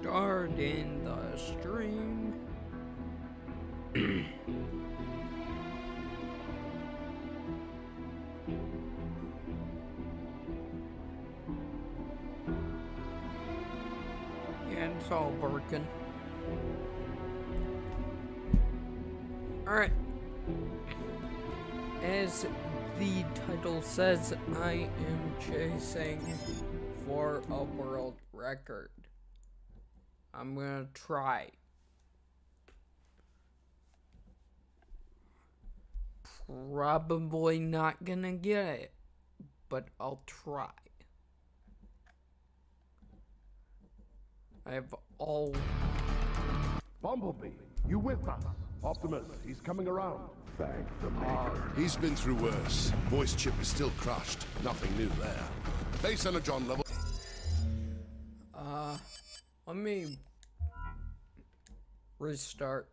Starting the stream. Yeah, it's all working. Alright. As the title says, I am chasing for a world record. I'm gonna try. Probably not gonna get it, but I'll try. I have all... Bumblebee, you with us? Optimus, he's coming around. Thank the maker. He's been through worse. Voice chip is still crushed. Nothing new there. Base energon level. Let me restart.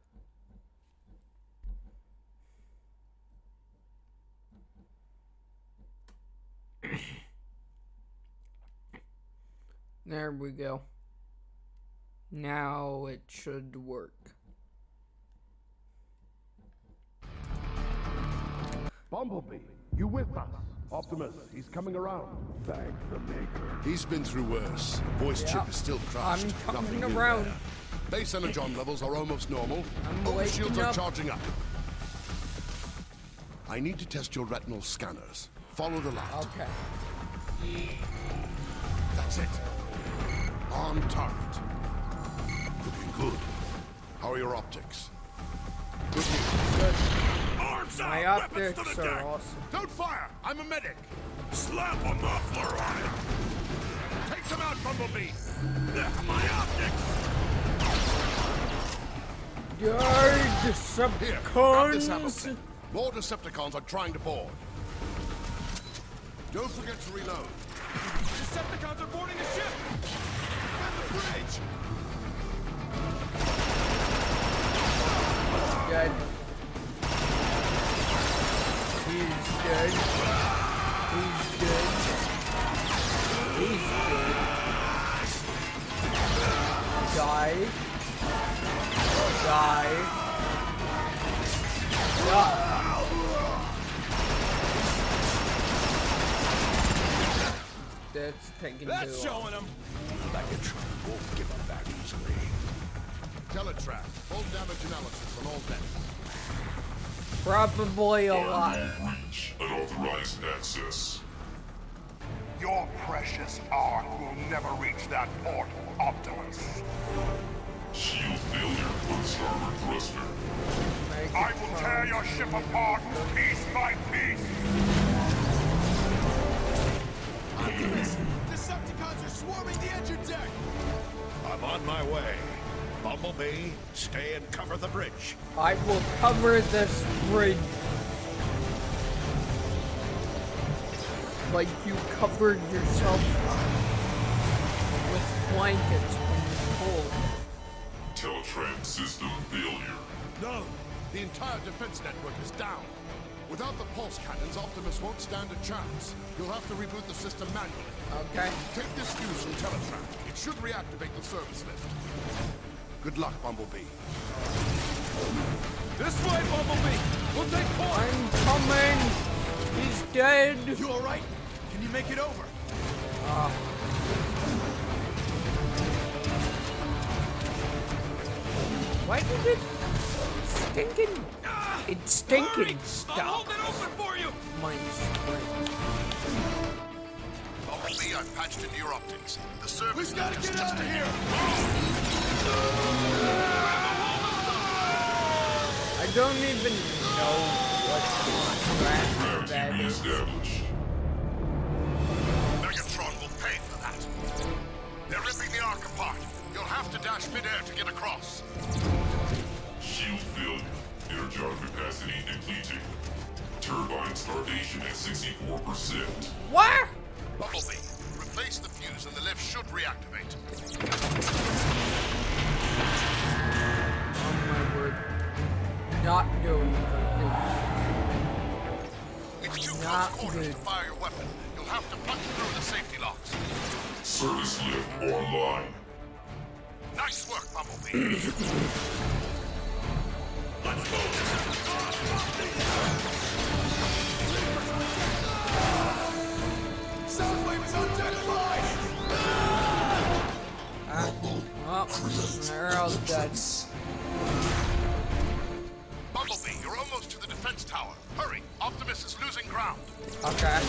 There we go. Now it should work. Bumblebee, you with us? Optimus, he's coming around. Thank the maker. He's been through worse. Voice chip is still crushed. I'm coming Nothing new around. there. Base energon levels are almost normal. I'm waking Shields are up. charging up. I need to test your retinal scanners. Follow the light. Okay. That's it. On target. Looking good. How are your optics? Good news. Good. Arms My out, weapons optics to the are deck. awesome. Don't fire! I'm a medic! Slap a muffler on it. Take them out, Bumblebee! My optics. Yay, Here, grab this ammo Decepticons! clip. More Decepticons are trying to board. Don't forget to reload. Decepticons are boarding a ship. At the bridge. Dead. He's dead. He's dead. He's dead. Die. Die. Die. That's taking too long. That's showing them. Megatron won't give up that easily. Teletrap. Full damage analysis on all decks. Probably a lot. Reach unauthorized access. Your precious ark will never reach that portal, Optimus. Shield failure for the starboard thruster. I will tear your ship apart, piece by piece. Optimus, Decepticons are swarming the engine deck. I'm on my way. Bumblebee, stay and cover the bridge. I will cover this bridge like you covered yourself with blankets when you're cold. Teletran system failure. No! The entire defense network is down. Without the pulse cannons, Optimus won't stand a chance. You'll have to reboot the system manually. Okay. Take this fuse from Teletrap. It should reactivate the service lift. Good luck, Bumblebee. This way, Bumblebee. We'll take point. I'm coming! He's dead! You all right? Can you make it over? Why did it stinking? It's stinking Hurry! I'll stuff. hold it open for you. My spring. Bumblebee, I've patched into your optics. The service We've got to lift is get just out of ahead. here. I don't even know what crap that Gravity is. reestablished. Megatron will pay for that. They're ripping the arc apart. You'll have to dash midair to get across. Shield failure. Energon capacity depleted. Turbine starvation at 64%. What? Bumblebee, replace the fuse and the lift should reactivate. Oh my word. Not doing It's too close Not quarters good. to fire your weapon. You'll have to punch through the safety locks. Service lift online. Nice work, Bumblebee. Let's go. Soundwave is on deck 5! Oh, they're all dead. Bumblebee, you're almost to the defense tower. Hurry, Optimus is losing ground. Okay.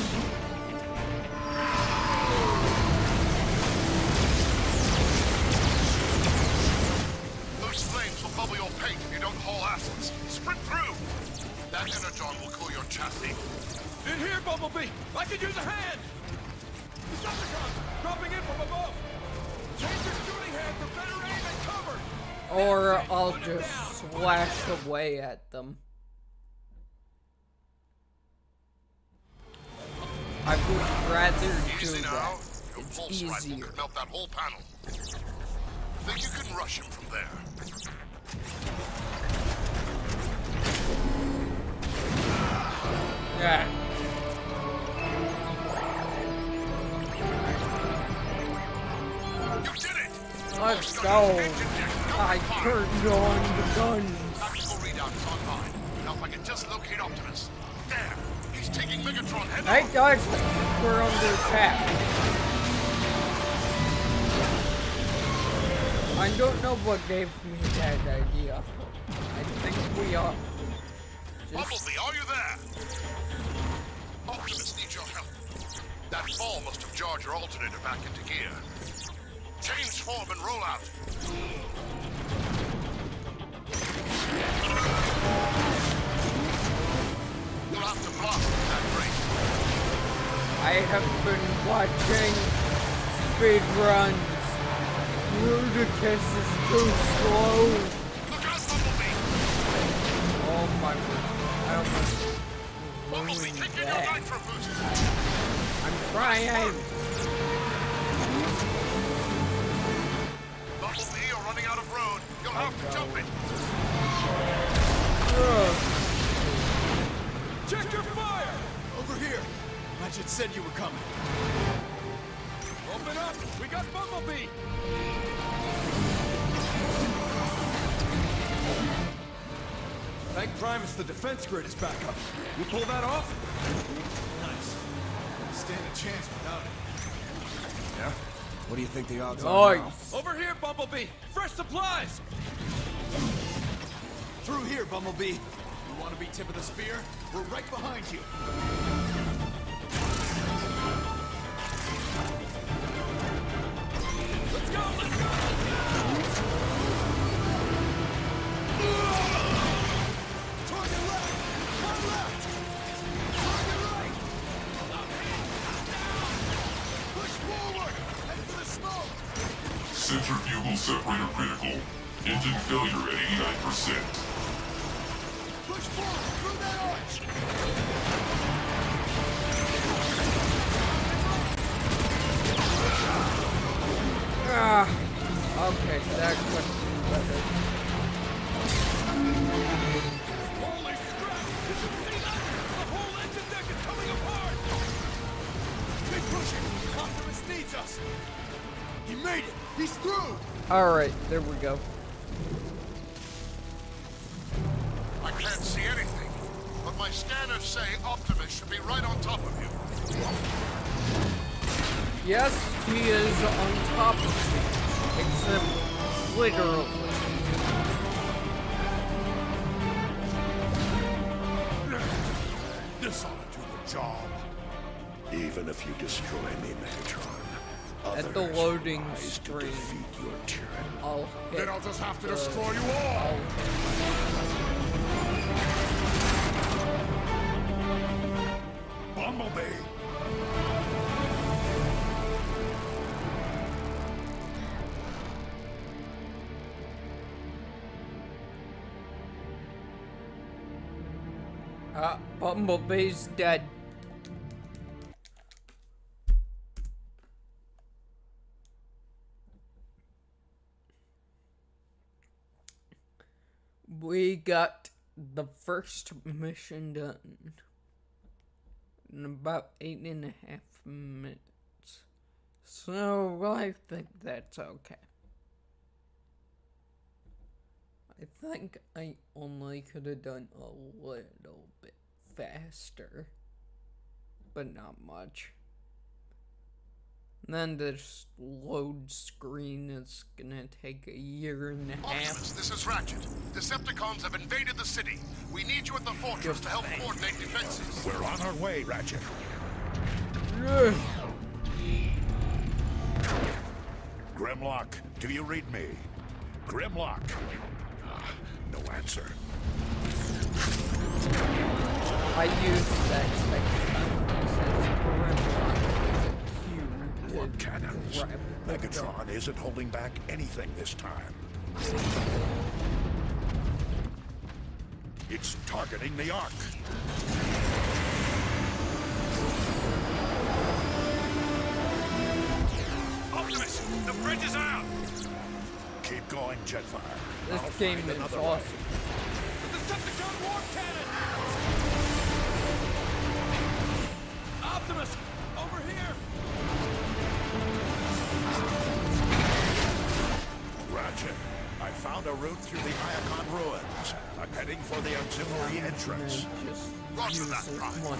Those flames will bubble your paint if you don't haul asses. Sprint through. That energon will cool your chassis. In here, Bumblebee! I could use a hand! Decepticons dropping in from above! Change your shooting hand for better aim and cover! Or I'll just slash away at them. I would rather do Easy now. that. Your It's pulse rifle easier. could melt that whole panel. Think you can rush him from there? Yeah. You did it! Let's go. I turned on the gun. Tactical readout is online. Now if I can just locate Optimus. There! He's taking Megatron head Hey on. guys, we're under attack. I don't know what gave me that idea. I think we are. Bumblebee, are you there? Optimus needs your help. That fall must have jarred your alternator back into gear. Change form and roll out. You'll have to block that break. I have been watching speedruns. Ludicrous is too slow. Look out, Bumblebee! Oh my god. I almost Bumblebee, ruined kick in your that. nitro boost. I'm trying. Bumblebee, you're running out of road. You'll have to jump it. Ugh. Check your fire! Over here! Ratchet said you were coming. Open up! We got Bumblebee! Thank Primus the defense grid is back up. You pull that off? Nice. Stand a chance without it. Yeah? What do you think the odds are now? Nice. Over here, Bumblebee! Fresh supplies! Through here, Bumblebee. You want to be tip of the spear? We're right behind you. Let's go! Let's go! Target left! Turn left! Target right! Push forward! Head for the smoke! Centrifugal separator critical. Engine failure at 89%. Push forward through that arch! Ah. Okay, that was better. Holy crap! Did you see that? The whole engine deck is coming apart! Keep pushing! Optimus needs us! He made it! He's through! Alright, there we go. I can't see anything, but my scanners say Optimus should be right on top of you. Yes, he is on top of me. Except literally. This ought to do the job. Even if you destroy me, Megatron, At the others loading rise to screen. defeat your tyranny. I'll hit. Then I'll just have to destroy you all. I'll Bumblebee! Bumblebee's dead. We got the first mission done in about 8.5 minutes. So I think that's okay. I think I only could have done a little bit faster, but not much. And then this load screen is gonna take a year and a half. Optimus, this is Ratchet. Decepticons have invaded the city. We need you at the fortress to help coordinate defenses. We're on our way, Ratchet. Grimlock, do you read me? Grimlock. No answer. I used that second since Grimlock is a cube. What cannons? Megatron isn't holding back anything this time. It's targeting the Ark. Optimus, the bridge is out! Keep going, Jetfire. This game is awesome. The Decepticon warp cannon! Optimus, over here! Ratchet, I found a route through the Iacon ruins. I'm heading for the auxiliary entrance. Roger that, Prime.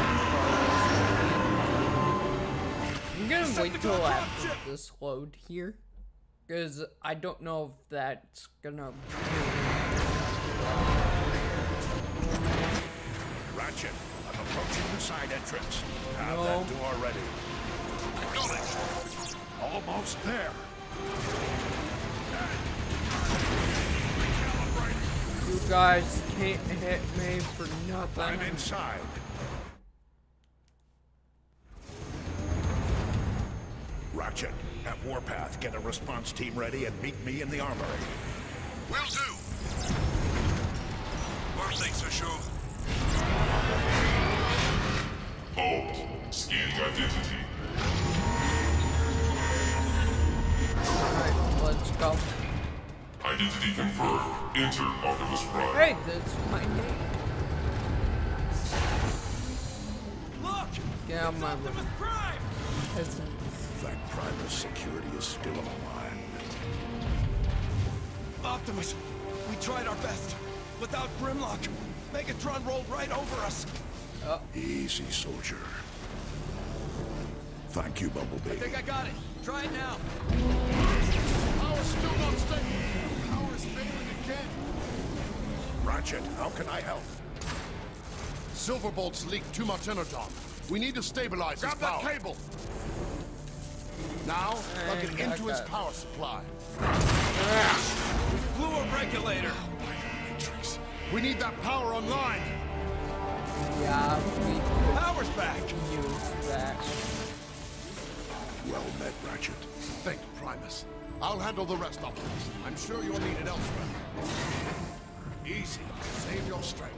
I'm gonna wait till after this load here, because I don't know if that's gonna. Ratchet, I'm approaching the side entrance. Have that door ready. Acknowledged. Almost there. You guys can't hit me for nothing. I'm inside. Ratchet, at Warpath, get a response team ready and meet me in the armory. Will do. Where things are sure. Halt. Scanning identity. Alright, let's go. Identity confirmed. Enter Optimus Prime. Hey, that's my name. Look! Get out It's my Optimus room. Prime! That Primus security is still online. Optimus, we tried our best. Without Grimlock, Megatron rolled right over us. Easy, soldier. Thank you, Bumblebee. I think I got it. Try it now. Power's still not stable. Power's failing again. Ratchet, how can I help? Silverbolt's leaked too much energon. We need to stabilize his Grab power. that cable! Now, plug it I into his got it. power supply. Blew a regulator. Matrix. We need that power online. Yeah, we Power's back. use that. Well met, Ratchet. Thank you, Primus. I'll handle the rest, Optimus. I'm sure you'll need it elsewhere. Easy. Save your strength.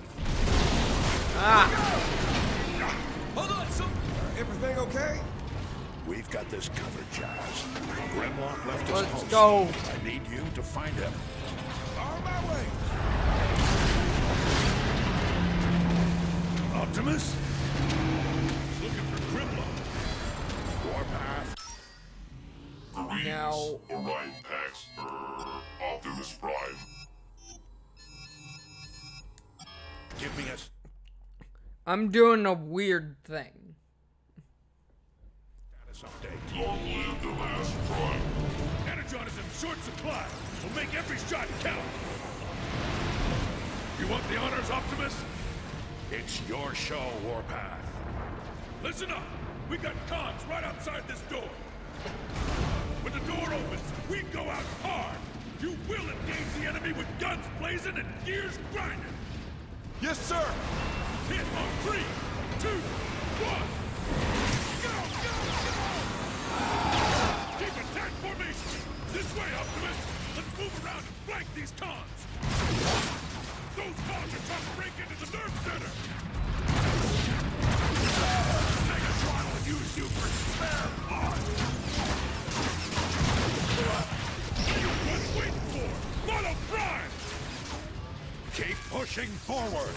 Hold on, everything okay? We've got this covered, Jazz. Grimlock left us Let's post. go. I need you to find him. On my way. Optimus? Looking for Grimlock. Warpath. Greetings, Now- Orion Pax, Optimus Prime. Give me a... I'm doing a weird thing. status update. Long live the last Prime. Energon is in short supply. We'll make every shot count. You want the honors, Optimus? It's your show, Warpath. Listen up. We got cons right outside this door. When the door opens, we go out hard. You will engage the enemy with guns blazing and gears grinding. Yes, sir. Hit on 3, 2, 1. Go, go, go! Keep attack formation. This way, Optimus. Let's move around and flank these cons. Those cons are trying to break into the nerve center. Megatron will use you for spare parts. What's waiting for? Mono Prime! Keep pushing forward.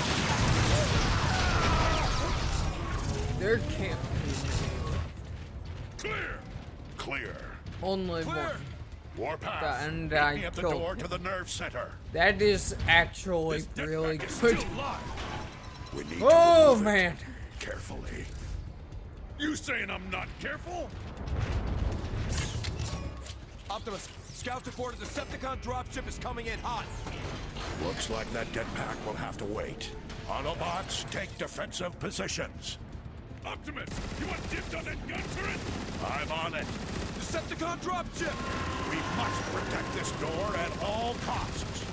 There can't be Clear. Clear. only Clear. one. Warpath, And meet I me at the killed door him. to the nerve center. That is actually This dead really pack is good. still live. We need Oh to remove it man. carefully. You saying I'm not careful? Optimus, scouts report a Decepticon dropship is coming in hot. Looks like that dead pack will have to wait. Autobots, take defensive positions. Optimus, you want dibs on that gun turret? I'm on it. Decepticon dropship! We must protect this door at all costs.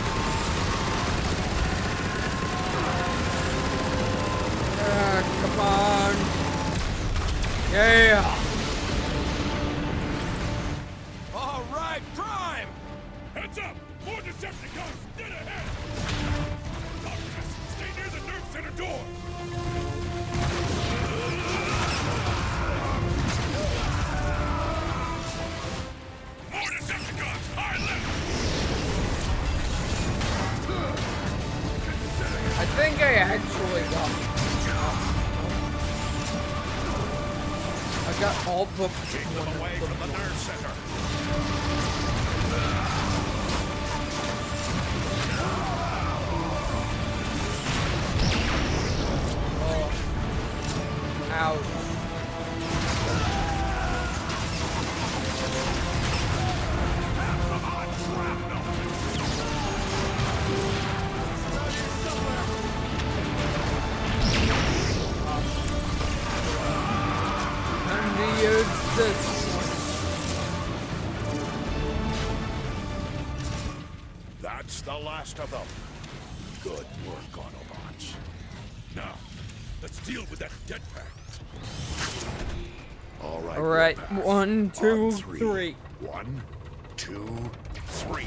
Come on. Yeah. All right, Prime! Heads up! More Decepticons dead ahead! Optimus, stay near the nerve center door! More Decepticons! High left! I think I actually got all the Keep them away from the nerve center. Ouch. Time to use this. That's the last of them. Good work, Autobots. Now, let's deal with that dead pack. All right. All right, Warpath. 1, 2, On 3. 1, 2, 3.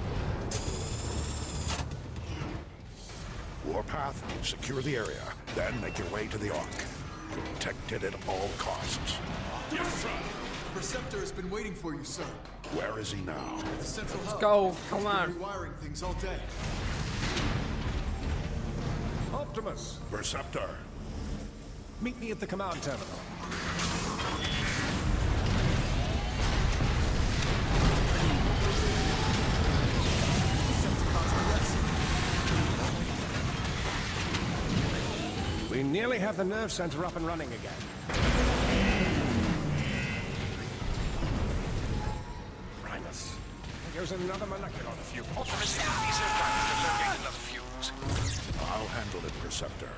Warpath, secure the area, then make your way to the Ark. Protect it at all costs. Yes, sir. Perceptor has been waiting for you, sir. Where is he now? The central hub. Go, come He's on. been rewiring things all day. Optimus, Perceptor. meet me at the command terminal. We nearly have the nerve center up and running again. Primus, there goes another molecular fuse. Optimus, it would be so kind to locate another fuse. I'll handle it, Perceptor.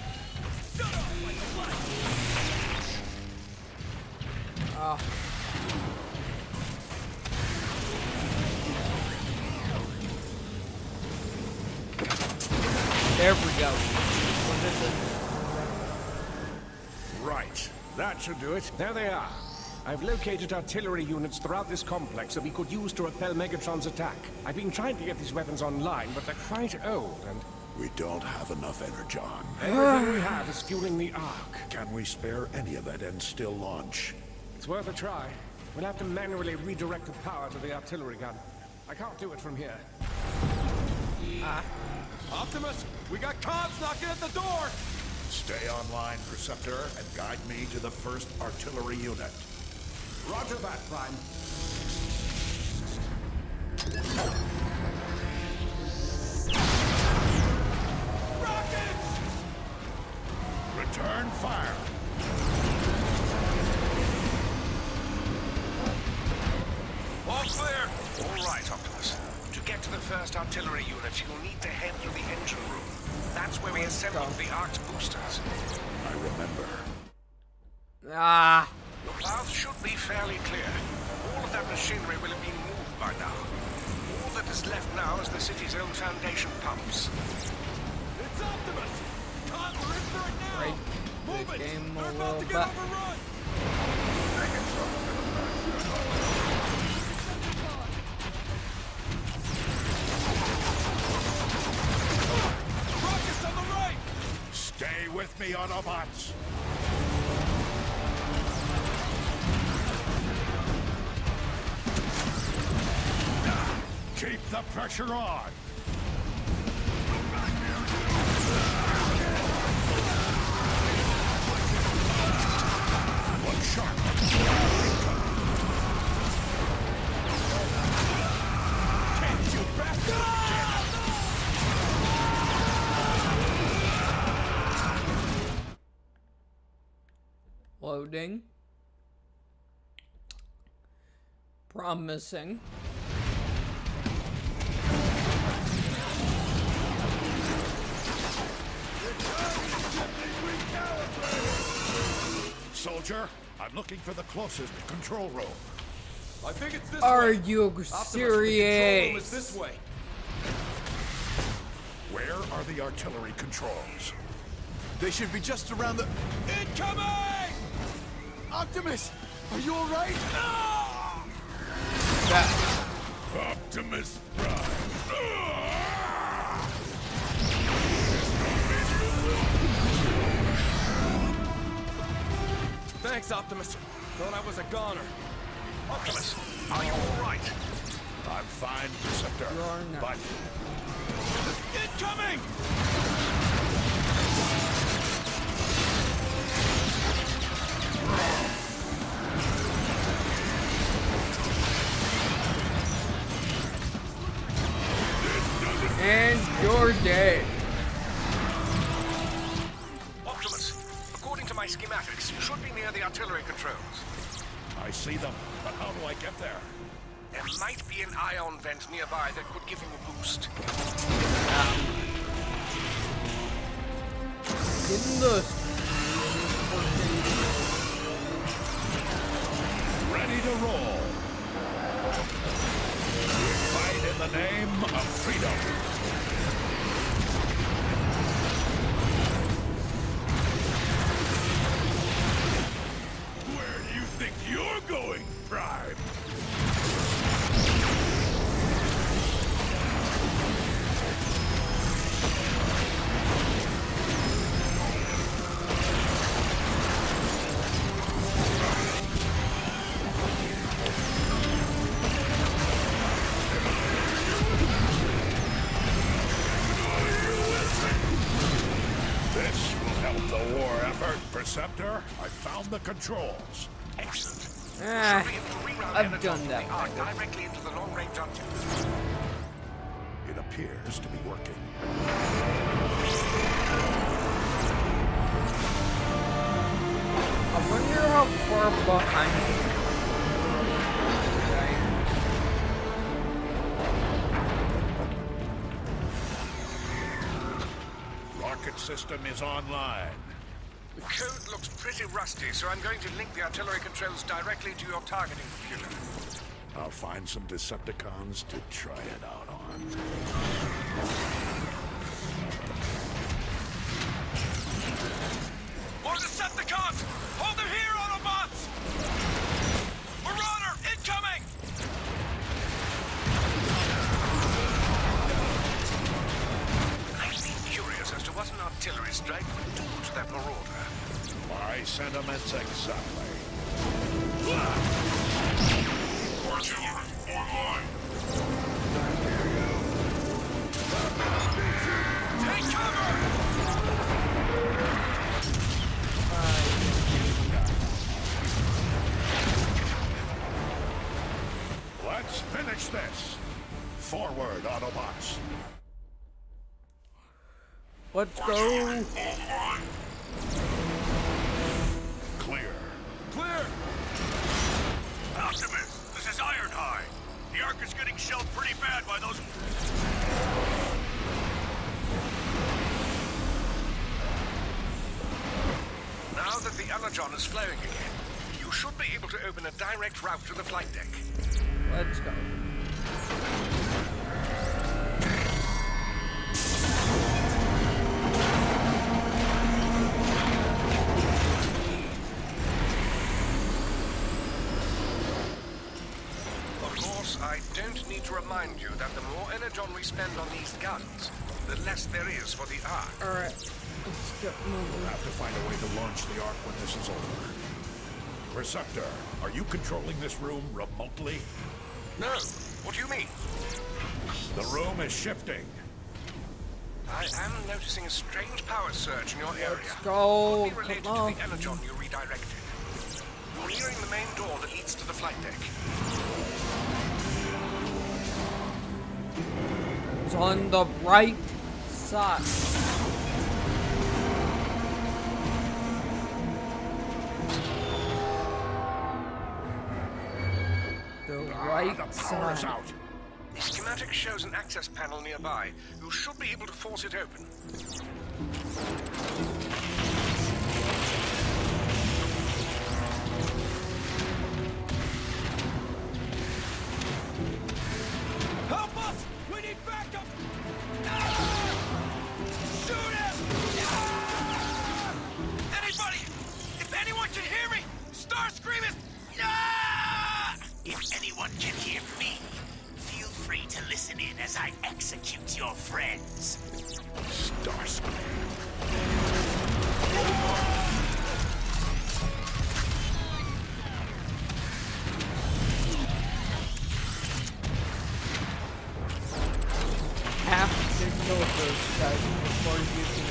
There we go. What is it? Right, that should do it. There they are. I've located artillery units throughout this complex that we could use to repel Megatron's attack. I've been trying to get these weapons online, but they're quite old, and We don't have enough energon. everything we have is fueling the Ark. Can we spare any of it and still launch? It's worth a try. We'll have to manually redirect the power to the artillery gun. I can't do it from here. Optimus, we got cons knocking at the door! Stay online, Perceptor, and guide me to the first artillery unit. Roger that, Prime. Rockets! Return fire. All clear. All right, Optimus. To get to the first artillery unit, you'll need to head through the engine room. That's where we assembled the Ark's boosters. I remember. Ah. The path should be fairly clear. All of that machinery will have been moved by now. All that is left now is the city's own foundation pumps. It's Optimus! Cons are in for it now! Break Move the it! game a They're little about to bit. get overrun! Rockets on the right! Stay with me, Autobots. Keep the pressure on. One shot. Loading. Promising. Soldier, I'm looking for the closest control room. I think it's this Are way. you Optimus, the control room is serious? this way. Where are the artillery controls? They should be just around the... Incoming! Optimus, are you all right? Optimus Prime. Thanks, Optimus. Thought I was a goner. Optimus, are you all right? I'm fine, Preceptor. You're not. But Incoming! And you're dead. Optimus, according to my schematics, you should be near the artillery controls. I see them. But how do I get there? There might be an ion vent nearby that could give you a boost. In the Ready to roll. Fight in the name of freedom. Where do you think you're going, Prime? This will help the war effort, Preceptor. I found the controls. Excellent. ah, Should be able to reroute I've energy done from that the arc directly into the long-range object. It appears to be working. I wonder how far behind. Rocket system is online. The code looks pretty rusty, so I'm going to link the artillery controls directly to your targeting computer. I'll find some Decepticons to try it out on. More Decepticons! Hold them here, Autobots! Marauder, incoming! I'd be curious as to what an artillery strike would do to that Marauder. My sentiments exactly. Artillery online. Take cover! Let's finish this. Forward, Autobots. Let's go. Online. Clear. Clear! Optimus, this is Ironhide. The Ark is getting shelled pretty bad by those... Now that the Energon is flowing again, you should be able to open a direct route to the flight deck. Let's go. Of course, I don't need to remind you that the more energon we spend on these guns, the less there is for the Ark. Alright. Let's get We'll moving. have to find a way to launch the Ark when this is over. Preceptor, are you controlling this room remotely? No, what do you mean? The room is shifting. I am noticing a strange power surge in your area. Let's go. Could be related Come on. to the energon you redirected. You're nearing the main door that leads to the flight deck. It's on the right side. right the power is side. out. The schematic shows an access panel nearby. You should be able to force it open. Help us! We need backup! Ah! Shoot him! Ah! Anybody! If anyone can hear me, start screaming! Ah! If anyone can hear me, feel free to listen in as I execute your friends. Starscream. Have to kill those guys before you can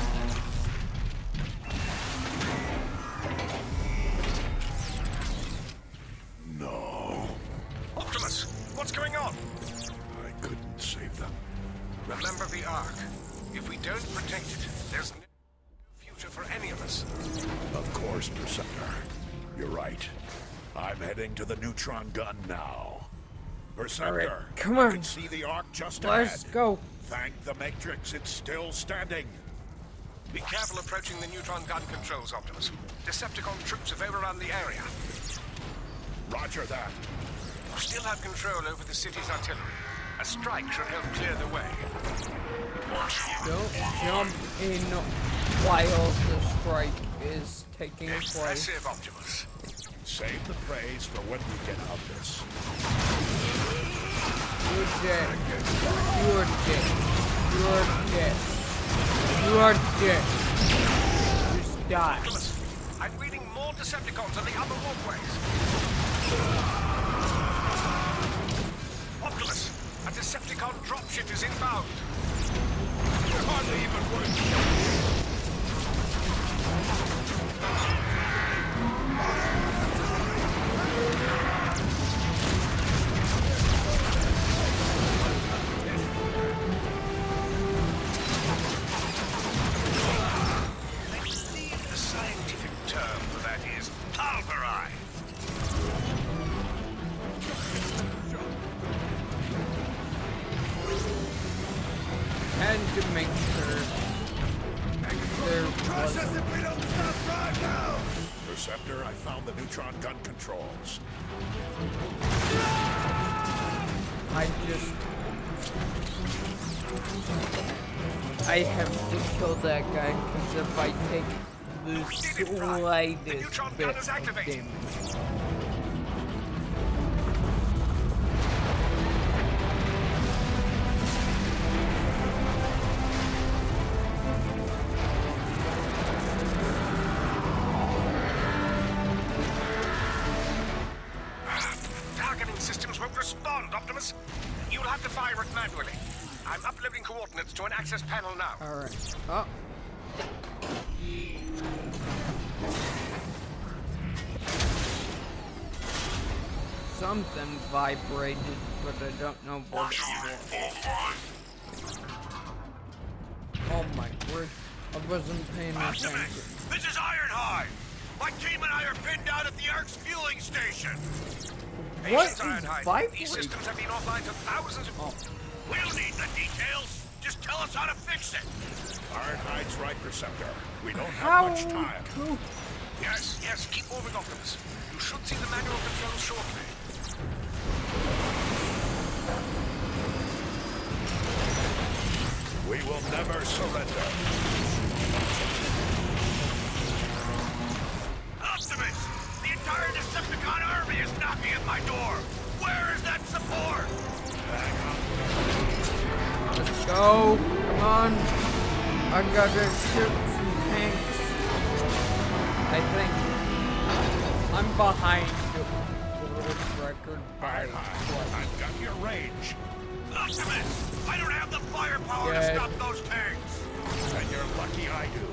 open. No, Optimus, what's going on? I couldn't save them. Remember the Ark. If we don't protect it, there's no future for any of us. Of course, Preceptor. You're right. I'm heading to the neutron gun now. Preceptor, Alright, come I on. can see the Ark just Let's ahead. go. Thank the Matrix, it's still standing. Be careful approaching the neutron gun controls, Optimus. Decepticon troops have overrun the area. Roger that. You still have control over the city's artillery. A strike should help clear the way. Don't jump in while the strike is taking place. Impressive, Optimus. Save the praise for when we get out of this. You're dead. You're dead. You're dead. You are dead. Just die. Optimus, I'm reading more Decepticons on the upper walkways. Optimus, a Decepticon dropship is inbound. You're hardly even worth I believe the scientific term for that is pulverized. And to make sure there was if we don't stop right now! Preceptor, I found the neutron gun controls. I have to kill that guy because if I take the slightest bit of damage. Targeting systems won't respond, Optimus. You'll have to fire it manually. I'm uploading coordinates to an access panel now. Alright. Oh. Something vibrated, but I don't know what it was. Oh my word. I wasn't paying attention. Optimus, this is Ironhide! My team and I are pinned down at the Ark's fueling station! What Patience, is Ironhide. These vibrating? systems have been offline for thousands of... We don't need the details! Just tell us how to fix it! Ironhide's right, Preceptor. We don't How have much time. to... Yes, keep moving, Optimus. You should see the manual controls shortly. We will never surrender. Optimus! The entire Decepticon army is knocking at my door! Where is that support? Let's go. Come on. I gotta shoot some tanks. I think I'm behind the world record by Ironhide, I've got your range. Optimus! I don't have the firepower to Dead. stop those tanks! And you're lucky I do.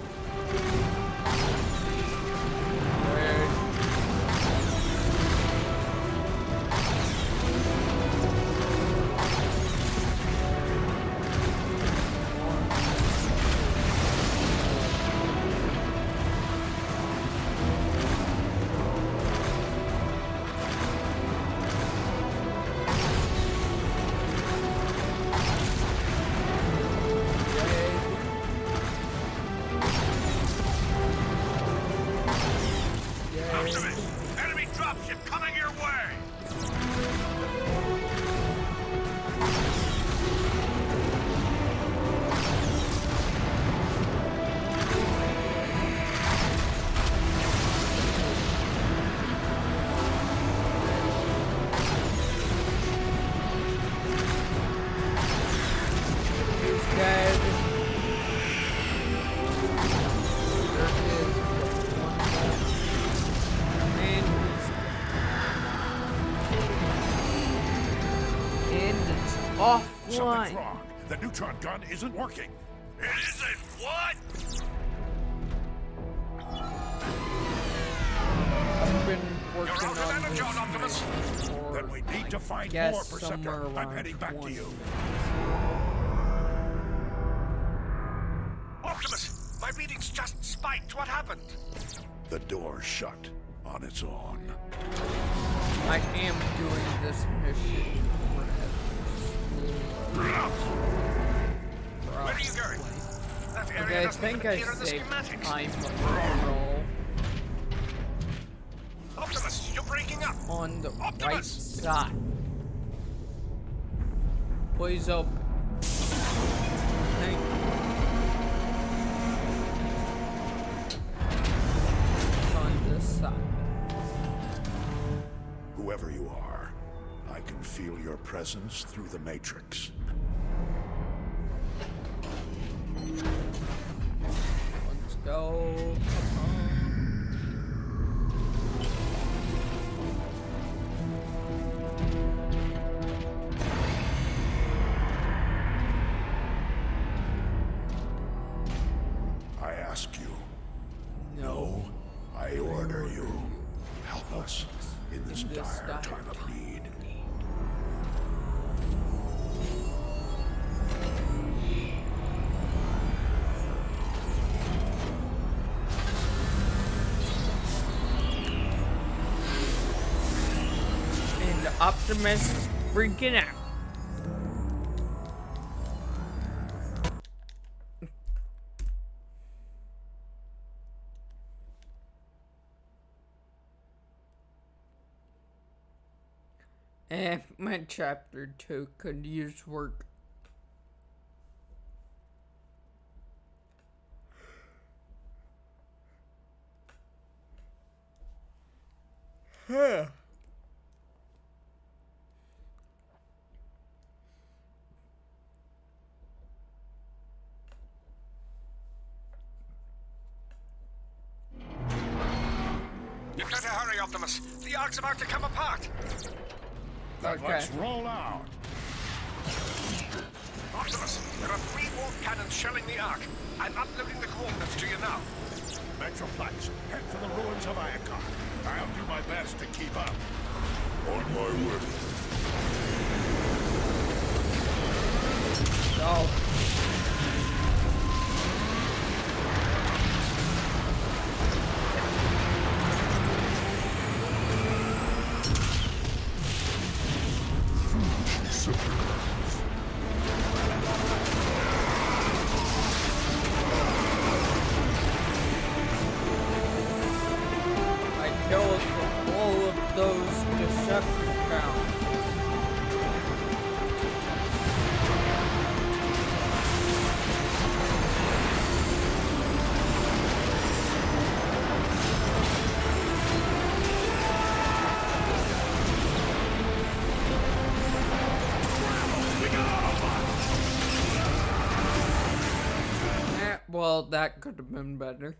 Something's offline. wrong. The neutron gun isn't working. It isn't what? I've been You're working out of on energy, this Optimus. for, Then we need to find guess, more, Perceptor. somewhere I'm around heading back to 20 you. minutes. Optimus, my readings just spiked. What happened? The door's shut on its own. I am doing this mission. Where are you going? That area Okay, I doesn't think even I appear in the saved schematics. time overall Optimus, you're breaking up. on the right Optimus! side. Please open. Thank you. On this side. Whoever you are, I can feel your presence through the Matrix. Let's go. Come on. I ask you. No. I order you. Help us in this dire time of need. And Optimus is freaking out. And my chapter 2 could use work. Huh. You better hurry, Optimus. The Ark's about to come apart. Okay. Let's roll out. Optimus, there are 3 warp cannons shelling the Ark. I'm uploading the coordinates to you now. Metroplex, head for the ruins of Iacon. I'll do my best to keep up. On my way. Go. I killed all of those Decepticons. Well, that could have been better.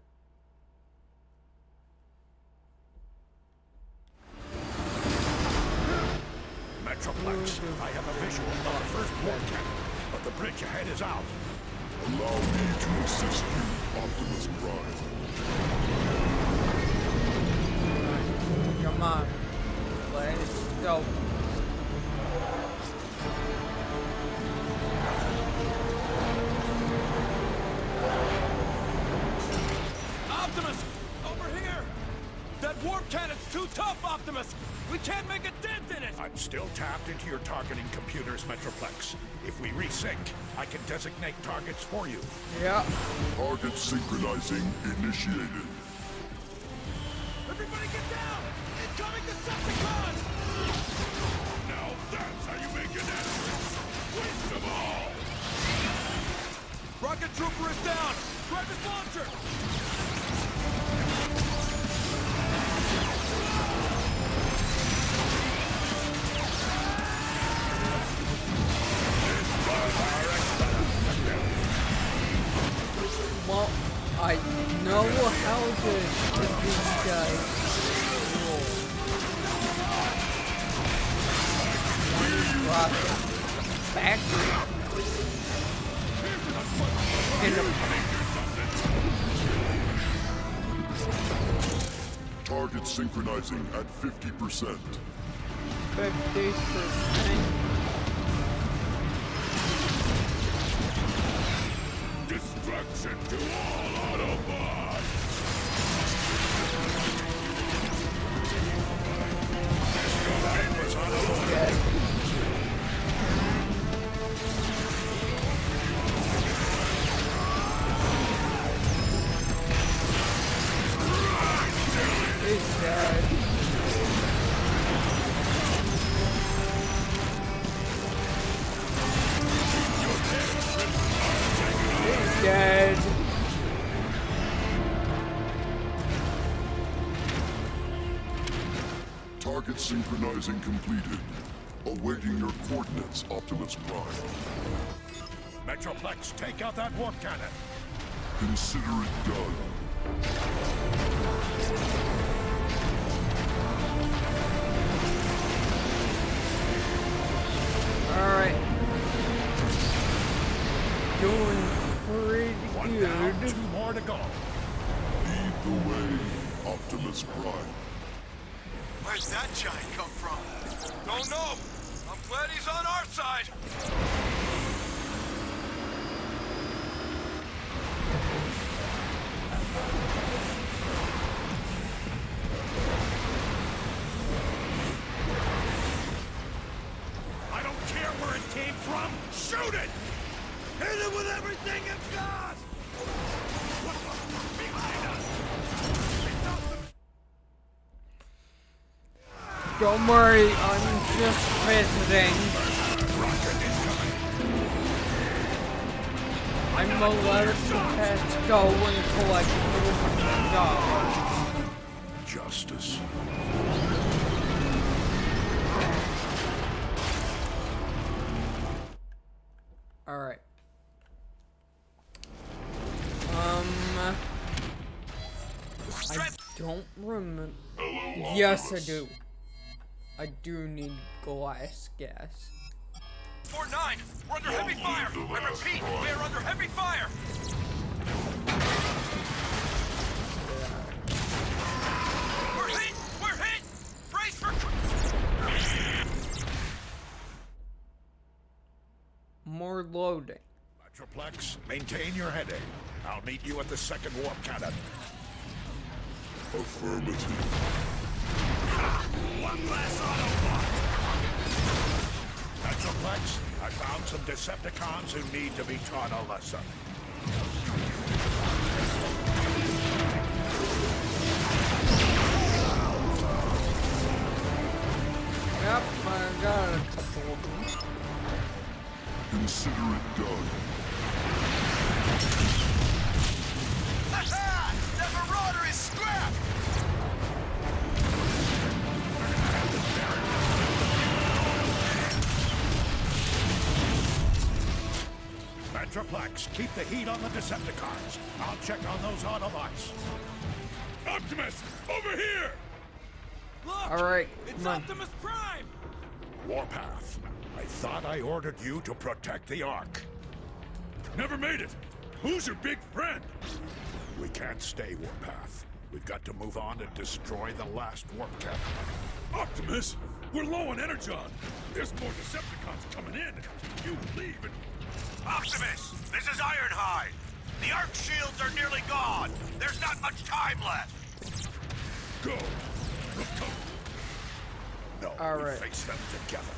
Metroplex, I have a visual of the first warp cannon, but the bridge ahead is out. Allow me to assist you, Optimus Prime. Come on. Let's go. Optimus! Over here! That warp cannon's too tough, Optimus! We can't make a dent in it! I'm still tapped into your targeting computers, Metroplex. If we resync, I can designate targets for you. Yeah. Target synchronizing initiated. Everybody get down! Incoming Decepticons! Now that's how you make an entrance. Waste them all. Rocket Trooper is down! Grab his launcher! Well, I know how to get these guys roll. Rocket. factory. In the Target synchronizing at 50%. 50%. Destruction to all Autobots! He's dead. He's dead. Target synchronizing completed. Awaiting your coordinates, Optimus Prime. Metroplex, take out that warp cannon! Consider it done. Alright. Doing pretty One down, good. 2 more to go. Lead the way, Optimus Prime. Where's that giant come from? Don't know. I'm glad he's on our side. I don't care where it came from! Shoot it! Hit it with everything you've got! What the fuck behind us? It's Optimus! Don't worry, I'm just visiting. I'm gonna let the pets go and collect $200. Justice. Alright. I don't remember. Hello, Yes, I Optimus. do. I do need glass gas. 4-9, we're under heavy fire. I repeat, we are under heavy fire. We're hit! We're hit! Brace for... More loading. Metroplex, maintain your heading. I'll meet you at the second warp cannon. Affirmative. One less Autobot! Metroplex, I found some Decepticons who need to be taught a lesson. Yep, I got a couple of them. Consider it done. Ha-ha! That Marauder is scrapped! Metroplex, keep the heat on the Decepticons. I'll check on those Autobots. Optimus, over here! Look! Alright, It's come on. Optimus Prime! Warpath, I thought I ordered you to protect the Ark. Never made it. Who's your big friend? We can't stay, Warpath. We've got to move on and destroy the last warp cannon. Optimus, we're low on energon. There's more Decepticons coming in. You leave and... Optimus, this is Ironhide. The Arc shields are nearly gone. There's not much time left. Go. Let's go. No, All we right. face them together.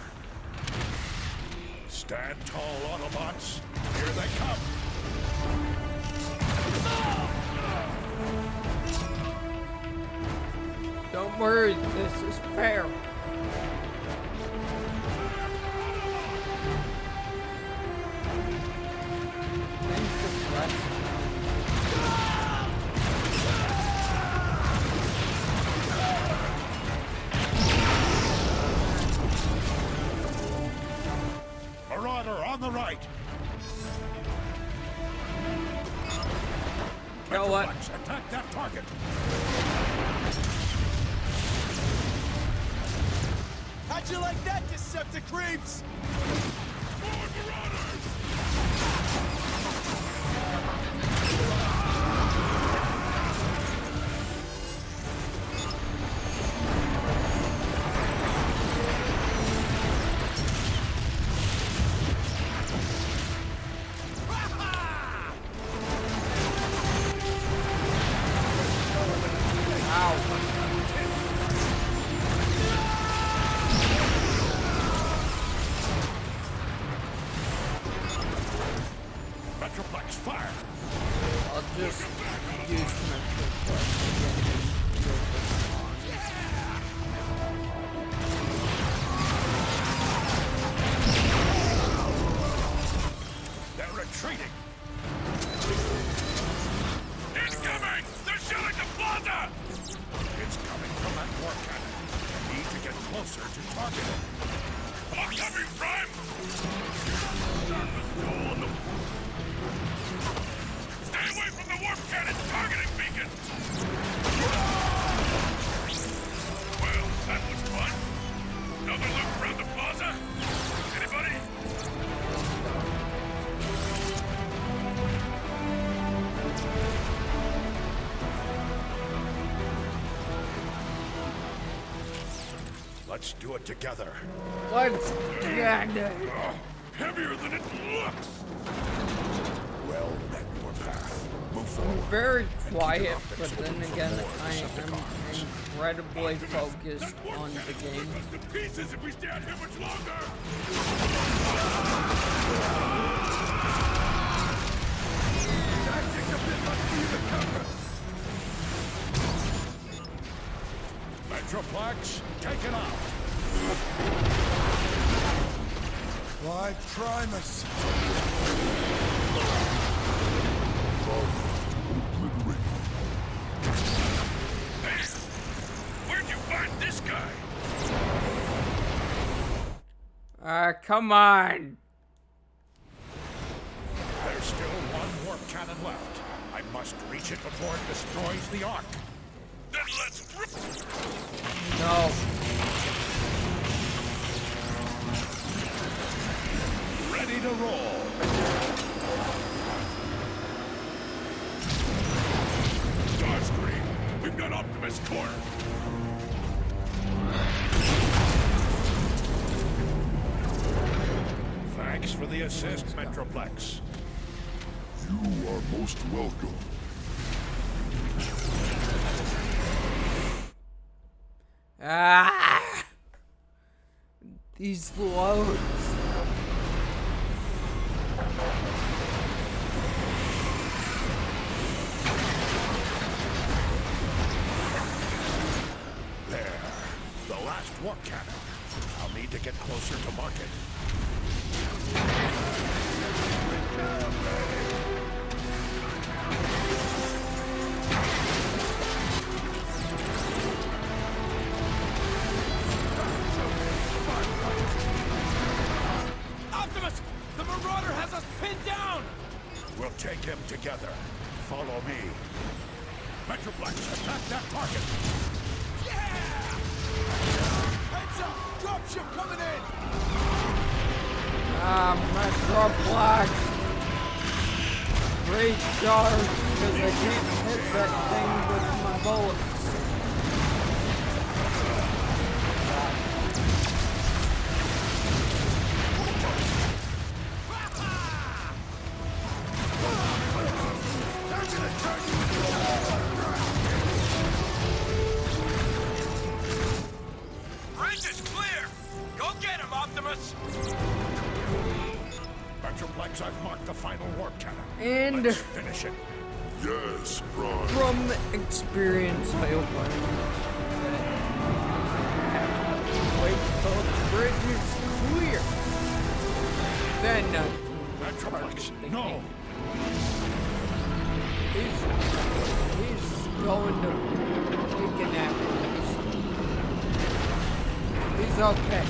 Stand tall, Autobots. Here they come. Don't worry, this is fair. Things just left. Marauder on the right. You know what? Metroplex, attack that target. How'd you like that, Decepticreeps? More Metroplex, fire! I'll just use Metroplex They're retreating! Incoming! They're shelling the plaza! It's coming from that warp cannon. We need to get closer to target it. Upcoming prime! Sharpest goal on the... Stay away from the warp cannon targeting beacon! Well, that was fun. Another look around the plaza? Anybody? Let's do it together. Let's get it. Heavier than it looks! Well met, Warpath. Move I'm forward. very quiet, but then again, I am incredibly focused on the game. To pieces if we stay out here much longer! Metroplex, take it out. Why, Primus? Hey, where'd you find this guy? Come on. There's still one warp cannon left. I must reach it before it destroys the Ark. Then let's... No. Ready to roll. Starscream, we've got Optimus cornered. Thanks for the assist, Metroplex. You are most welcome. Ah! These loads. There. The last warp cannon. I'll need to get closer to market. Optimus! The Marauder has us pinned down! We'll take him together. Follow me. Metroplex, attack that target. Yeah! Heads up! Dropship coming in! Metroplex. Recharge, because I can't hit that thing with my bullets. Range is clear! Go get him, Optimus! Metroplex, I've marked the final warp cannon. And Let's finish it. Yes, Prime. from experience, I learned that wait till the bridge is clear. Then, Metroplex, no! he's going to take a nap. He's okay.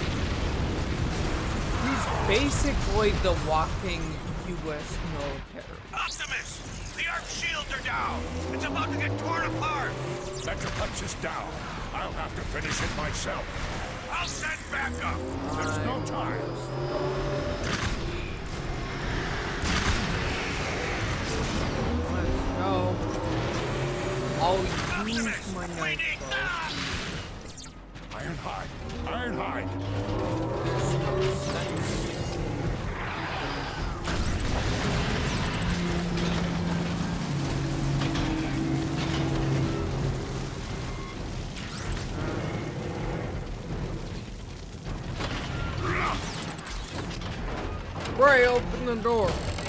He's basically the walking U.S. military. Optimus! The Ark shields are down! It's about to get torn apart! Metroplex is down. I'll have to finish it myself. I'll send backup! There's no time. go. I'll use my knife first. Ironhide! Ironhide! There's no sense. Ray, open the door.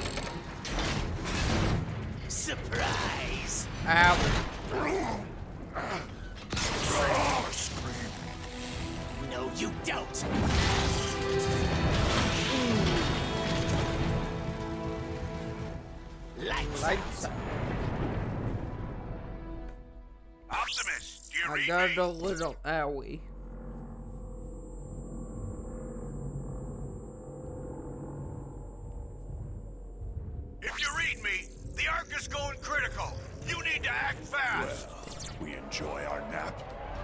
Surprise! Ow. No, you don't. Lights Lights out. out. Optimus, do you I read got me? a little owie. If you read me, the Ark is going critical. You need to act fast. We enjoy our nap.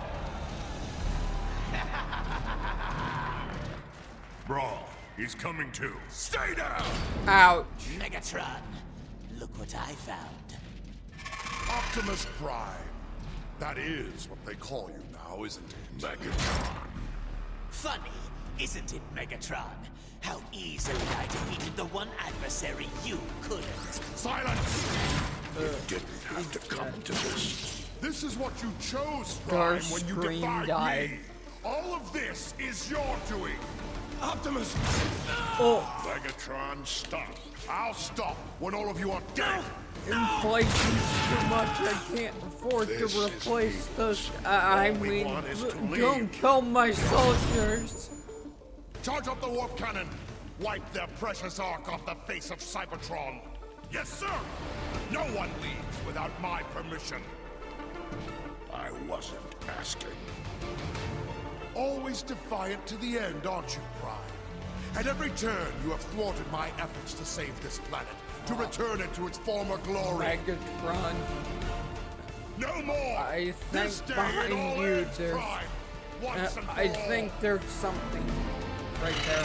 Brawl, he's coming too. Stay down! Ouch. Megatron, look what I found. Optimus Prime. That is what they call you now, isn't it? Megatron. Funny, isn't it, Megatron? How easily I defeated the one adversary you couldn't. Silence! You didn't have to come to this. This is what you chose, Prime, when you Starscream defied died. me. All of this is your doing. Optimus! Oh, Megatron, stop. I'll stop when all of you are dead. inflation's too much. I can't afford This to is replace meaningless. those. I All we mean, want is to don't leave. kill my soldiers. Charge up the warp cannon. Wipe their precious Ark off the face of Cybertron. Yes, sir. No one leaves without my permission. I wasn't asking. Always defiant to the end, aren't you, Prime? At every turn, you have thwarted my efforts to save this planet, to return it to its former glory. Megatron. No more! I This think day behind it all you ends, there's. Prime. Once and for I all. think there's something right there.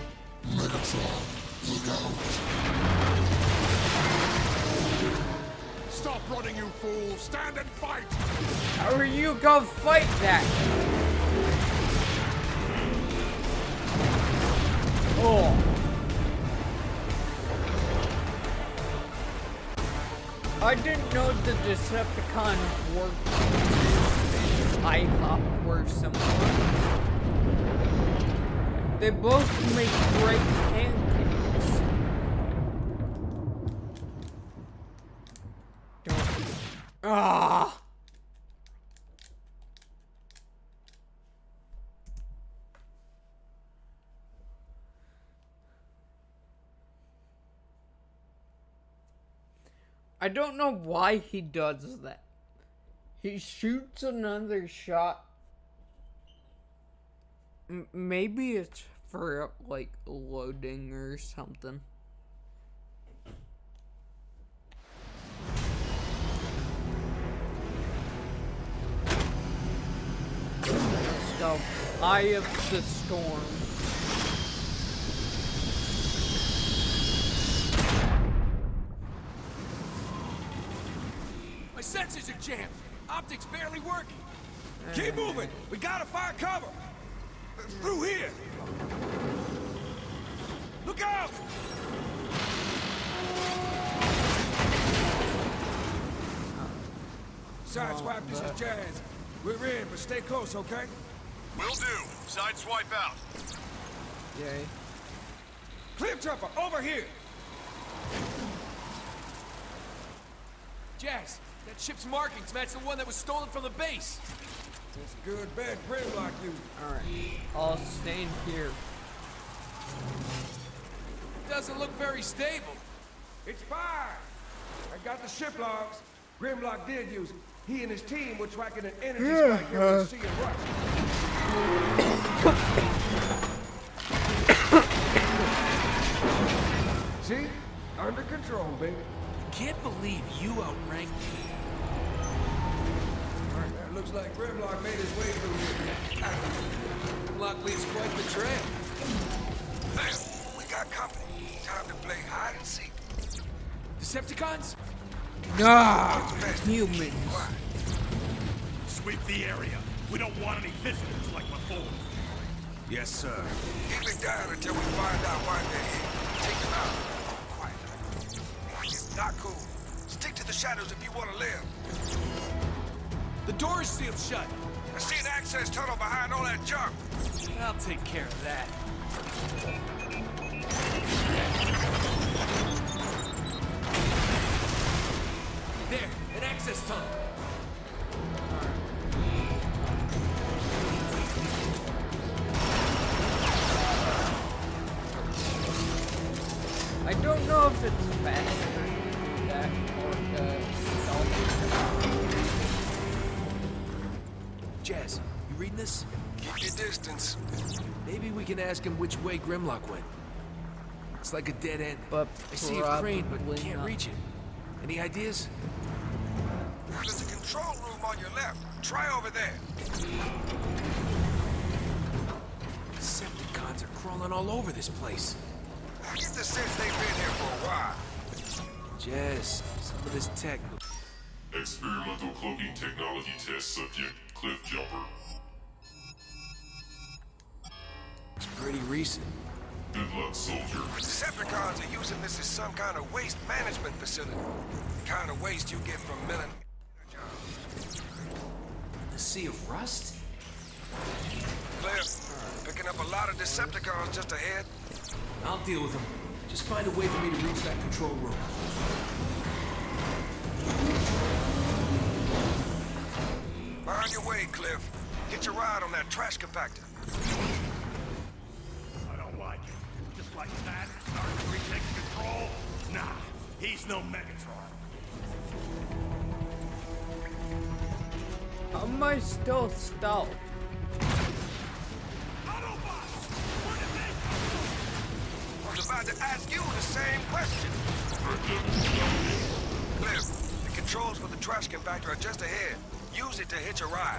Stop running, you fool! Stand and fight! How are you gonna fight that? Oh. I didn't know the Decepticons worked in IHOP or something. They both make great pancakes. Ah! I don't know why he does that. He shoots another shot. Maybe it's for, like, loading or something. So, Eye of the Storm. My sensors are jammed. Optics barely working. Keep moving. We gotta find cover. Through here. Look out! Sideswipe, this is Jazz. We're in, but stay close, okay? Will do. Sideswipe out. Yay. Clear Trapper, over here! Jazz, that ship's markings match the one that was stolen from the base. That's a good bad brain like you. Alright. I'll stand here. Doesn't look very stable. It's fine. I got the ship logs. Grimlock did use them. He and his team were tracking an energy spike here in the Sea of Rust. See? Under control, baby. Can't believe you outranked me. That looks like Grimlock made his way through here. Grimlock leaves quite the trail. We got company. Time to play hide and seek. Decepticons? Ah, humans. Sweep the area. We don't want any visitors like before. Yes, sir. Keep it down until we find out why they're here. Take them out. Quiet. It's not cool. Stick to the shadows if you want to live. The door is sealed shut. I see an access tunnel behind all that junk. I'll take care of that. There, an access tunnel. I don't know if it's faster that or stealth. Jazz, you reading this? Keep your distance. Maybe we can ask him which way Grimlock went. Looks like a dead end. But I see a crane, but probably can't not. reach it. Any ideas? There's a control room on your left. Try over there. Decepticons are crawling all over this place. I get the sense they've been here for a while. Jazz, some of this tech. Experimental cloaking technology test subject, Cliff Jumper. It's pretty recent. Good luck, soldier. Decepticons are using this as some kind of waste management facility. The kind of waste you get from milling. The sea of rust? Cliff, picking up a lot of Decepticons just ahead. I'll deal with them. Just find a way for me to reach that control room. On your way, Cliff. Get your ride on that trash compactor. I don't like it. Just like that, start to retake control? Nah, he's no Megatron. How am I still stealth? Autobots! Where did they come I was about to ask you the same question. Cliff, the controls for the trash compactor are just ahead. Use it to hitch a ride.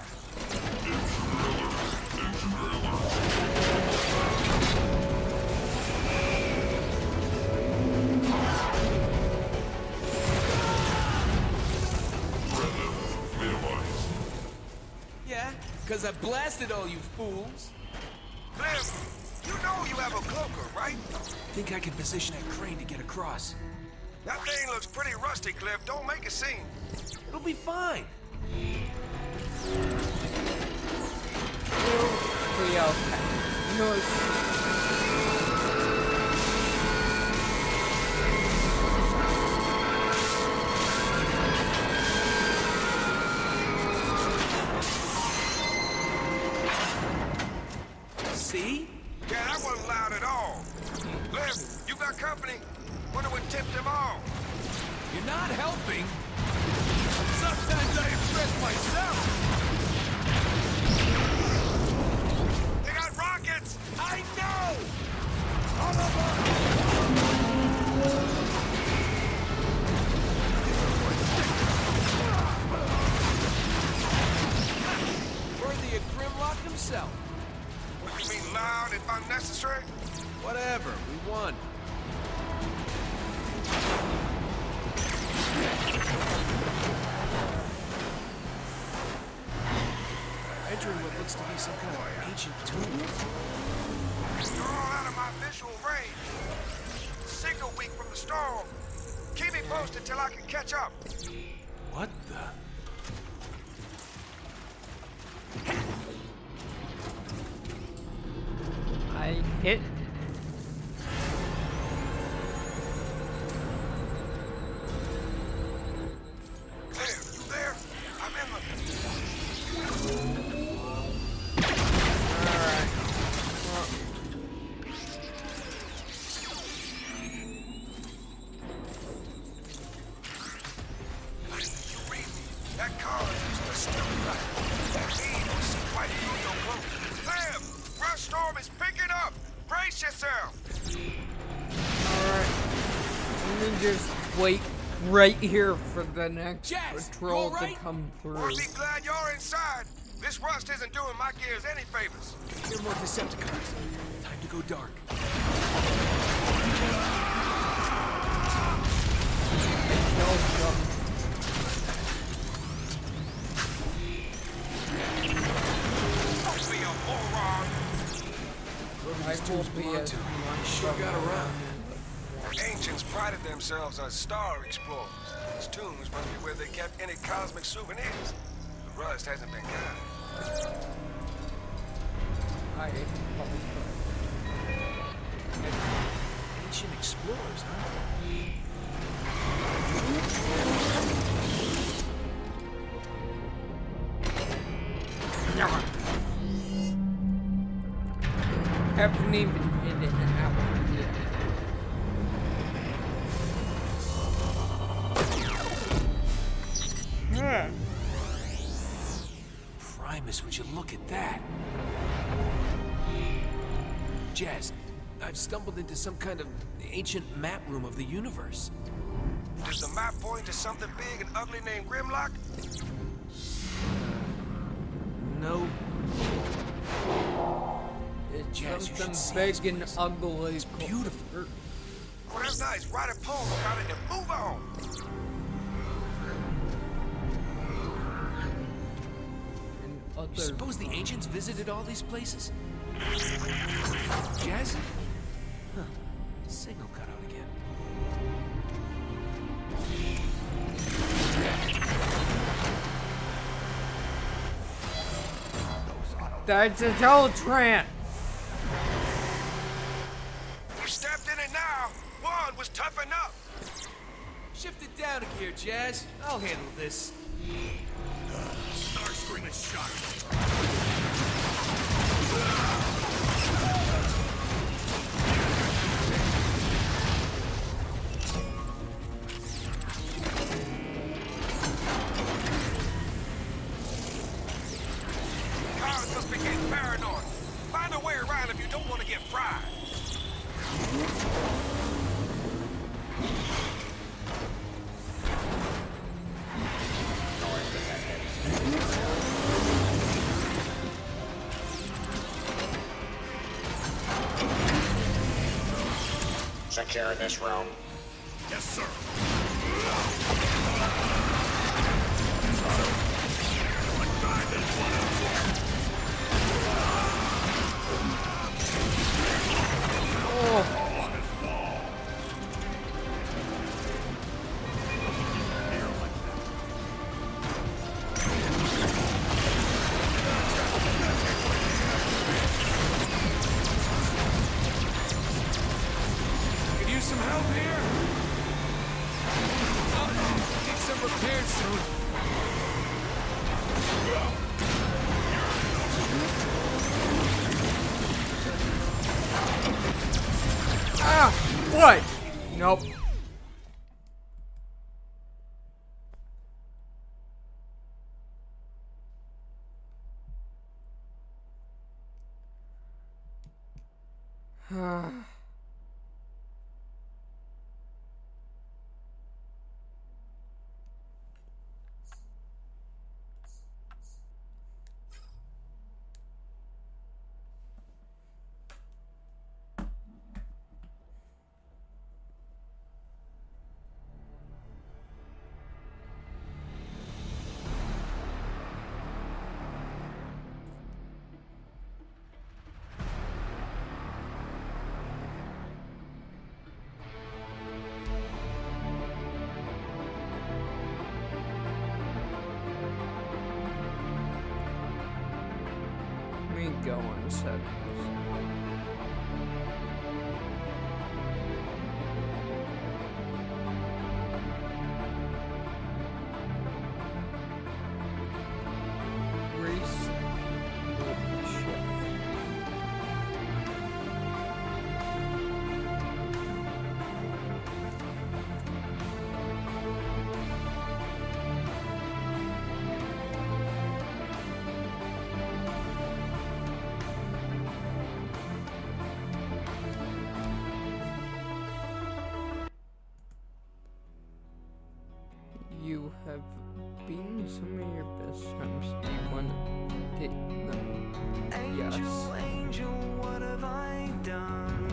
Yeah, because I blasted all you fools. Cliff, you know you have a cloaker, right? Think I can position that crane to get across. That thing looks pretty rusty, Cliff. Don't make a scene. It'll be fine. Pretty okay. No, See? Yeah, that wasn't loud at all. Cliff, you got company. Wonder what tipped them off. You're not helping. Sometimes I impress myself. They got rockets! I know! Worthy of Grimlock himself. What, you mean loud if unnecessary? Whatever, we won. Entering what looks to be some kind of ancient tomb. You're all out of my visual range. Signal weak from the storm. Keep me posted till I can catch up. What the? I hit. Claire, you there? I'm in the... Alright. Well, You read me? That car is the still light. That means we see quite through your cloak. Claire, rush storm is picking up. Brace yourself. alright. Let me just wait right here for the next Jazz, patrol you all right? to come through. I'll be glad you're inside. This rust isn't doing my gears any favors. Here are more Decepticons. Time to go dark. Killed them. will be as much Sure gotta fun. run. Ancients prided themselves on star explorers. These tombs must be where they kept any cosmic souvenirs. The rust hasn't been kind. I Ancient explorers, huh? haven't even hit it out yet. Primus, would you look at that? Jazz, I've stumbled into some kind of ancient map room of the universe. Does the map point to something big and ugly named Grimlock? No. It's Jazz, you should see something this big and place. ugly. It's beautiful. Well, that's nice. Write a poem about it and move on. And You other suppose the ancients visited all these places? Jazz? Huh. Signal cut out again. That's a Teltran! You stepped in it now. One was toughen up. Shift it down a gear, Jazz. I'll handle this. Starscream is shot. Cars must be getting paranoid. Find a way around if you don't want to get fried. Secure this room. Yes, sir. Could use some help here. Need some repairs soon. Ah! What? Nope. Let me go on settings. Reset. Shift. You have been some of your best times. Do you want to hit them? Yes. Angel, what have I done?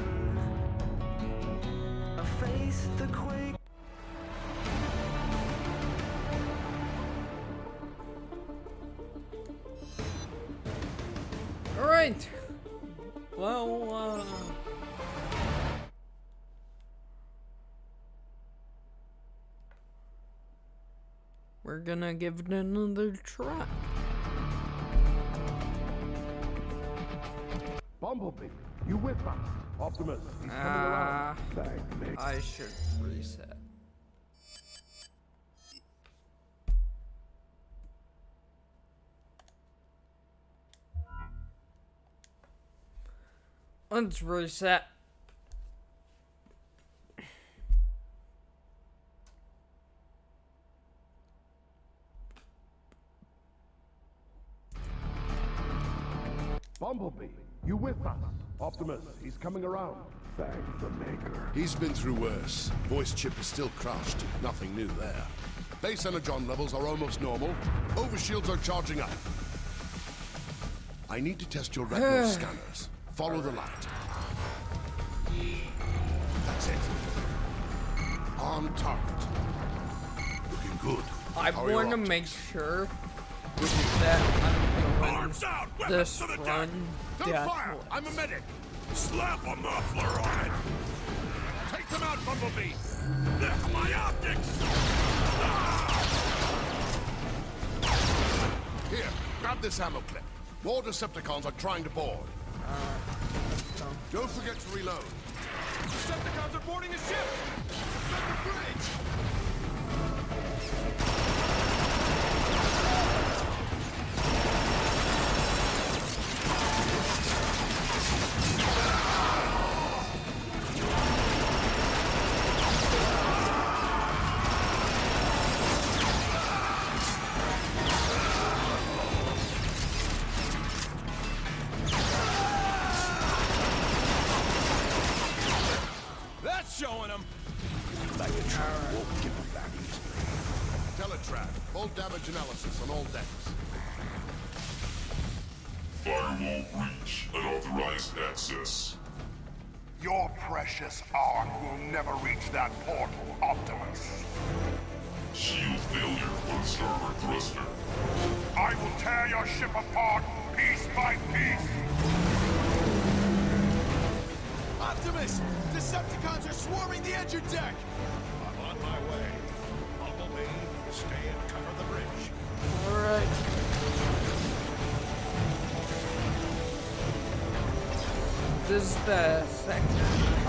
I faced the quake. Alright. Well, we're gonna give it another try. Bumblebee, you with us? Optimus, he's coming around. Thanks, Nick. I should reset. Let's reset. Bumblebee, you with us? Optimus, he's coming around. Thanks, the Maker. He's been through worse. Voice chip is still crushed. Nothing new there. Base energon levels are almost normal. Overshields are charging up. I need to test your retinal scanners. Follow the light. That's it. On target. Looking good. I want to make sure that I'm doing this run deathly. I'm a medic. Slap a muffler on it. Take them out, Bumblebee. Lift my optics. Here, grab this ammo clip. More Decepticons are trying to board. Don't forget to reload. Decepticons are boarding a ship! It's on the bridge! Showing them. Megatron won't give them that easily. Teletrap, full damage analysis on all decks. Firewall breach. Unauthorized access. Your precious Ark will never reach that portal, Optimus. Shield failure on starboard thruster. I will tear your ship apart, piece by piece. Optimus! Decepticons are swarming the engine deck! I'm on my way. Bumblebee, stay and cover the bridge. Alright. This is the sector.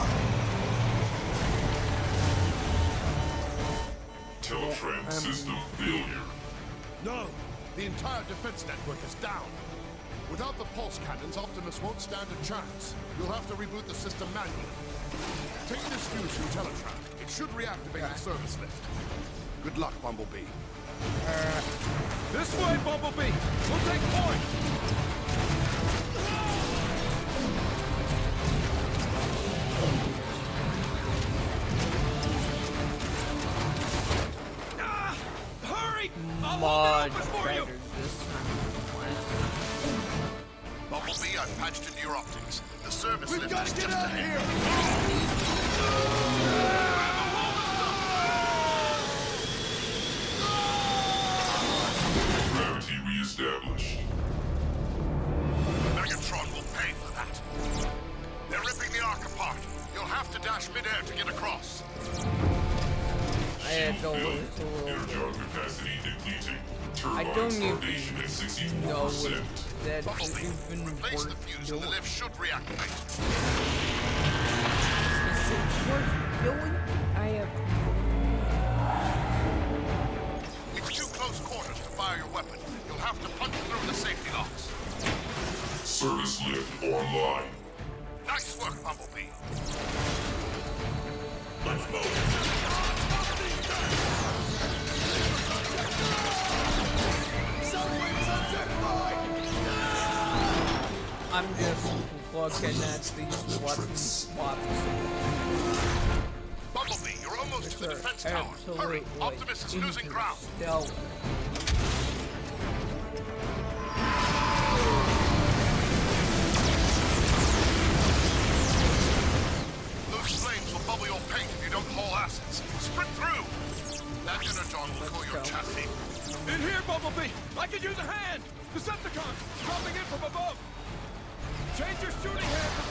Teletran system failure. No! The entire defense network is down. Without the pulse cannons, Optimus won't stand a chance. You'll have to reboot the system manually. Take this fuse from Teletrap. It should reactivate the service lift. Good luck, Bumblebee. This way, Bumblebee! We'll take point! Hurry! I'll hold it open for you! Bumblebee, I've patched into your optics. The service We've lift got is to get just out of ahead. Gravity reestablished. Megatron will pay for that. They're ripping the Ark apart. You'll have to dash midair to get across. I had no Energon capacity depleting. I Turbine don't even starvation at 64%. know what that Bumblebee, even replace the worth fuse and the doing. lift should reactivate. Is it worth doing? I have It's too close quarters to fire your weapon. You'll have to punch through the safety locks. Service lift online. Nice work, Bumblebee. Let's move! I'm just looking at these weapon swaps. Bumblebee, you're almost to the They're defense tower. Hurry, absolutely Optimus is losing ground. interstellar. Those flames will bubble your paint if you don't haul assets. Sprint through! That energon will cool your chassis. In here, Bumblebee! I could use a hand! Decepticons dropping in from above! Change your shooting hand to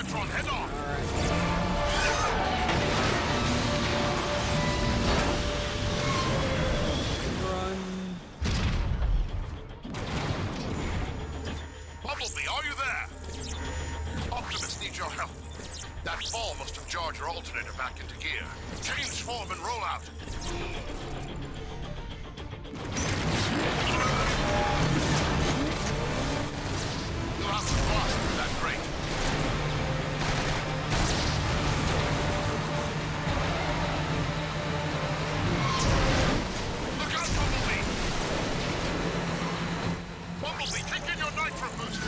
Megatron, head on! Run. Bumblebee, are you there? Optimus needs your help. That fall must have jarred your alternator back into gear. Change form and roll out. You'll have to blast through that crate. Look out, Bumblebee! Bumblebee, kick in your nitro boost!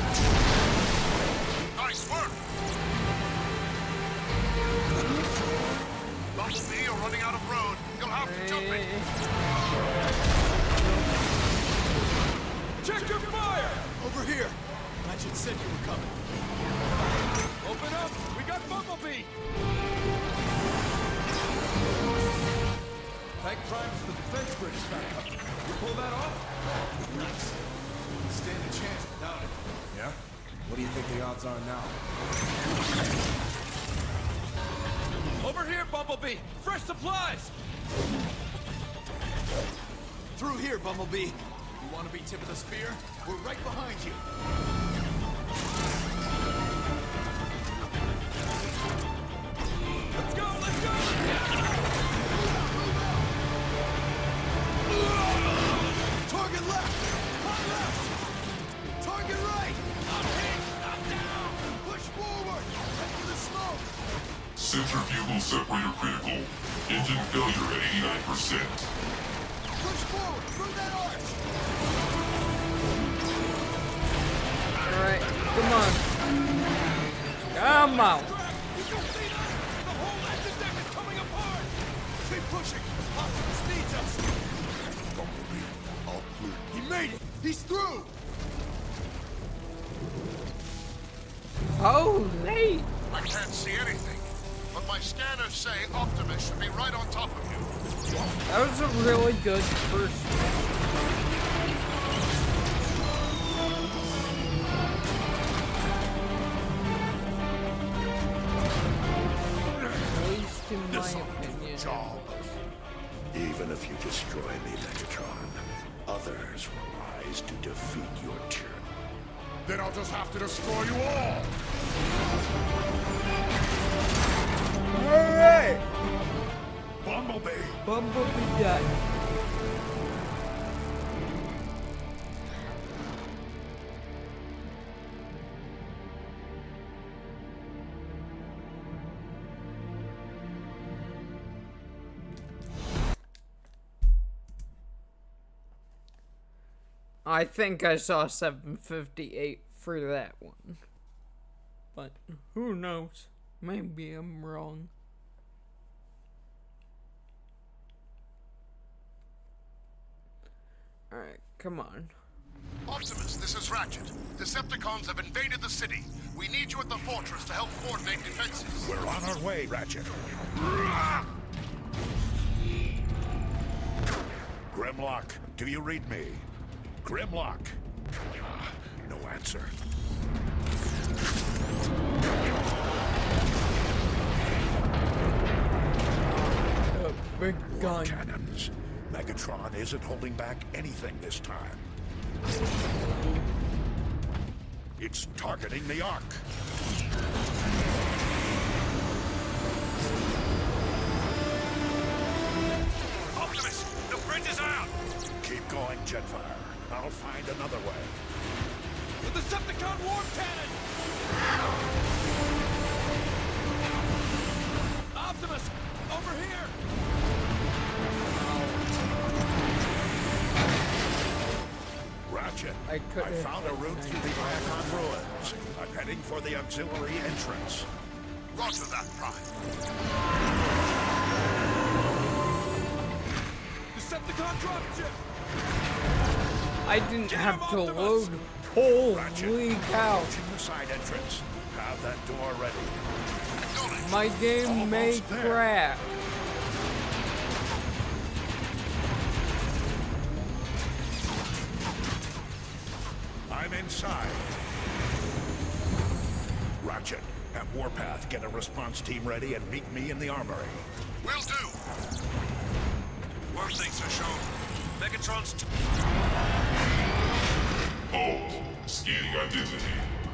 Nice work! Bumblebee, you're running out of road. You'll have to jump it. Check your fire! Over here. Ratchet said you were coming. Open up! We got Bumblebee! Tank primes the defense bridge back up. You pull that off? Nice. Stand a chance without it. Yeah? What do you think the odds are now? Over here, Bumblebee! Fresh supplies! Through here, Bumblebee. You want to be tip of the spear? We're right behind you. Let's go! Let's go! Target left! On left! Target right! Not hit! Not down! Push forward! Head for the smoke! Centrifugal separator critical. Engine failure at 89%. Push forward! Through that arch! Alright, come on. Come on. You can see that? The whole engine deck is coming apart! Keep pushing! Optimus needs us! Bumblebee, all clear. He made it! He's through! Holy! I can't see anything, but my scanners say Optimus should be right on top of you. That was a really good first one. At least in my opinion. Job. Even if you destroy me, Megatron, others will rise to defeat your tyranny. Then I'll just have to destroy you all! Alright! Bumblebee! Bumblebee done. I think I saw 758 for that one. But who knows? Maybe I'm wrong. Alright, come on. Optimus, this is Ratchet. Decepticons have invaded the city. We need you at the fortress to help coordinate defenses. We're on our way, Ratchet. Grimlock, do you read me? Grimlock. No answer. Big gun. Cannons. Megatron isn't holding back anything this time. It's targeting the Ark. Optimus, the bridge is out! Keep going, Jetfire. I'll find another way. The Decepticon warp cannon! Optimus, over here! Ratchet, I found a route through the Iacon ruins. I'm heading for the auxiliary entrance. Roger that, Prime. Decepticon dropship! I didn't have to load. Holy cow. The side entrance. Have that door ready. My game may crash. I'm inside. Ratchet, Have Warpath get a response team ready and meet me in the armory. Will do. Worm things are shown. Megatron's... Halt. Scanning identity.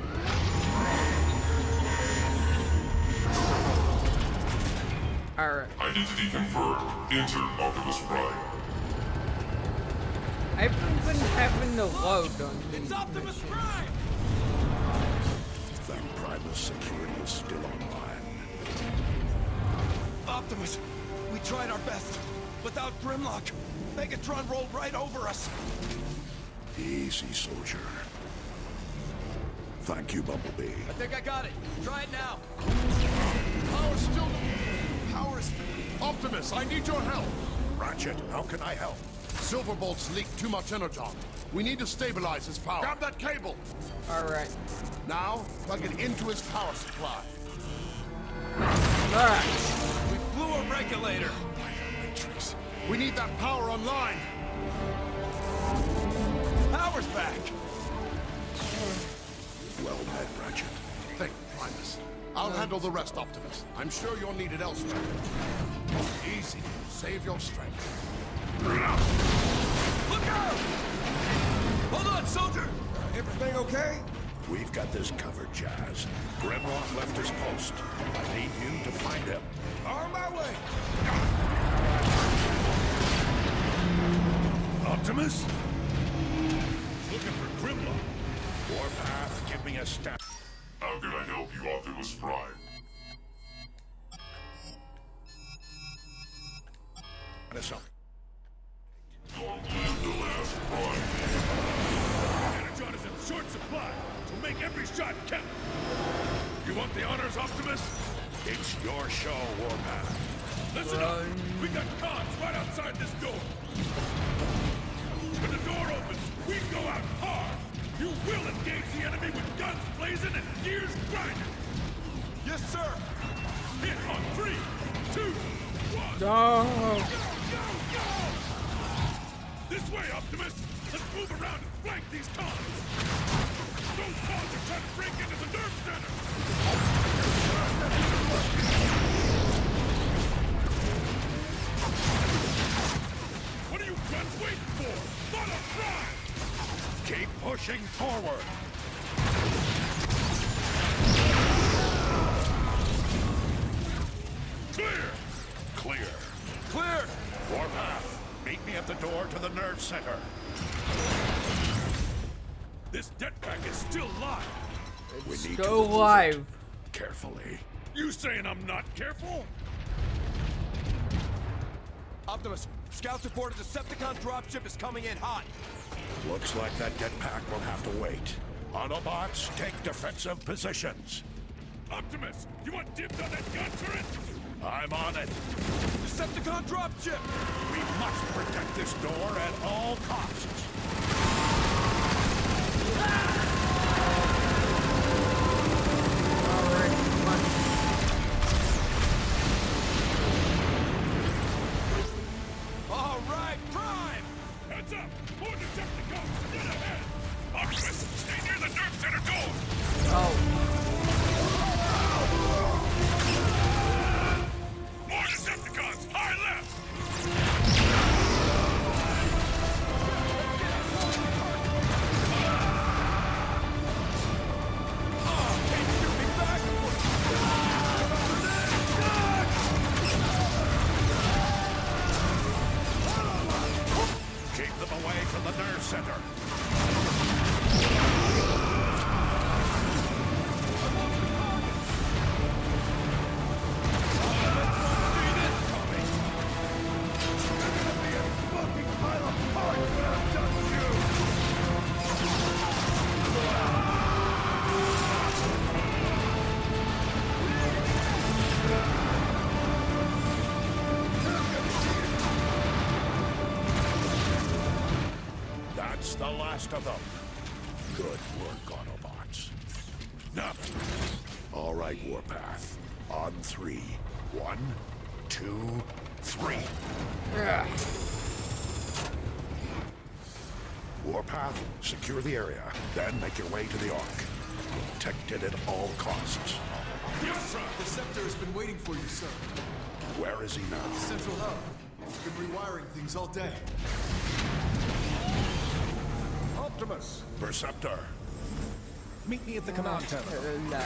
Alright. Identity confirmed. Enter Optimus Prime. I've been having to load on these It's Optimus missions. Prime! That Primus security is still online. Optimus, we tried our best. Without Grimlock, Megatron rolled right over us. Easy, soldier. Thank you, Bumblebee. I think I got it. Try it now. Power's still... Power's... Optimus, I need your help. Ratchet, how can I help? Silverbolt's leaked too much energon. We need to stabilize his power. Grab that cable. Alright. Now, plug it into his power supply. Alright. We blew a regulator. Matrix. We need that power online. Power's back. Well met, Ratchet. Thank you, Primus. I'll handle the rest, Optimus. I'm sure you're needed elsewhere. Easy. Save your strength. Look out! Hold on, soldier! Everything okay? We've got this covered, Jazz. Grimlock left his post. I need you to find him. On my way. Optimus? Looking for Grimlock. Warpath, give me a step. How can I help you, Optimus Prime? Listen. Long live the last Prime. Energon is in short supply, so make every shot count. You want the honors, Optimus? It's your show, Warpath. Listen up! We got cons right outside this door. When the door opens, we go out hard. You will engage the enemy with guns blazing and gears grinding. Yes, sir! Hit on 3, 2, 1. Go! Go! This way, Optimus! Let's move around and flank these cons! Those cons are trying to break into the nerve center! What are you guns waiting for? Follow Prime! Keep pushing forward. Clear! Clear. Clear! Warpath, meet me at the door to the nerve center. This jetpack is still live! We need Go live. Carefully. You saying I'm not careful? Optimus, scouts report a Decepticon dropship is coming in hot. Looks like that jetpack will have to wait. Autobots, take defensive positions. Optimus, you want dibs on that gun turret? I'm on it. Decepticon dropship! We must protect this door at all costs. All right, Prime! Heads up! More Decepticons right ahead! Optimus, stay near the nerve center door! More Decepticons! High left! Keep them away from the nerve center. That's the last of them. Good work, Autobots. Now, All right, Warpath. On 3. 1, 2, 3. Warpath, secure the area. Then make your way to the Ark. Protect it at all costs. Yes, sir. The Scepter has been waiting for you, sir. Where is he now? The central hub. He's been rewiring things all day. Optimus, Perceptor. meet me at the command terminal.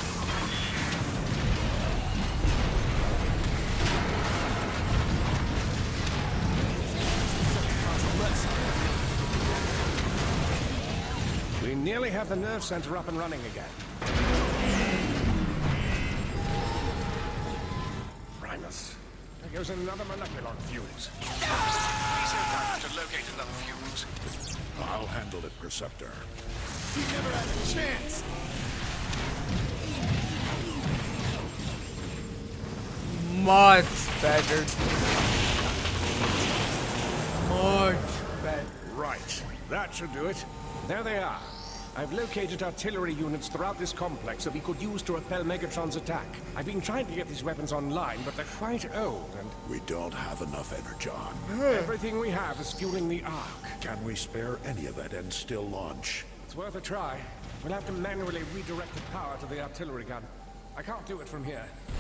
We nearly have the nerve center up and running again. Primus. There goes another molecular fuse. Please help us to locate another fuse. I'll handle it, Perceptor. He never had a chance! Much better. Much better. Right. That should do it. There they are. I've located artillery units throughout this complex that we could use to repel Megatron's attack. I've been trying to get these weapons online, but they're quite old, and... We don't have enough energon. everything we have is fueling the Ark. Can we spare any of it and still launch? It's worth a try. We'll have to manually redirect the power to the artillery gun. I can't do it from here.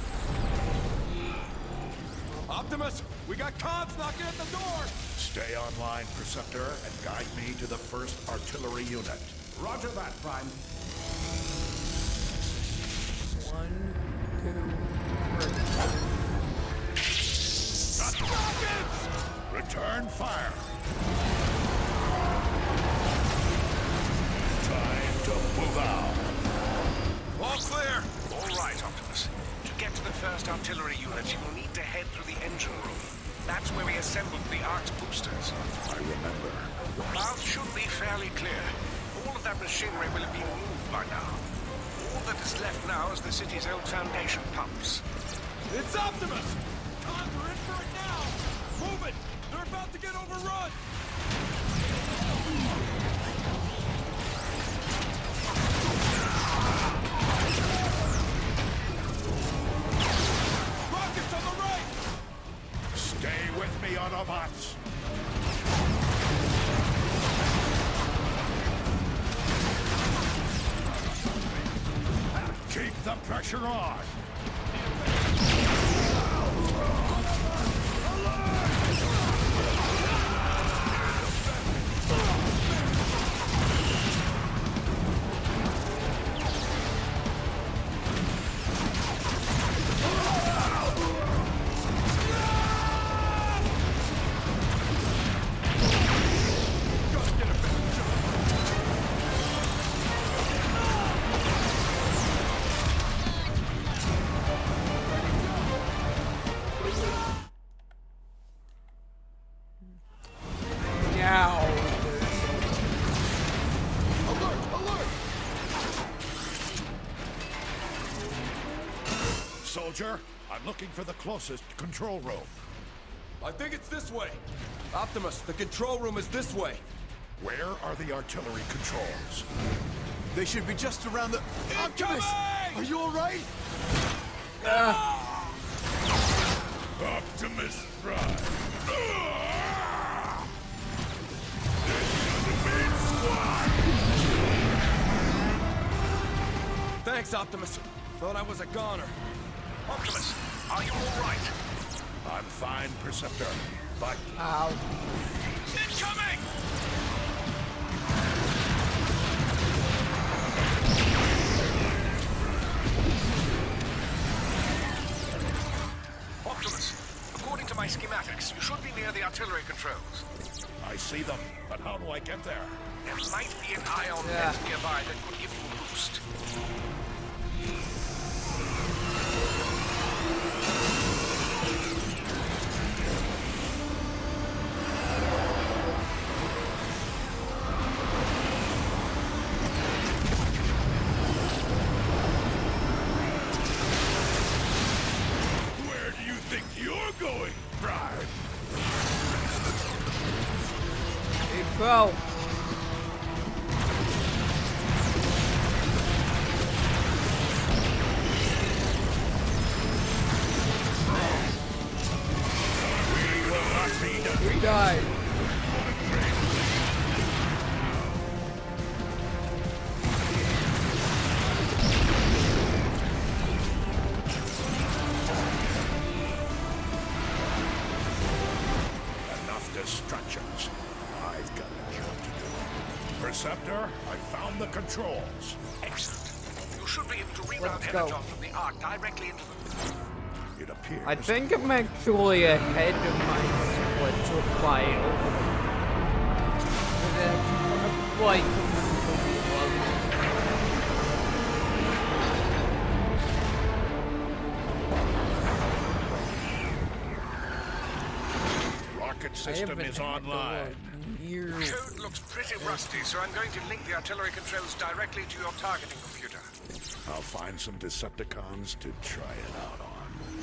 Optimus, we got Cobbs knocking at the door! Stay online, Perceptor, and guide me to the first artillery unit. Roger that, Prime. 1, 2, 3. Rockets! Return fire. Time to move out. All clear. All right, Optimus. To get to the first artillery unit, you will need to head through the engine room. That's where we assembled the Ark's boosters. I remember. The path should be fairly clear. All of that machinery will have been moved by now. All that is left now is the city's old foundation pumps. It's Optimus! Cons are in for it now! Move it! They're about to get overrun! Rockets on the right! Stay with me, Autobots. Keep the pressure on. Soldier, I'm looking for the closest control room. I think it's this way. Optimus, the control room is this way. Where are the artillery controls? They should be just around the... Optimus! Are you all right? Optimus Prime. Thanks, Optimus. Thought I was a goner. Optimus, are you all right? I'm fine, Perceptor, but... Ow. Incoming! Optimus, according to my schematics, you should be near the artillery controls. I see them, but how do I get there? There might be an ion vent nearby that could give you a boost. Where do you think you're going, Prime? Hey, bro. We died. Perceptor, I found the controls. Excellent. You should be able to reroute Let's go. energon from the arc directly into the... It appears... I think I'm actually ahead of my split file. Like, Rocket system is online. Code looks pretty rusty, so I'm going to link the artillery controls directly to your targeting computer. I'll find some Decepticons to try it out on.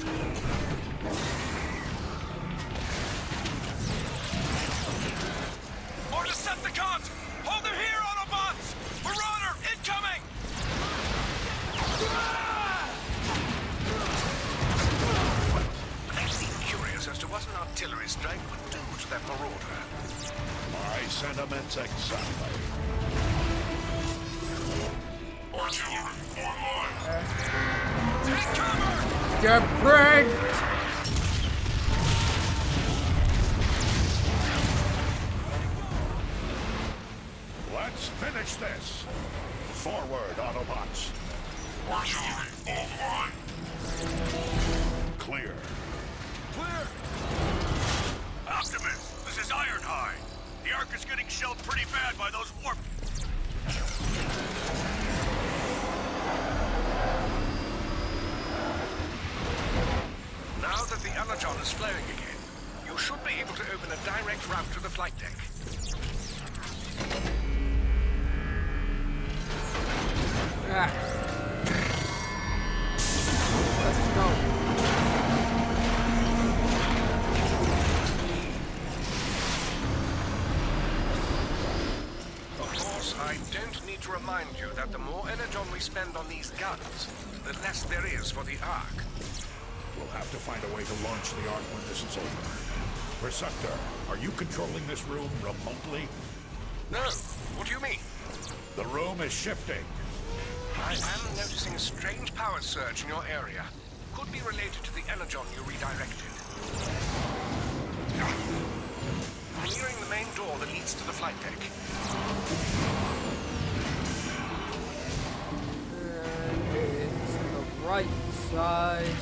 More Decepticons! Hold them here, Autobots! Marauder, incoming! I'm curious as to what an artillery strike would do to that Marauder. My sentiments exactly. Artillery online. Take cover! get pranked! Let's finish this. Forward, Autobots. Artillery online. Clear. Clear! Optimus, this is Ironhide. The Ark is getting shelled pretty bad by those warp... Now that the energon is flowing again, you should be able to open a direct route to the flight deck. Let's go. Of course, I don't need to remind you that the more energon we spend on these guns, the less there is for the Ark. We'll have to find a way to launch the Ark when this is over. Perceptor, are you controlling this room remotely? No. What do you mean? The room is shifting. I am noticing a strange power surge in your area. Could be related to the energon you redirected. I'm nearing the main door that leads to the flight deck. And it's the right side.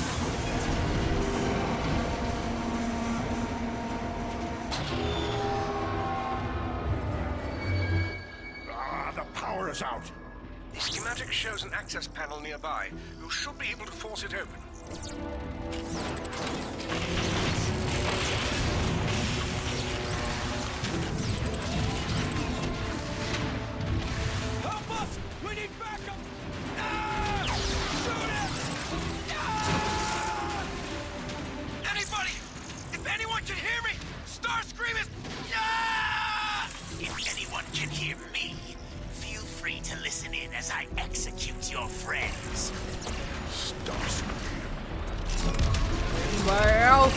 The power is out. The schematic shows an access panel nearby. You should be able to force it open. Help us! We need backup! Ah! Shoot him! Ah! Anybody! If anyone can hear me, Starscream is... Ah! If anyone can hear me, feel free to listen in as I execute your friends. Starscream. Anybody else?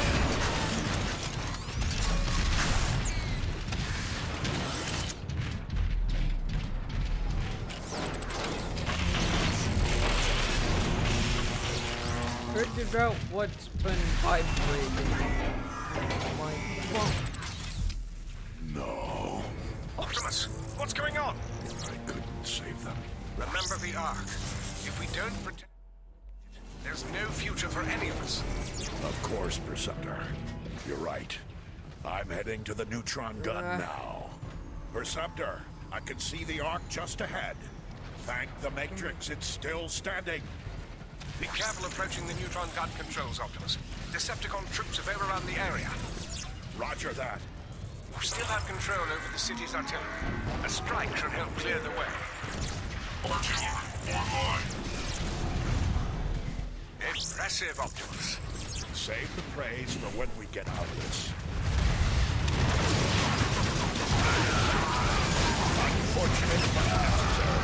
Figured out what's been vibrating. My phone. No. Optimus, what's going on? I couldn't save them. Remember the Ark. If we don't protect... there's no future for any of us. Of course, Perceptor. You're right. I'm heading to the neutron gun now. Perceptor, I can see the Ark just ahead. Thank the Matrix, it's still standing. Be careful approaching the neutron gun controls, Optimus. Decepticon troops have overrun the area. Roger that. We still have control over the city's artillery. A strike should help clear the way. Artillery online. Impressive, Optimus. Save the praise for when we get out of this. Unfortunate but necessary.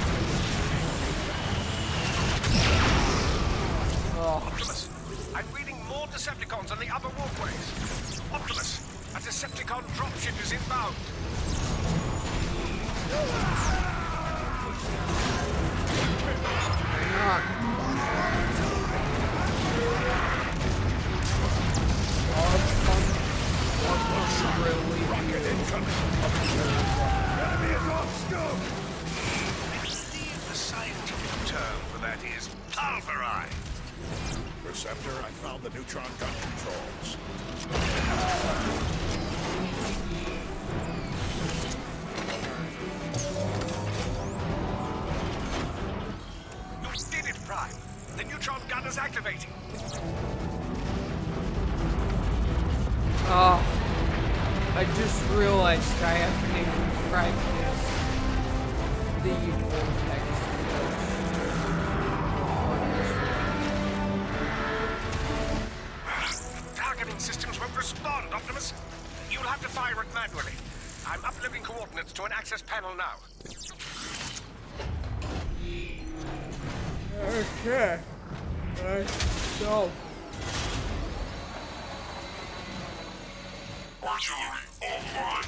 Optimus, I'm reading more Decepticons on the upper walkways. Optimus, a Decepticon dropship is inbound. Rocket incoming. Enemy is on activating. Oh, I just realized I haven't even practiced the vortex. Targeting systems won't respond, Optimus. You'll have to fire it manually. I'm uploading coordinates to an access panel now. Okay. Let's go. Artillery online.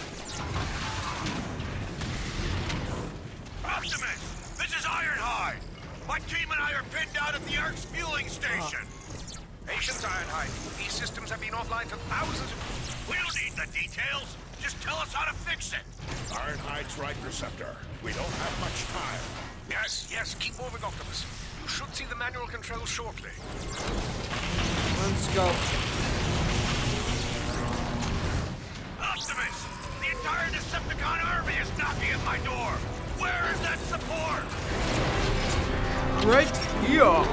Optimus! This is Ironhide! My team and I are pinned down at the Ark's fueling station. Patience, Ironhide. These systems have been offline for thousands of... We don't need the details. Just tell us how to fix it. Ironhide's right, Receptor. We don't have much time. Yes, keep moving, Optimus. You should see the manual controls shortly. Let's go. Optimus! The entire Decepticon army is knocking at my door! Where is that support? Right here.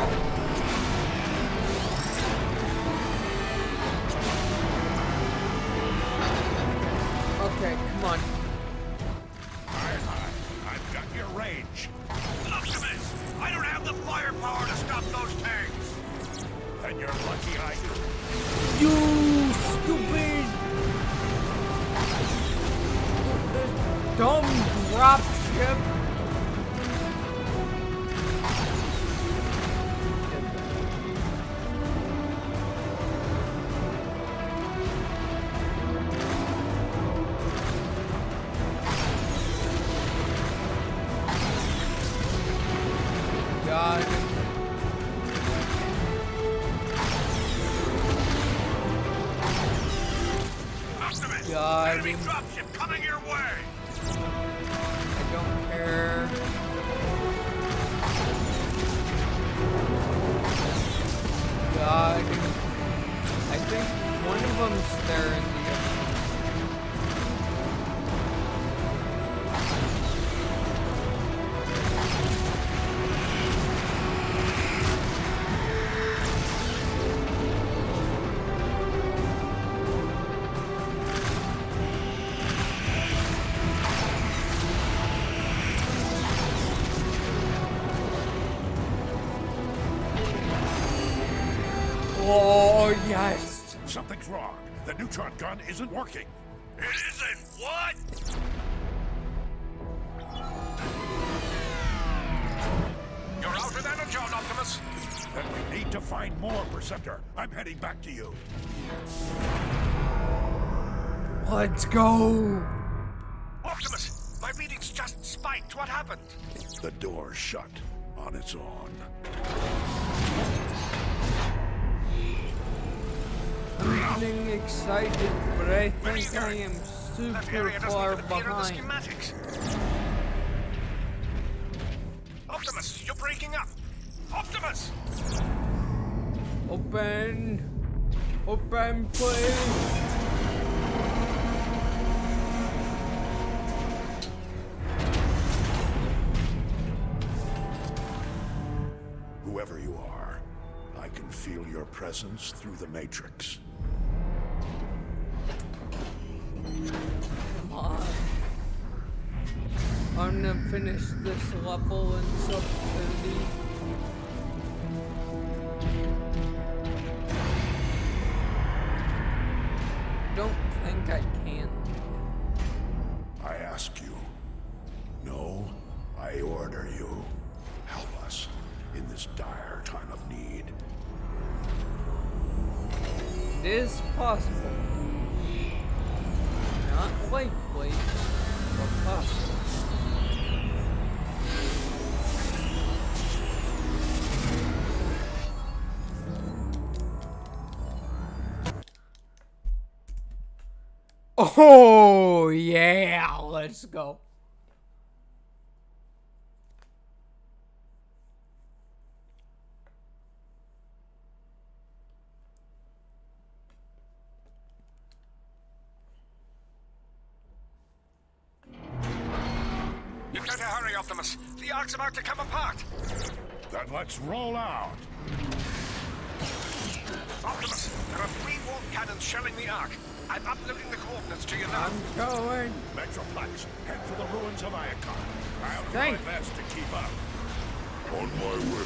Okay, come on. Ironhide, I've got your range. Optimus! I don't have the firepower to stop those tanks! Then you're lucky I do. You stupid! Dumb dropship! God. Optimus! God. Enemy dropship coming your way! I don't care. God. I think one of them's there in the other. Oh, yes! Something's wrong. The neutron gun isn't working. It isn't what? You're out of energy, Optimus. Then we need to find more, Perceptor. I'm heading back to you. Let's go! Optimus, my readings just spiked. What happened? The door's shut on its own. I'm getting excited, but I think I am That super area doesn't far even appear in the behind. schematics. Optimus, you're breaking up. Optimus! Open! Open, please! Whoever you are, I can feel your presence through the Matrix. Come on. I'm gonna finish this level in sub 30. Don't think I can. I ask you. No, I order you. Help us in this dire time of need. It is possible. Not likely, but possible. Oh, yeah, let's go. You've got to hurry, Optimus. The Ark's about to come apart. Then let's roll out. Optimus, there are 3 warp cannons shelling the Ark. I'm uploading the coordinates to you now. I'm going. Metroplex, head for the ruins of Iacon. I'll do Thank- my best to keep up. On my way.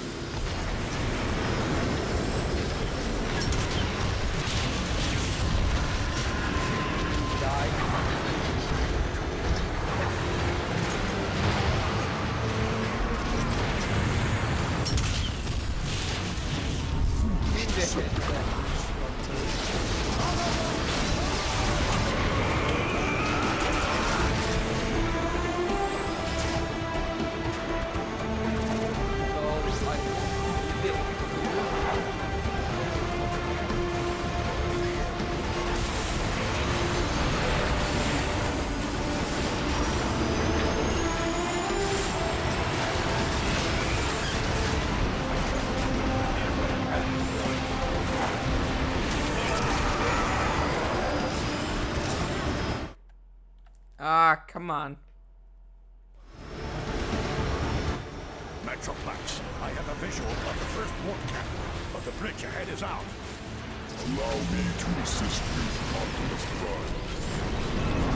Ah, come on. Metroplex, I have a visual of the first warp cannon, but the bridge ahead is out. Allow me to assist you, Optimus Prime.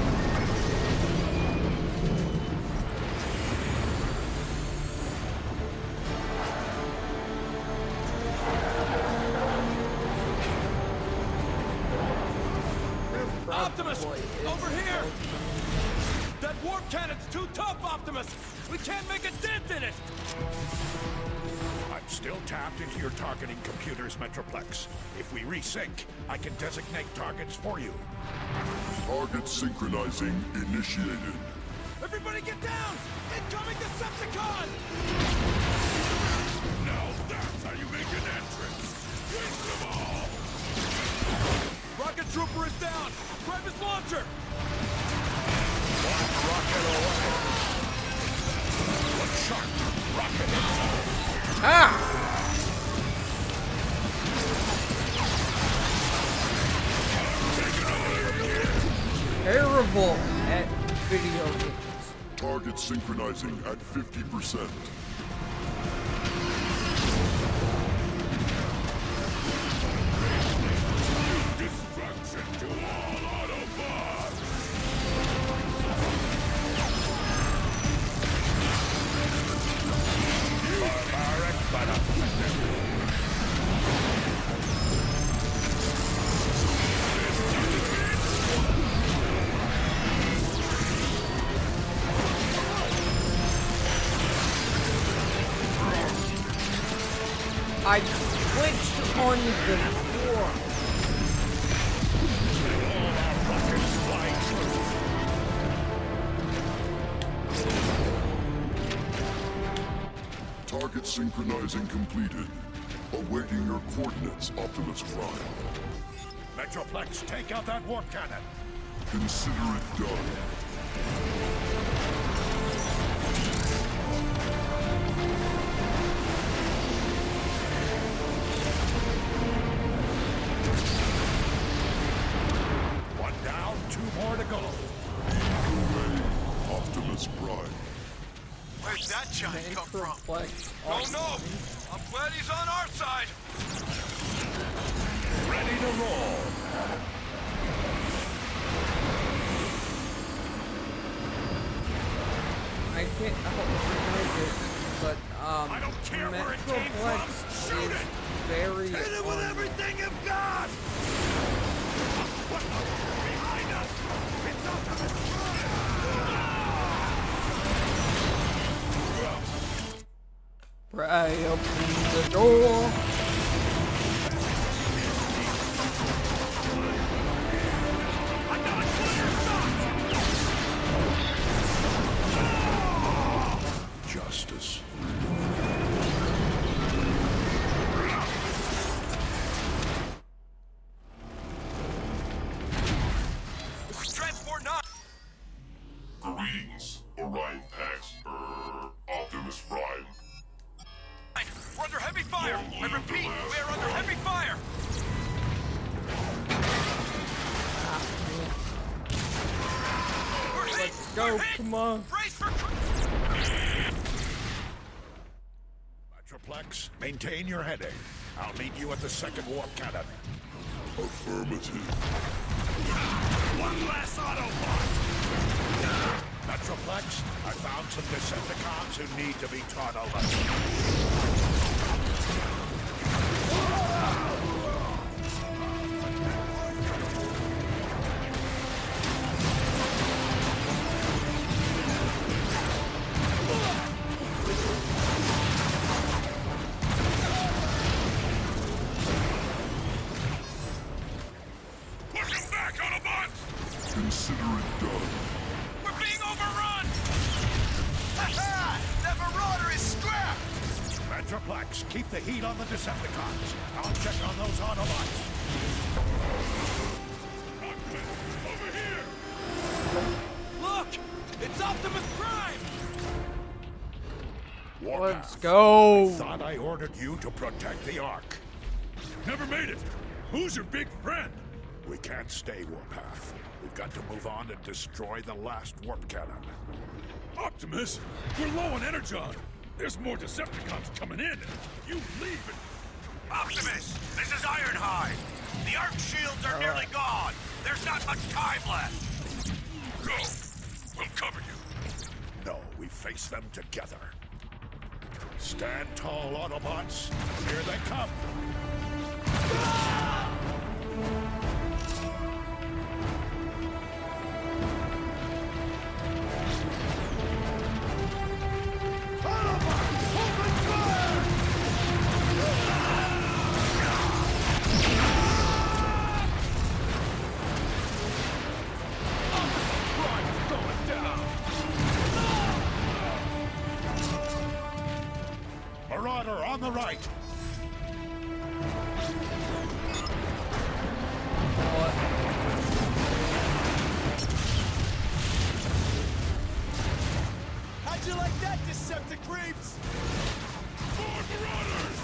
Optimus! Over here! That warp cannon's too tough, Optimus! We can't make a dent in it! I'm still tapped into your targeting computers, Metroplex. If we resync, I can designate targets for you. Target synchronizing initiated. Everybody get down! Incoming Decepticon! Now that's how you make an entrance! Waste them all! Rocket Trooper is down! Grab his launcher! One rocket away. One sharp rocket inside. Ah! Terrible at video games. Target synchronizing at 50%. Destruction to all Autobots! Barbaric but effective. I glitched on the floor. All our rockets fly true. Target synchronizing completed. Awaiting your coordinates, Optimus Prime. Metroplex, take out that warp cannon. Consider it done. One down, 2 more to go. Away, Optimus Prime. Where's that giant come from? Metroplex. Oh no! I'm glad he's on our side! Ready to roll. I can't help it, but I don't care where it came Metroplex from. Shoot is it! very Hit it with everything you've got! What the? Behind us! It's Optimus Pry open the door. Justice. Transport 9! Greetings, Orion Pax, Optimus Prime. We're under heavy fire! I repeat, we are under heavy fire! We're hit! Let's go, We're hit! come on. Brace for... Metroplex, maintain your heading. I'll meet you at the second warp cannon. Affirmative. One last Autobot! Metroplex, I found some Decepticons who need to be taught a lesson. Push him back, Autobots! Consider it done. We're being overrun! Ha-ha! The Marauder is scrapped! Metroplex, keep the heat on the Decepticons. I'll check on those Autobots. Over here! Look! It's Optimus Prime! Let's go. I thought I ordered you to protect the Ark. Never made it! Who's your big friend? We can't stay, Warpath. We've got to move on and destroy the last warp cannon. Optimus, we're low on energon. There's more Decepticons coming in. You leave and... Optimus, this is Ironhide. The Arc shields are nearly gone. There's not much time left. Go. We'll cover you. No, we face them together. Stand tall, Autobots. Here they come. Marauder on the right. How'd you like that, Decepticreeps? More Marauders!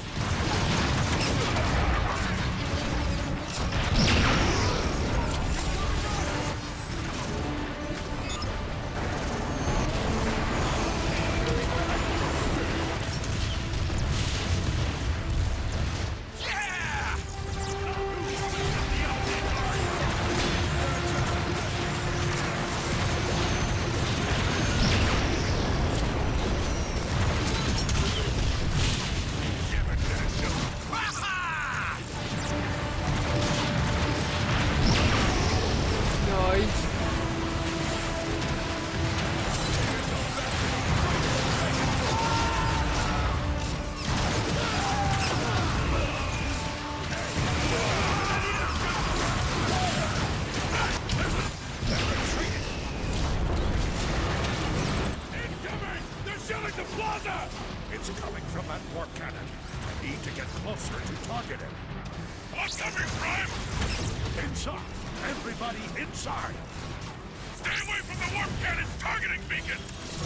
It's coming from that warp cannon. I need to get closer to target it. I'm coming, Prime! Inside! Everybody inside! Stay away from the warp cannon's targeting beacon!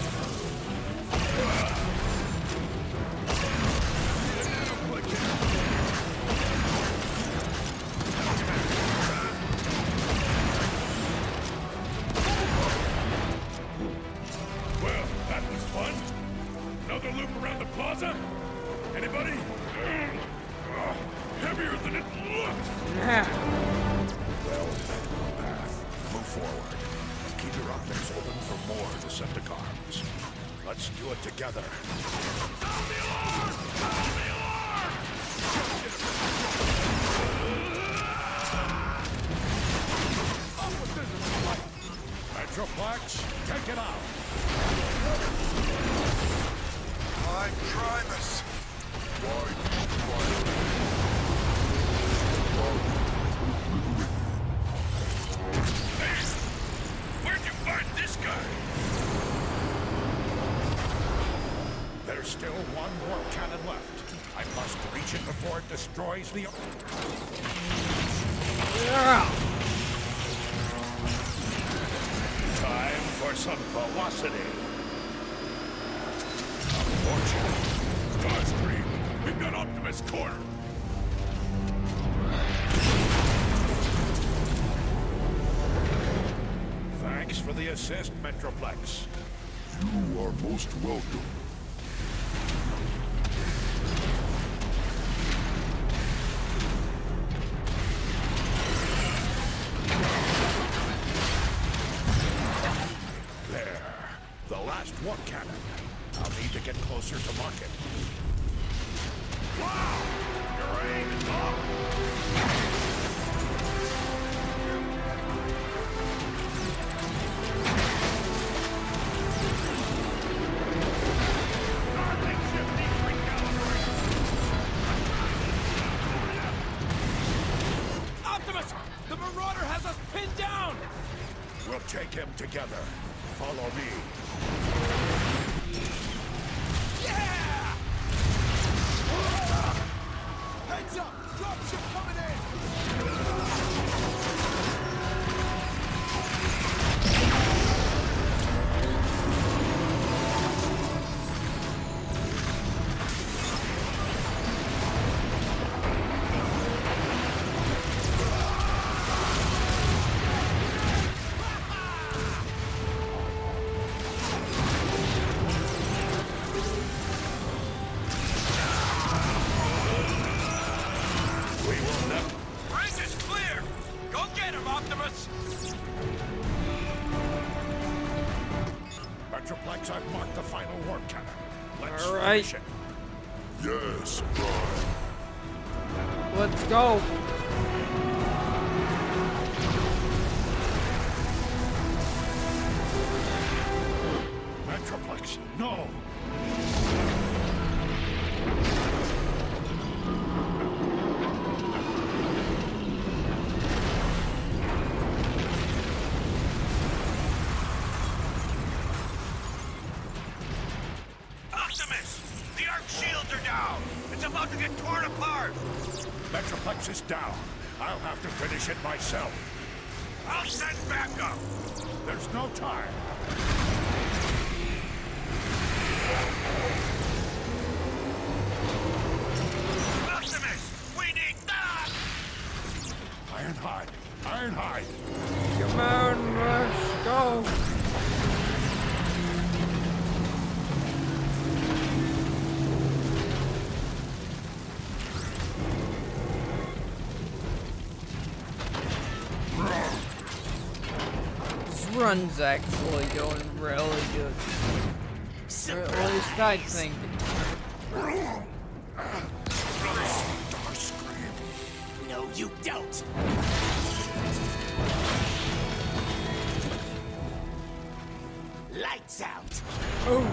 Well, that was fun. Another loop around the plaza? Anybody? Heavier than it looks! Well, path. Move forward. Keep your optics open for more Decepticons. Let's do it together. Sound the alarm! Sound the alarm! Metroplex, take it out. I'm Primus. Hey! Where'd you find this guy? There's still one warp cannon left. I must reach it before it destroys the... Time for some velocity. Unfortunate. Starscream, we've got Optimus cornered. Thanks for the assist, Metroplex. You are most welcome. The last warp cannon. I'll need to get closer to market. Wow! Your aim is off! Optimus! The Marauder has us pinned down! We'll take him together. Follow me. Yeah! Heads up! Dropship coming in! Metroplex, I've marked the final warp cannon. Let's finish it. Yes, Prime. Let's go. Metroplex, no! Metroplex is down. I'll have to finish it myself. I'll send backup. There's no time. Optimus, we need that! Ironhide! Ironhide! Come on, let's go. Run's actually going really good. Or at least I think. No, you don't. Lights out. Oh.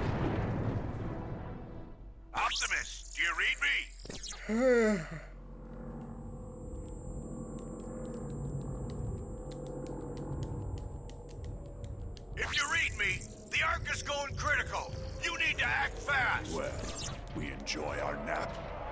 Optimus, do you read me? If you read me, the Ark is going critical. You need to act fast. Well, we enjoy our nap.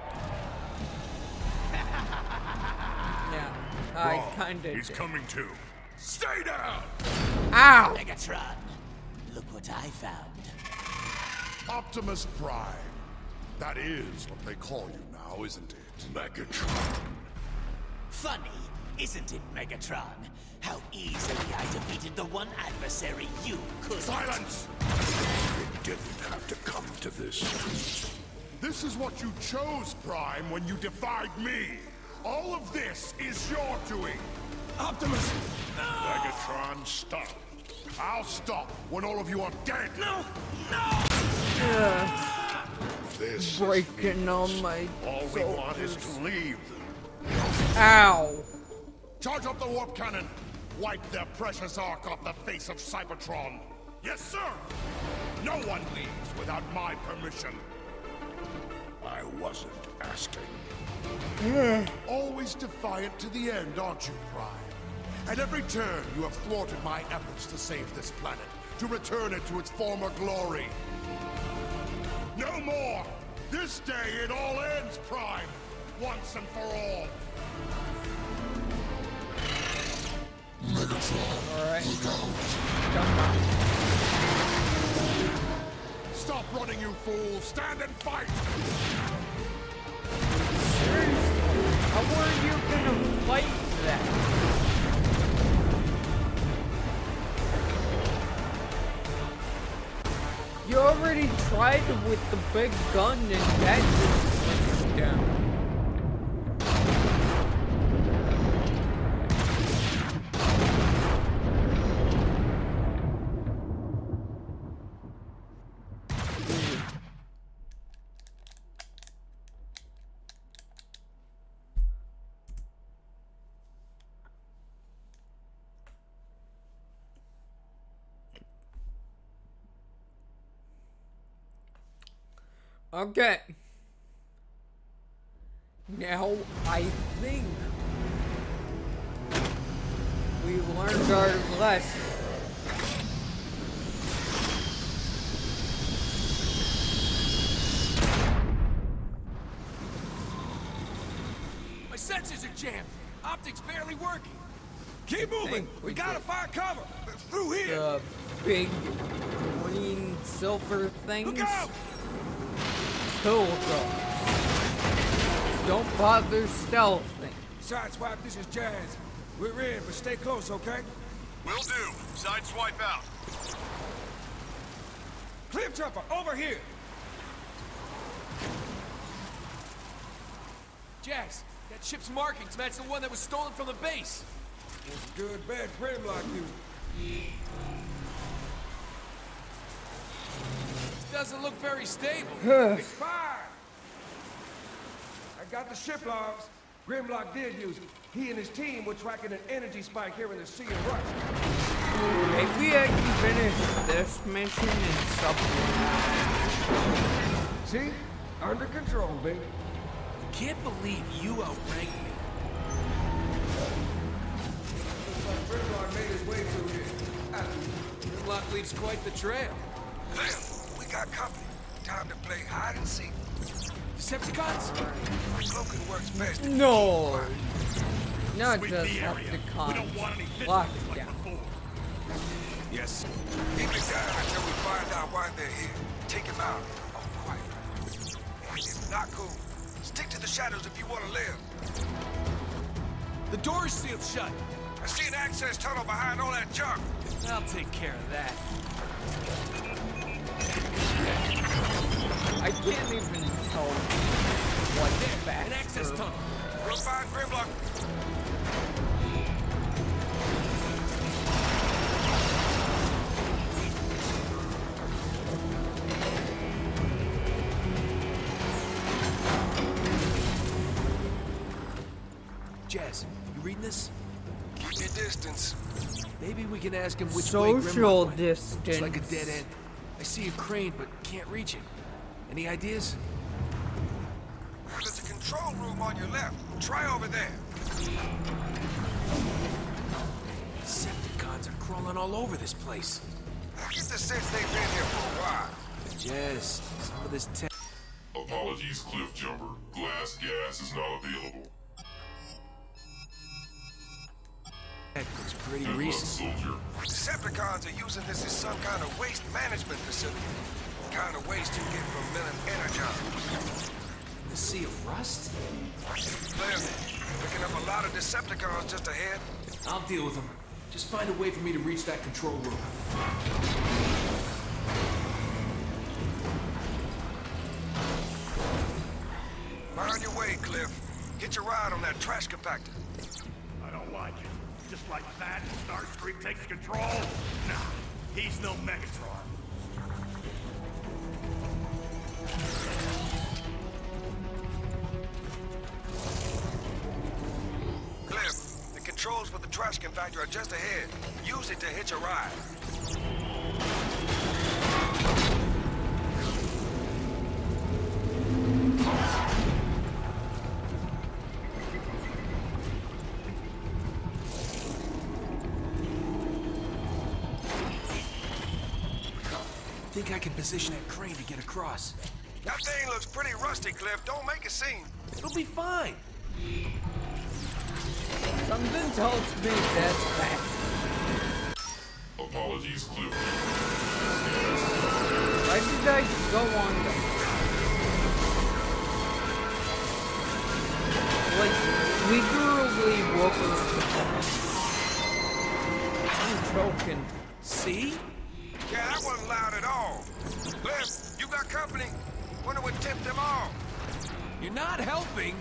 Yeah, I kinda He's did. coming too. Stay down! Ow! Megatron, look what I found. Optimus Prime. That is what they call you now, isn't it? Megatron. Funny, isn't it, Megatron? How easily I defeated the one adversary you could. Silence! It didn't have to come to this. This is what you chose, Prime, when you defied me. All of this is your doing. Optimus! Megatron, stop. I'll stop when all of you are dead. No! No! This Breaking on my all we want is to leave. Ow! Charge up the warp cannon. Wipe their precious Ark off the face of Cybertron. Yes, sir. No one leaves without my permission. I wasn't asking. Always defiant to the end, aren't you, Prime? At every turn, you have thwarted my efforts to save this planet, to return it to its former glory. No more! This day it all ends, Prime! Once and for all! Alright. Come on. Stop running, you fool! Stand and fight! Seriously? How were you gonna fight that? You already tried with the big gun and that didn't bring him down. Okay. Now, I think we learned our lesson. My sensors are jammed. Optics barely working. Keep moving. We gotta find cover. Through here. The big green silver things. Look out! Kill those. Don't bother stealthing. Sideswipe, this is Jazz. We're in, but stay close, okay? Will do. Sideswipe out. Cliff Jumper, over here. Jazz, that ship's markings match the one that was stolen from the base. It's good, bad Grimlock used. Doesn't look very stable. It's fire! I got the ship logs. Grimlock did use it. He and his team were tracking an energy spike here in the Sea of Rust. Maybe I can finish this mission and supplement. See? Under control, baby. Can't believe you outranked me. Looks like Grimlock made his way through here. Grimlock leaves quite the trail. We got company. Time to play hide and seek. Decepticons? Cloaking works best. No! Not Sweep just the area. We don't want any Decepticons. visitors Lock like down. before. Yes. Keep it down until we find out why they're here. Take them out. Oh, quiet. It's not cool. Stick to the shadows if you want to live. The door is sealed shut. I see an access tunnel behind all that junk. I'll take care of that. I can't even tell what's faster. An access tunnel. We'll find Grimlock. Jazz, you reading this? Keep your distance. Maybe we can ask him which way Social Grimlock went. distance. It's like a dead end. I see a crane, but can't reach it. Any ideas? There's a control room on your left. Try over there. Decepticons are crawling all over this place. I get the sense they've been here for a while. Jazz, some of this tech Apologies, Cliff Jumper. Glass gas is not available. looks pretty Good luck, recent. soldier. Decepticons are using this as some kind of waste management facility. The kind of waste you get from milling energon. The Sea of Rust? Cliff, picking up a lot of Decepticons just ahead. I'll deal with them. Just find a way for me to reach that control room. Find your way, Cliff. Hitch a ride on that trash compactor. I don't like it. Just like that, Starscream takes control? Nah, he's no Megatron. Cliff, the controls for the trash compactor are just ahead. Use it to hitch a ride. I think I can position that crane to get across. That thing looks pretty rusty, Cliff. Don't make a scene. It'll be fine. Something tells me that's fast. Apologies, Cliff. Why did I go on the... Like, literally what was the... I'm choking. See? Yeah, that wasn't loud at all. Cliff, you got company. Wonder what tipped them off. You're not helping.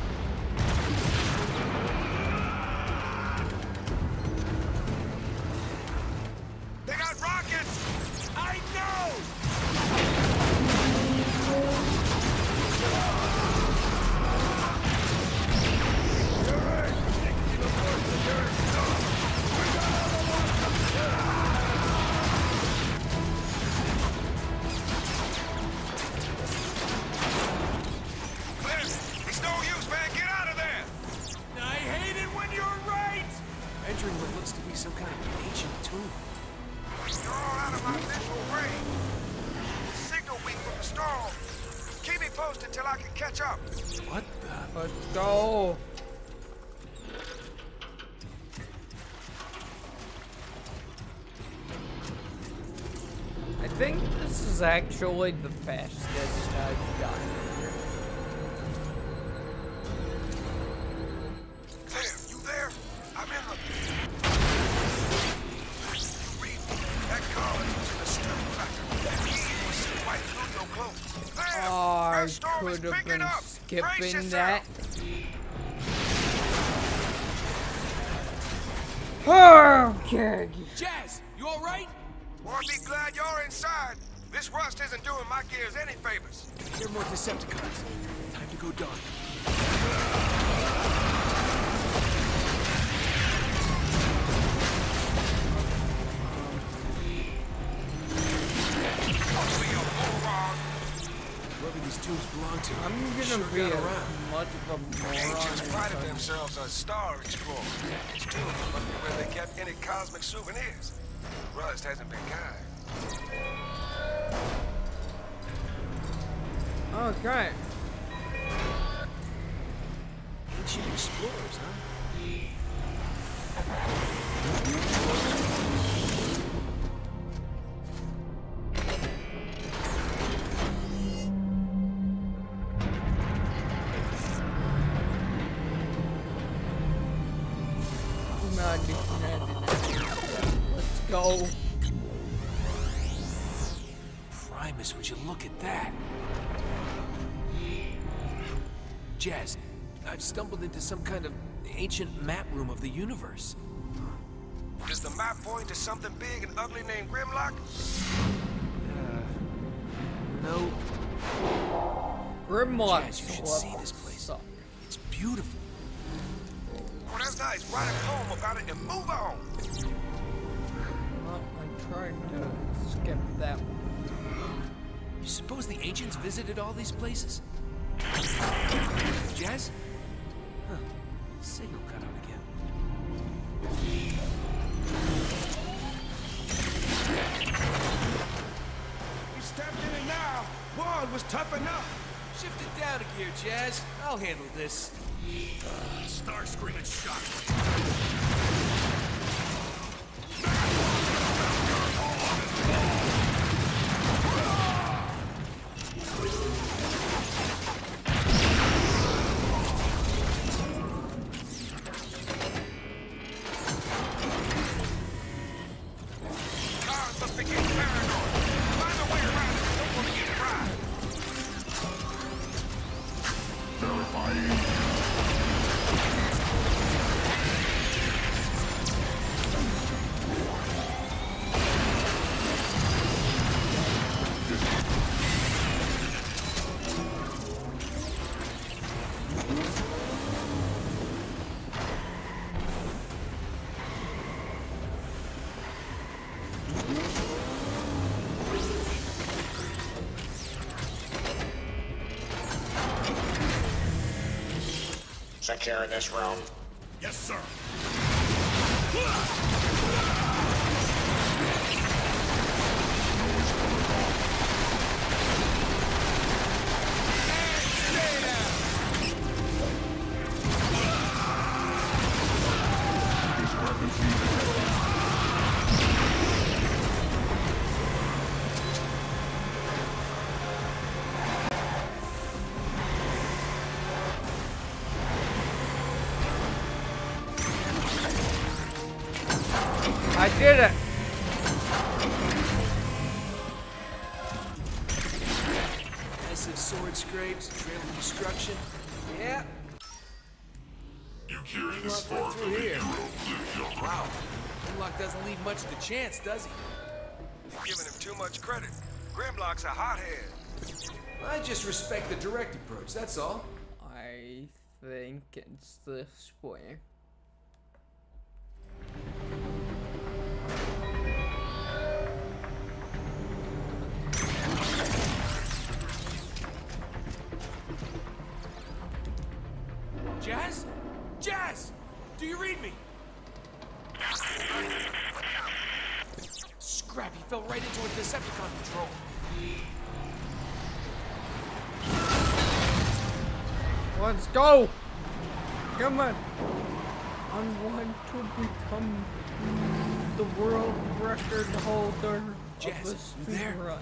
They got rockets! I know! posted till I can catch up. What the? Let's go. I think this is actually the fastest I've gotten. There, you there? I'm in the... Read that car is using a strip cracker. He will see right through your clothes. There! Oh, That I storm is could have picking been up. Brace skipping yourself. that. Okay. Jazz, you all right? Well, I'll be glad you're inside. This rust isn't doing my gears any favors. There are more Decepticons. Time to go dark. Whoever these tubes belong to, I'm gonna sure be got as around. much of a moron Ancients as prided I- themselves on star explorers. These tubes must be where they kept any cosmic souvenirs. Rust hasn't been kind. Okay. Ancient explorers, huh? Let's go. Primus, would you look at that? Jazz, I've stumbled into some kind of ancient map room of the universe. Does the map point to something big and ugly named Grimlock? No. Grimlock. Jazz, you should see this place. It's beautiful. Oh, that's nice. Write a poem about it and move on. Well, I'm trying to skip that one. You suppose the ancients visited all these places? Jazz? Huh. Signal cut out again. We stepped in it now. Ward was tough enough. Shift it down a gear, Jazz. I'll handle this. Starscream and shot. Cars must be getting paranoid. Find a way around it. Don't want to get fried. Verifying. Secure this room. Yes, sir. I did it. Massive sword scrapes, trail of destruction. Yeah. You carry the Walk spark of through the here. hero, live younger. Wow. Grimlock doesn't leave much to chance, does he? You're giving him too much credit. Grimlock's a hothead. I just respect the direct approach, that's all. I think it's this way. Jazz? Jazz! Do you read me? Scrap, he fell right into a Decepticon patrol. Let's go! Come on! I want to become the world record holder of the speedrun.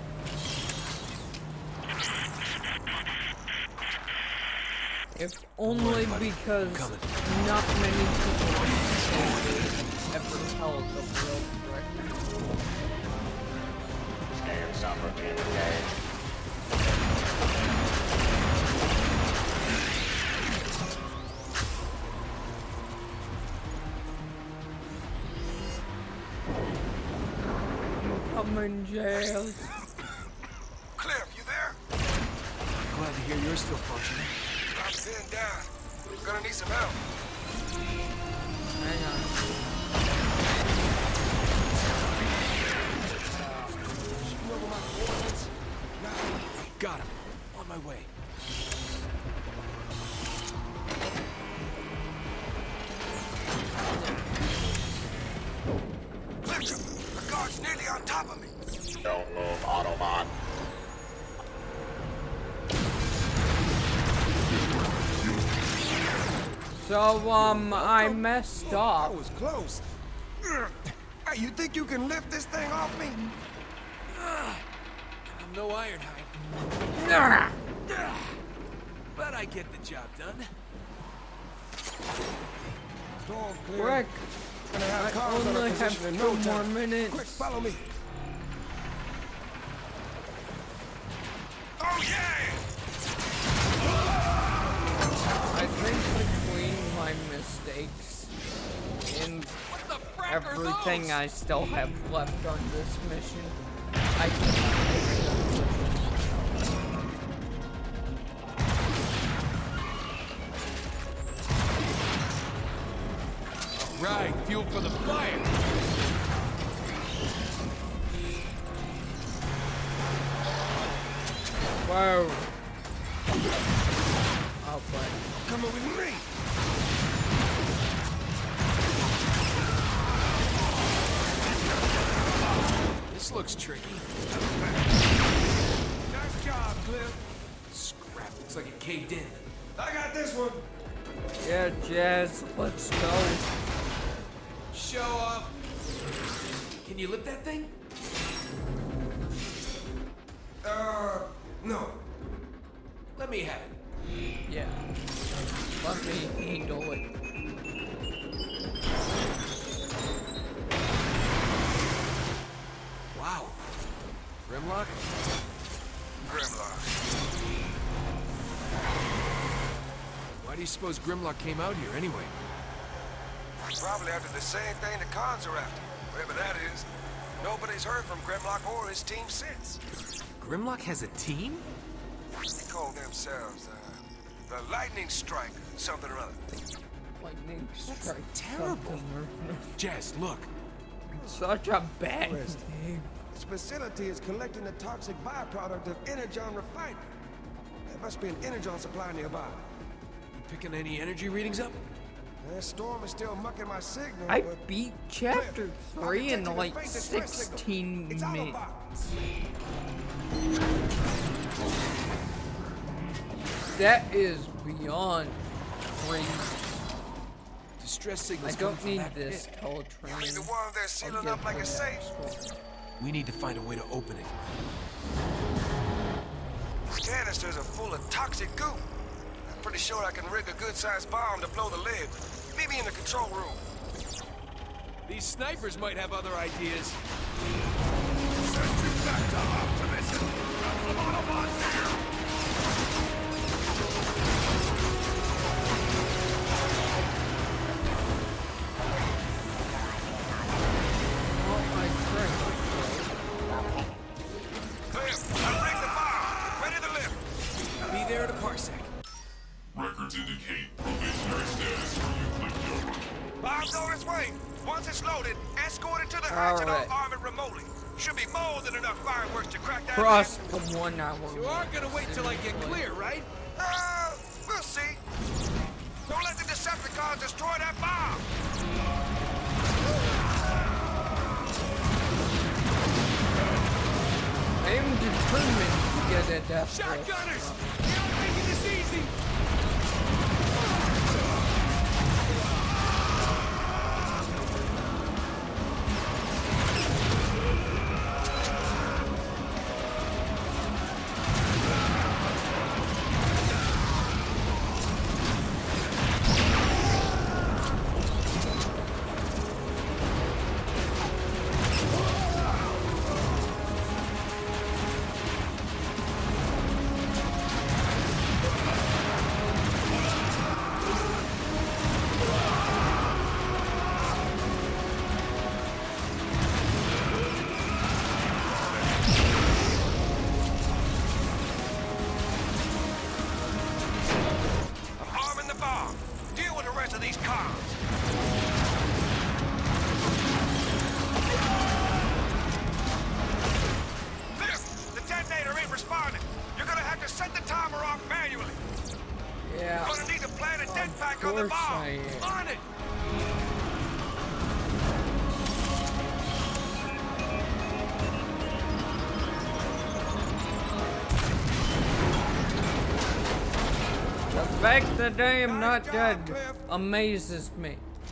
If only because not many people ever held the world record. Scan subroutine engaged. Coming, jails. Cliff, you there? Glad to hear you're still functioning. I'm sitting down. We're gonna need some help. Hang on. Got him. On my way. Cliff, the guard's nearly on top of me. Don't move, Autobot. So, I messed up. That was close. Hey, you think you can lift this thing off me? I'm no Ironhide. But I get the job done. Storm clear. Rick, Gonna have I cars on our only have position in 2 no more time. minutes. Quick, follow me. Oh, yeah! I think between my mistakes and everything I still have left on this mission, I can Right, fuel for the fire. Whoa. Oh, but Coming with me. This looks tricky. Nice job, Cliff. Scrap. Looks like it caved in. I got this one. yeah, Jazz, let's go. Show off. Can you lift that thing? No. Let me have it. Yeah. Let me handle it. Wow. Grimlock? Grimlock. Why do you suppose Grimlock came out here anyway? Probably after the same thing the cons are after. Whatever that is. Nobody's heard from Grimlock or his team since. Grimlock has a team? They call themselves, the Lightning Strike, something or other. Lightning That's strike. terrible. Jess, look. Such a bad West. name. This facility is collecting the toxic byproduct of Energon refining. There must be an Energon supply nearby. You picking any energy readings up? That storm is still mucking my signal. I but beat chapter 3 in detecting a like faint distress signal. 16 It's minutes. Autobots. That is beyond crazy. Distress I signals don't coming from need that this pit. You mean Teletrain. the one they're sealing up like a safe? We need to find a way to open it. These canisters are full of toxic goo. I'm pretty sure I can rig a good-sized bomb to blow the lid. Meet me in the control room. These snipers might have other ideas. Send you back to Optimus and the Autobots here! Oh, I crashed. Cliff, I rigged the bomb. Ready to lift. Be there in a parsec. Records indicate probationary status for you, Cliff Jones. Bomb's on its way. Once it's loaded, escort it to the hatch and Alright. I'll arm it remotely. Should be more than enough fireworks to crack that. Cross the 1 hour. You are gonna wait till I get clear, right? We'll see. Don't let the Decepticons destroy that bomb. I am determined to get a death. Shotgunners! You're not making this easy! Yeah. Gonna need to plant a dead pack Of on the course bomb. I am. On it. The fact that I am not dead amazes me.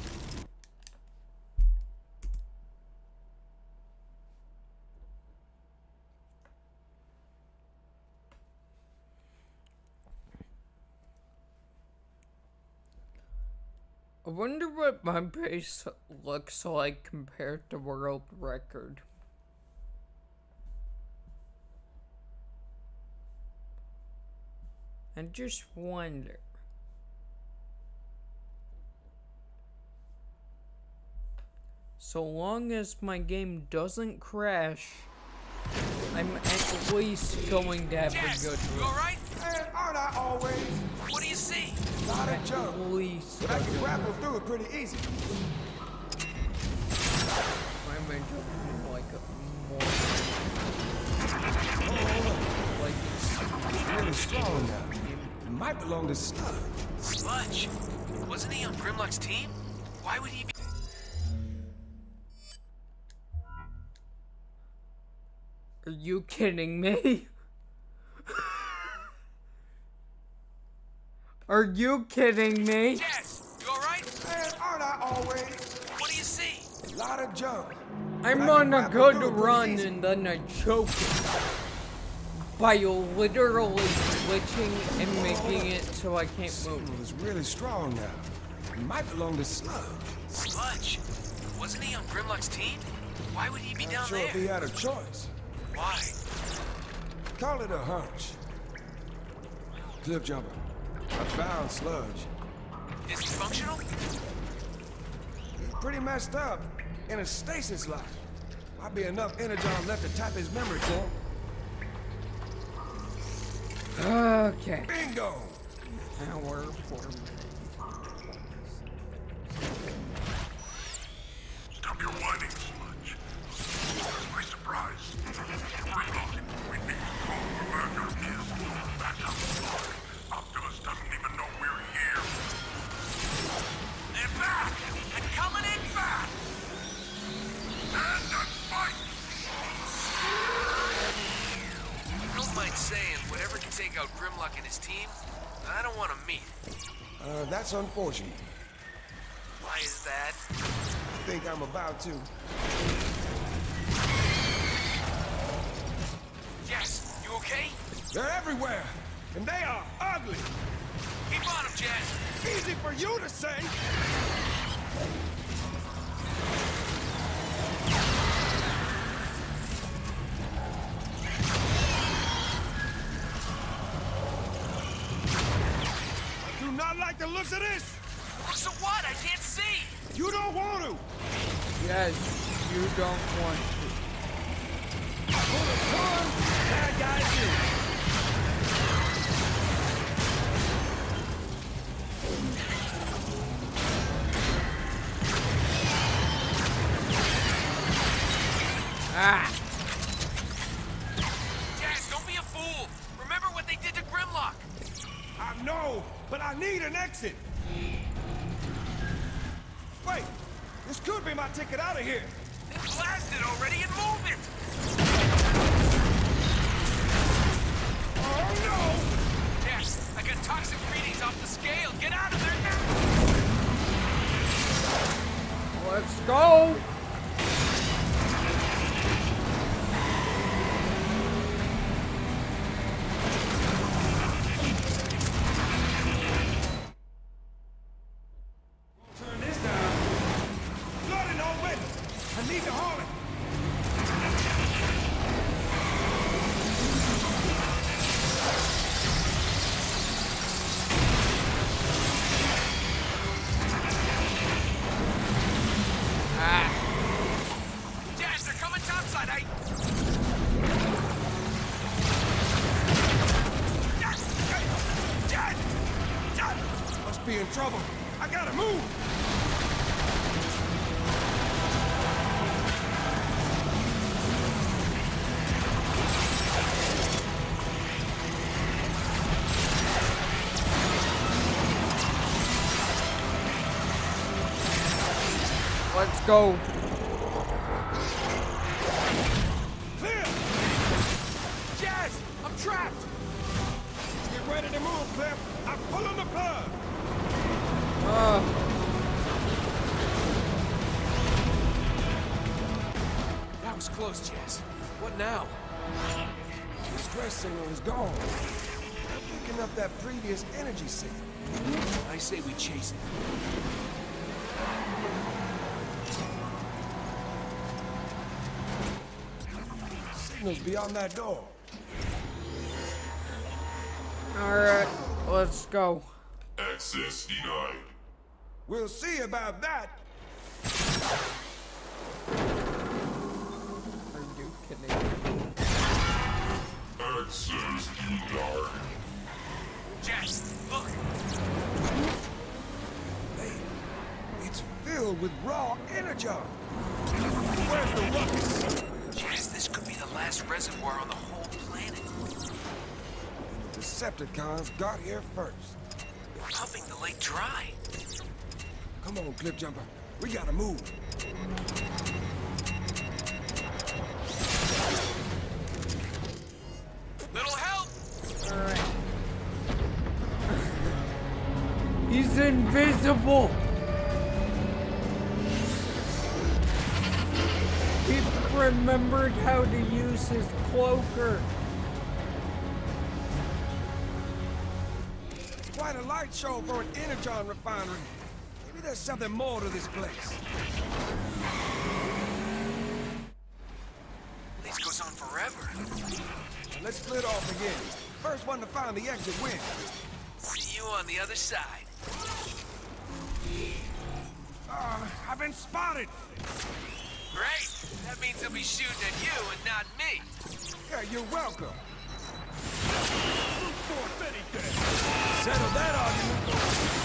I wonder what my base looks like compared to world record. I just wonder. So long as my game doesn't crash, I'm at least going to have a good You run. alright? Man, aren't I always? What do you see? A lot of junk. At least But I can grapple through it pretty easy. Why am I jumping like a more like It's really strong now. It might belong to Sludge. Sludge? Wasn't he on Grimlock's team? Why would he be... Are you kidding me? Are you kidding me? Yes. You alright? Man, aren't I always? What do you see? A lot of junk. I'm But I on can a grapple good through it pretty run easy. and then I choke it by literally glitching and making it so I can't move. It's really strong now. It might belong to Sludge. Sludge? Wasn't he on Grimlock's team? Why would he be Not down sure there? if he had a choice. Why? Call it a hunch. Cliff jumper. I found Sludge. Is he functional? He's pretty messed up. In a stasis lock. Might be enough energon left to tap his memory core. Okay. Bingo! Hour 4 minutes. Stop your whining, Sludge. That's my surprise. Reloading. We need to call Commander is back outside. Optimus doesn't even know we're here. They're back! And coming in fast! Stand and fight! Don't mind saying, whatever can take out Grimlock and his team, I don't want to meet. That's unfortunate. Why is that? I think I'm about to. Yes, you okay? They're everywhere! And they are ugly! Keep on him, Jazz! Easy for you to say! I do not like the looks of this! So what? I can't see! You don't want to! Yes, you don't want to. Pull a gun! Bad guys do! Ah! Jazz, don't be a fool! Remember what they did to Grimlock! I know, but I need an exit! Wait! This could be my ticket out of here! Then blast it already and move it! Oh no! Jazz, I got toxic readings off the scale! Get out of there now! Let's go! Turn this down. Flooding open! I need to haul it! Jazz, they're coming topside! Jazz! Must be in trouble. I gotta move! go. Clear! Jazz, I'm trapped! Get ready to move, Cliff. I'm pulling the plug. That was close, Jazz. What now? The stress signal is gone. I'm picking up that previous energy signal. I say we chase it. Signal's beyond that door. Alright, let's go. Access denied. We'll see about that. Are you kidding? Access denied. Jazz, look! Hey, it's filled with raw energy. Where's the ruckus? Jazz, this could be the last reservoir on the whole planet. The Decepticons got here first. They're pumping the lake dry. Come on, Cliff Jumper. We gotta move. Little help! Alright. He's invisible! He remembered how to use his cloaker. It's quite a light show for an energon refinery. Maybe there's something more to this place. This goes on forever. Now let's split off again. First one to find the exit wins. See you on the other side. I've been spotted. Great. That means he'll be shooting at you and not me. Yeah, you're welcome. Forth anything! Settle that argument.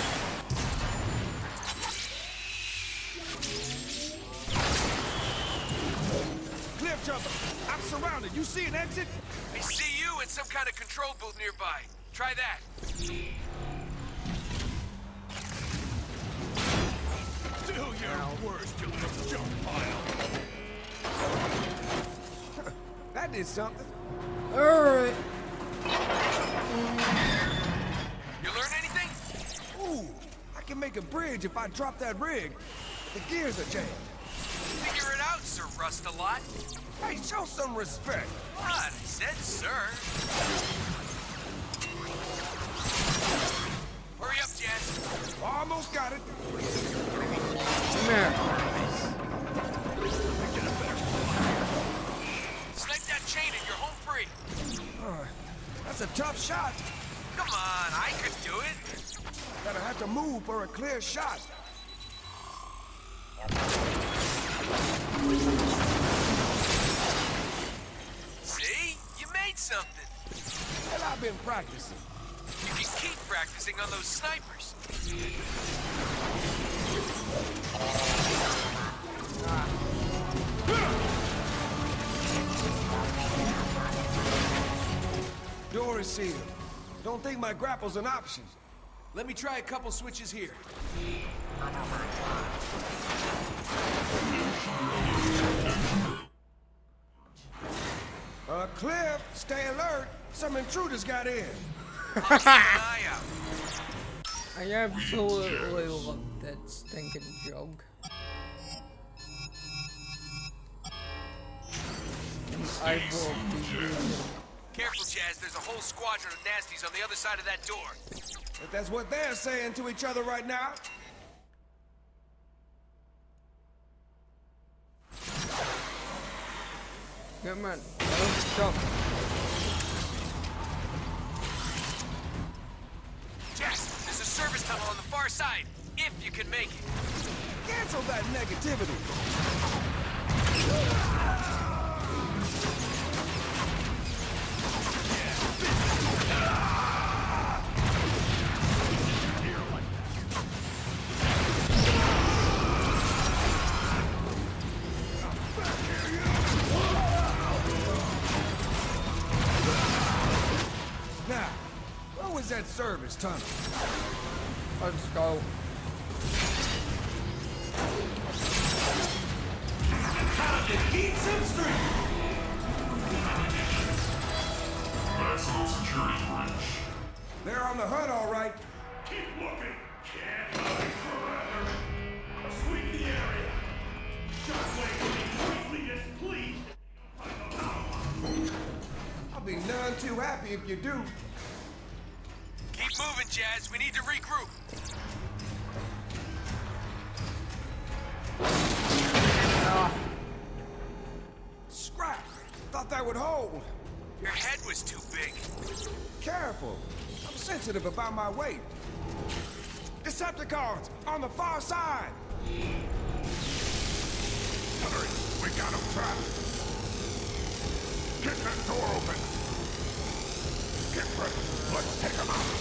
Cliff Jumper, I'm surrounded. You see an exit? I see you in some kind of control booth nearby. Try that. Do your worst, you little junk pile! That did something. Alright. You learn anything? Ooh, I can make a bridge if I drop that rig. The gears are jammed. Figure it out, Sir Rust-a-Lot. Hey, show some respect. What? I said sir. Hurry up, Jazz. Almost got it. Come here. Snipe that chain and you're home free. That's a tough shot. Come on, I could do it. Gotta have to move for a clear shot. See? You made something. Well, I've been practicing. You can keep practicing on those snipers. Door is sealed. Don't think my grapple's an option. Let me try a couple switches here. Cliff, stay alert. Some intruders got in. Keep an eye out. I absolutely love that stinking joke. And I will be using. Careful, Jazz. There's a whole squadron of nasties on the other side of that door. If that's what they're saying to each other right now. Come on, let's go. Jazz, there's a service tunnel on the far side, if you can make it. Cancel that negativity. Now, what was that service tunnel? Let's go. Eat some strength! Maximum security breach. They're on the hunt, all right. Keep looking. Can't hide forever. Sweep the area. Shockwave will be greatly displeased. I'll be none too happy if you do. Keep moving, Jazz. We need to regroup. Scrap! Thought that would hold. Your head was too big. Careful. I'm sensitive about my weight. Decepticons on the far side. Hurry, we got him trapped. Get that door open. Get ready. Let's take him out.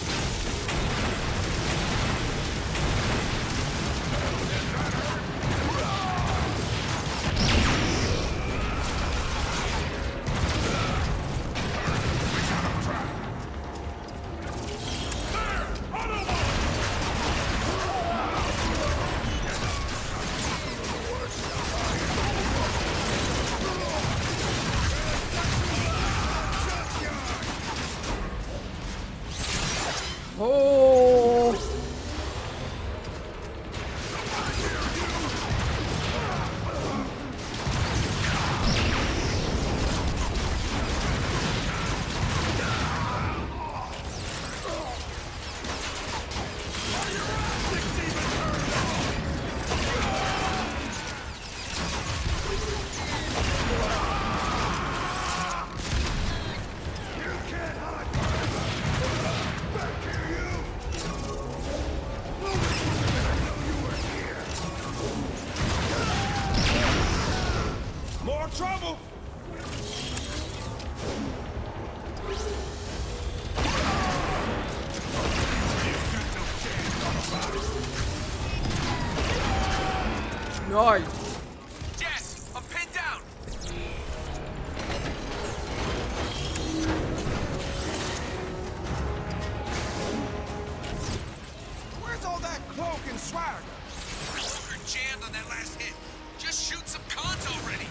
Oh! More trouble! Nice. Jess, I'm pinned down. Where's all that cloak and swagger? We're jammed on that last hit. Just shoot some cons already.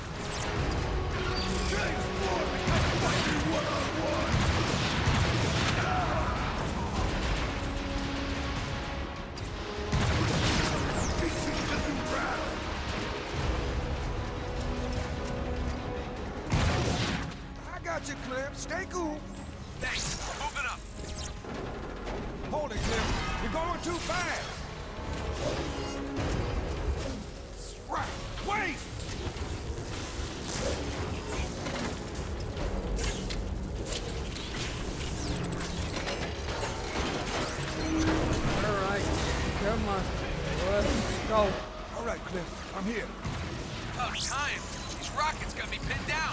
I got you, Cliff. Stay cool. Thanks. Moving up. Hold it, Cliff. You're going too fast. Right. Wait! Alright, come on. Let's go. All right, Cliff. I'm here. Oh, time. These rockets got me pinned down.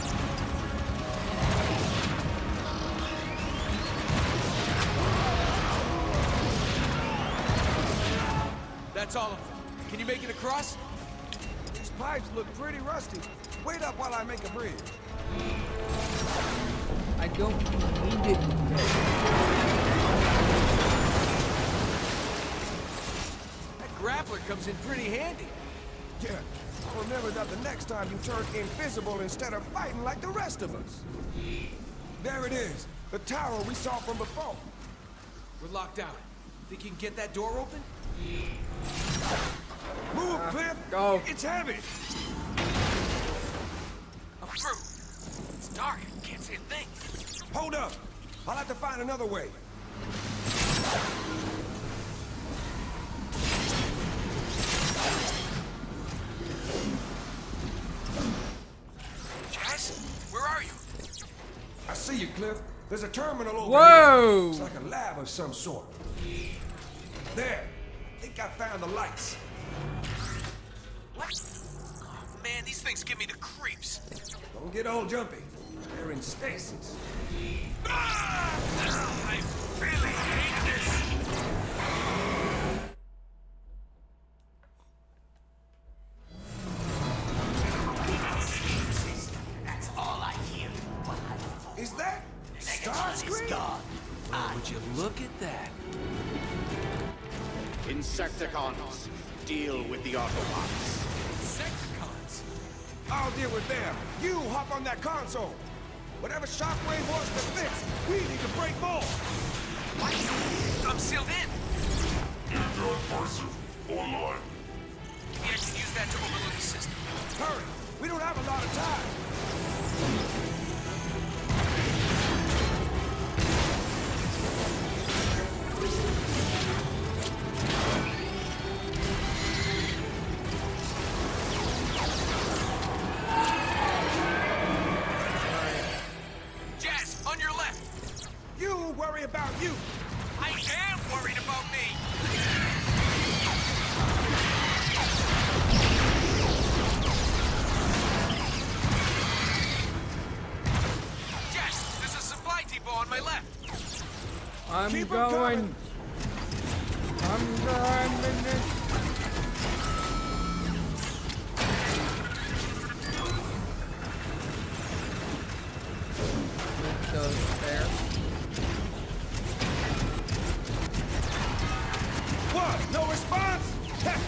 That's all of them. Can you make it across? These pipes look pretty rusty. Wait up while I make a bridge. I don't need it. That grappler comes in pretty handy. Yeah. Remember that the next time you turn invisible instead of fighting like the rest of us. There it is. The tower we saw from before. We're locked out. Think you can get that door open? Move, Cliff! Go. It's heavy! I'm through. It's dark. I can't see a thing. Hold up! I'll have to find another way. Jazz, where are you? I see you, Cliff. There's a terminal over Whoa! here. It's like a lab of some sort. There. I think I found the lights. What? Oh, man, these things give me the creeps. Don't get all jumpy. They're in stasis. I really hate this. That's all I hear. Is that Starscream? Gone. Would you look at that? Insecticons, deal with the Autobots. Insecticons. I'll deal with them. You hop on that console. Whatever Shockwave wants to fix, we need to break more. What? I'm sealed in. Intel Parsif online. Maybe I can use that to overload the system. Hurry, we don't have a lot of time. Jazz, on your left. You worry about you. I am worried about me. Jess, there's a supply depot on my left. I'm Keep 'em going. coming. I'm going. Goes there. What? No response? Heh.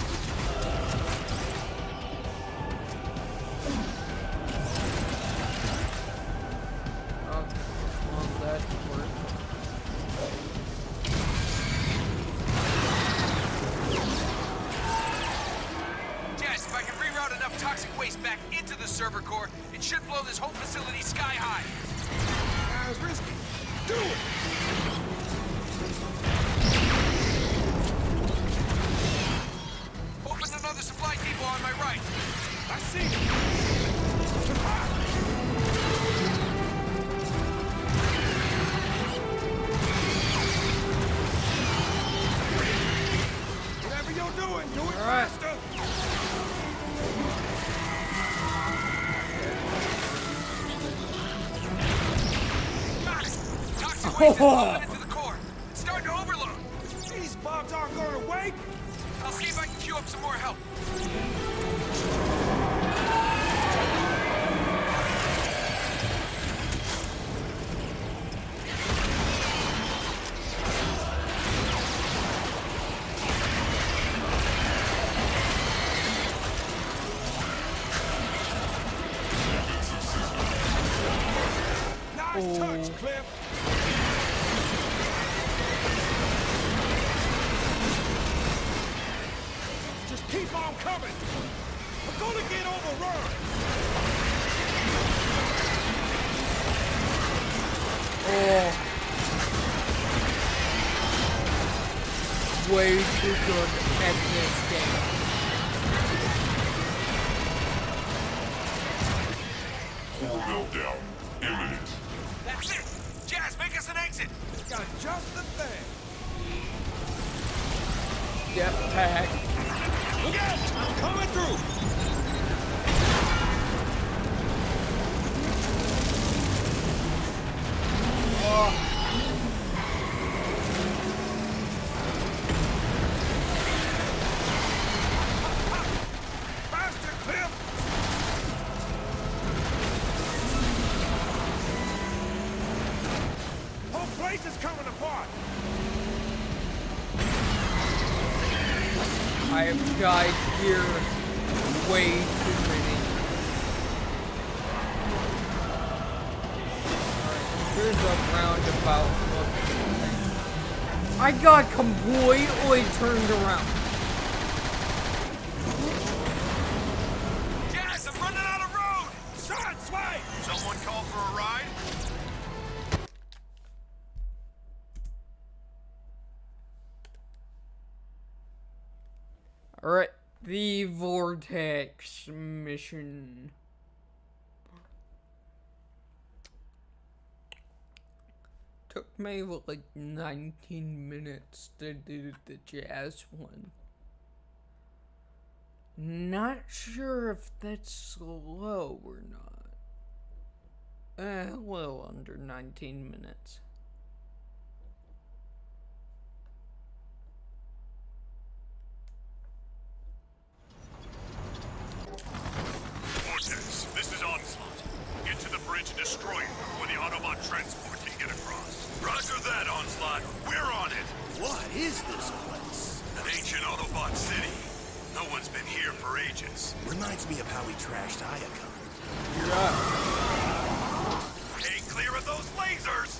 Oh, well, that worked. Jess, if I can reroute enough toxic waste back into the server core, it should blow this whole facility sky high. Sounds risky. Do it! Open another supply depot on my right. I see it. Whatever you're doing, do it faster. Got it. Toxic waste is pumping into the core. It's starting to overload. These bombs aren't going to wait. I'll see if I can queue up some more help. Nice touch, Cliff. Just keep on coming. We're gonna get overrun. Oh. Way too good at this game. Core meltdown imminent. That's it. Jazz, make us an exit. Got just the thing. Jetpack. Look out! I'm coming through. Faster, Cliff! Whole place is coming apart. I have died here way too many. Alright, here's a roundabout looking thing. I got completely turned around. Jazz, I'm running out of road. Side sway! Someone call for a ride? Alright, the Vortex mission. Took me like 19 minutes to do the Jazz one. Not sure if that's slow or not. A little under 19 minutes. Vortex, this is Onslaught. Get to the bridge and destroy it before the Autobot transport can get across. Roger that, Onslaught. We're on it. What is this place? An ancient Autobot city. No one's been here for ages. Reminds me of how we trashed Iacon. Yeah. Hey, clear of those lasers!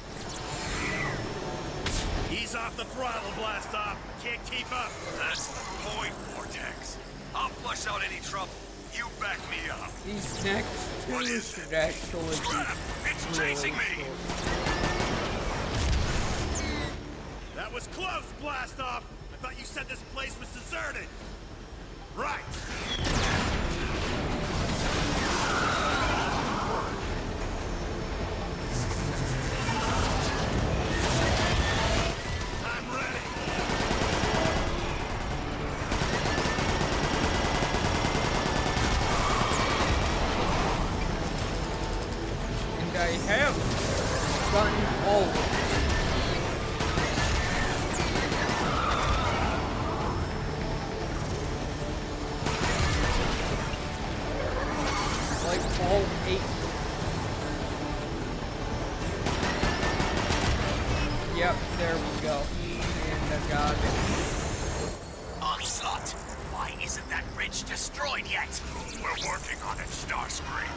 Ease off the throttle, blast off. Can't keep up. That's the point, Vortex. I'll flush out any trouble. You back me up. These next two should actually be It's chasing me! That was close, blast off! I thought you said this place was deserted. Right. I'm ready. And I have gotten all of it. Like all 8. Yep, there we go. And I got it. Onslaught! Why isn't that bridge destroyed yet? We're working on it, Starscream.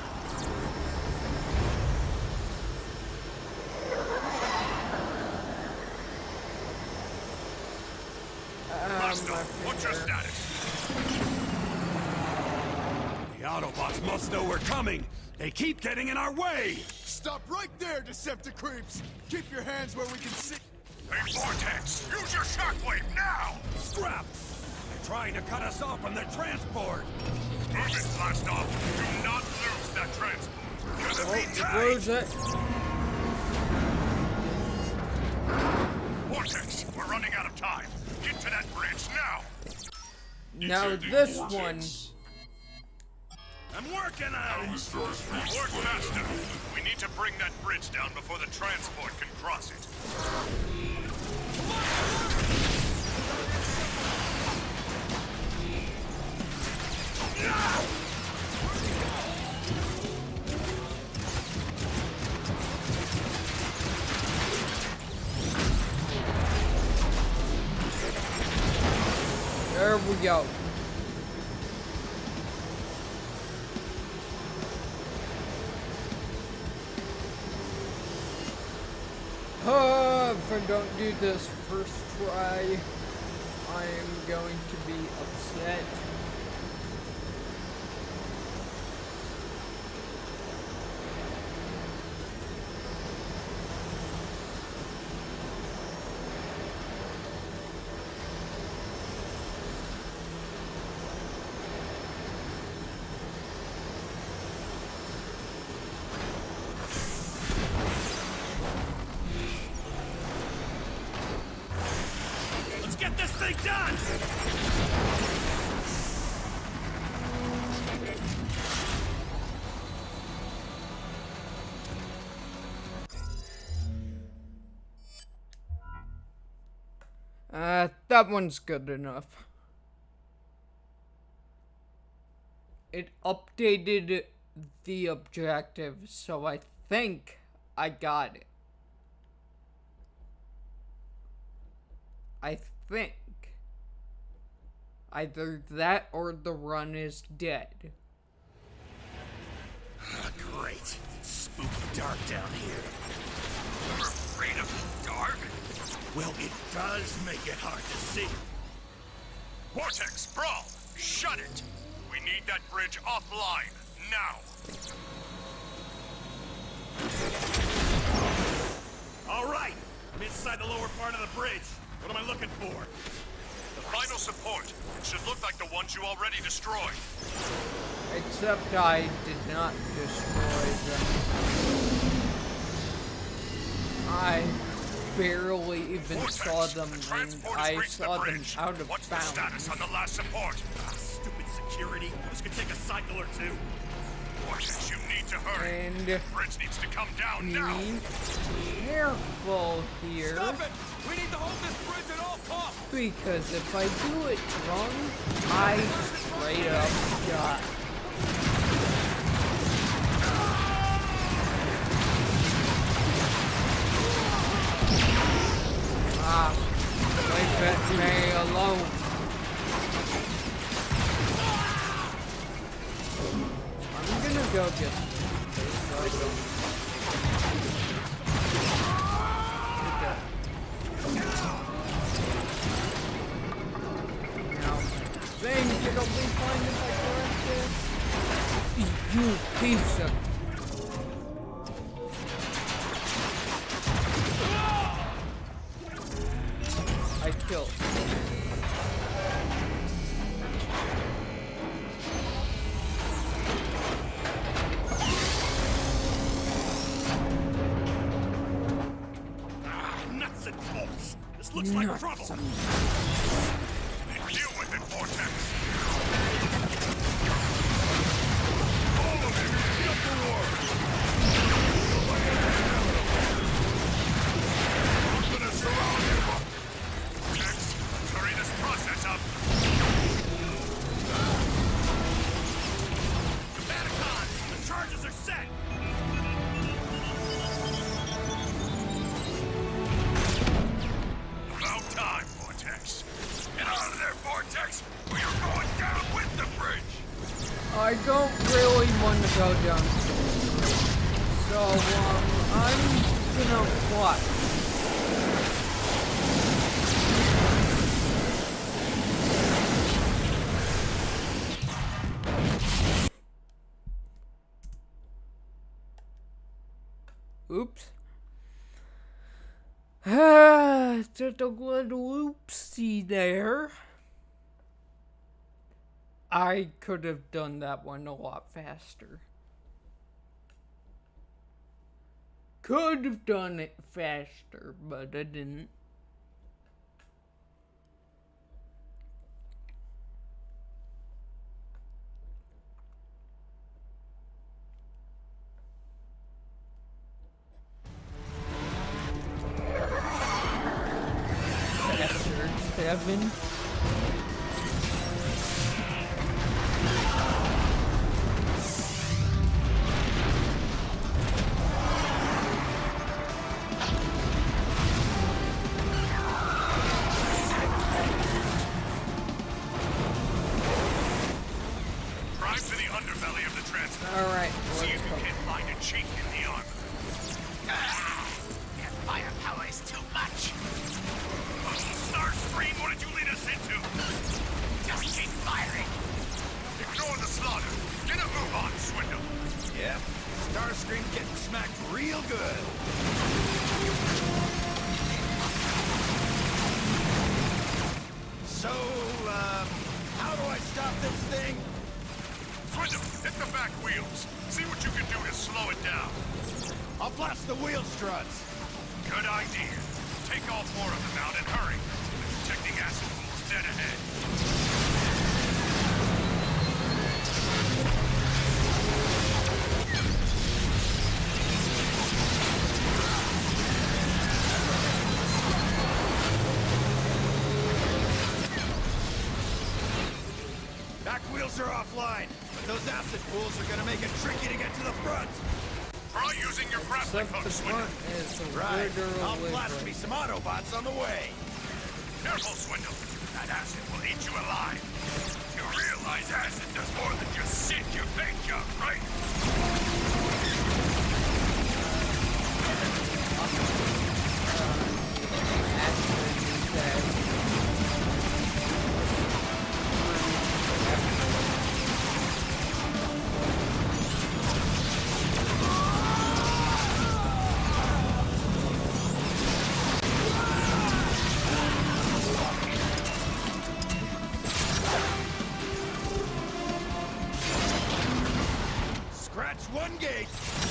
What's your status? The Autobots must know we're coming. They keep getting in our way. Stop right there, Decepticreeps! Keep your hands where we can see. Hey, Vortex, use your shockwave now! Scrap! They're trying to cut us off from their transport. Move it, blast off. Do not lose that transport. Gonna be tight. Lose it. Vortex, we're running out of time. Get to that bridge now. Now this one. I'm working on it. Work faster. We need to bring that bridge down before the transport can cross it. There we go. If I don't do this first try, I am going to be upset. Get this thing done! That one's good enough. It updated the objective, so I think I got it. I think. Either that or the run is dead. Great. It's spooky dark down here. You're afraid of the dark? Well, it does make it hard to see. Vortex, Brawl, shut it! We need that bridge offline, now! All right! I'm inside the lower part of the bridge. What am I looking for? The final support. It should look like the ones you already destroyed. Except I did not destroy them. I barely even saw them when I saw them out of What's the bounds. status on the last support? Stupid security. This could take a cycle or two. Vortex, you need to hurry. And The bridge needs to come down be now. careful here. Stop it! We need to hold this bridge at all costs! Because if I do it wrong, I straight up die. Leave me alone. go get now, thing, it'll be fine if I correct it. You piece of... I killed. Nuts and bolts. This looks like trouble. Deal with it, Vortex. All of it, get to work. I'm gonna surround you. Next, let's hurry this process up. Combaticons, the charges are set. About time, Vortex. Get out of there, Vortex, or you're going down with the bridge. I don't really want to go down. So, I'm gonna fly. Oops. Just a little oopsie there. I could have done that one a lot faster. Could have done it faster, but I didn't. Faster, 7. Alright, see if you can find a chink in the armor. Their firepower is too much. Starscream, what did you lead us into? Just keep firing. Ignore the slaughter. Get a move on, Swindle. Yep. Starscream getting smacked real good. So, how do I stop this thing? Swindle, hit the back wheels. See what you can do to slow it down. I'll blast the wheel struts. Good idea. Take all 4 of them out and hurry. The detecting acid pool's dead ahead. Back wheels are offline, but those acid pools are gonna make it tricky to get to the front. Try using your grappling hook, Swindle. Right. I'll blast me some Autobots on the way. Careful, Swindle. That acid will eat you alive. You realize acid does more than just sit your paint job, right? One gate.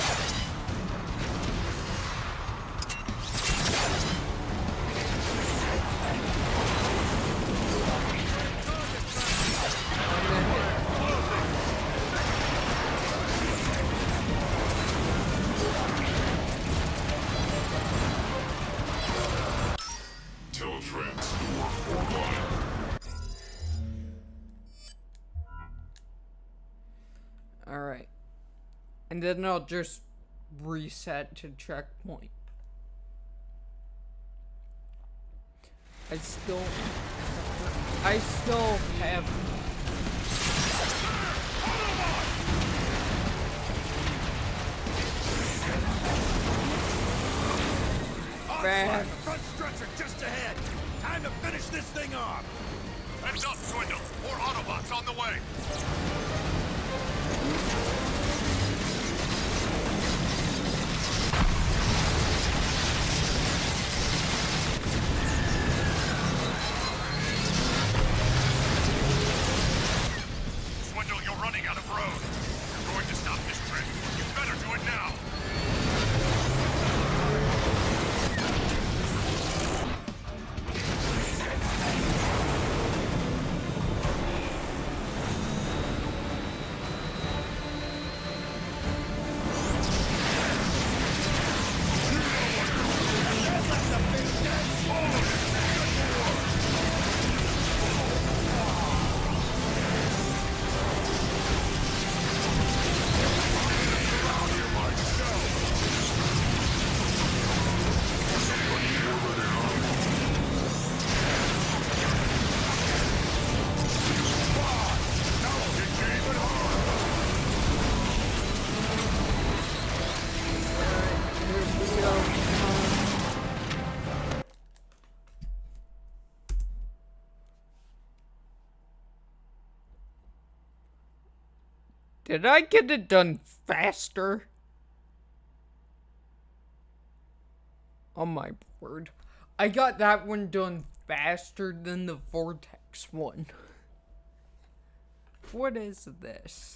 Teletrans door online. Alright. And then I'll just reset to checkpoint. I still have fast. Front stretcher just ahead. Time to finish this thing off. Heads up, Swindle. More Autobots on the way. Swindle, you're running out of road. You're going to stop this trip. You better do it now. Did I get it done faster? Oh my word. I got that one done faster than the Vortex one. What is this?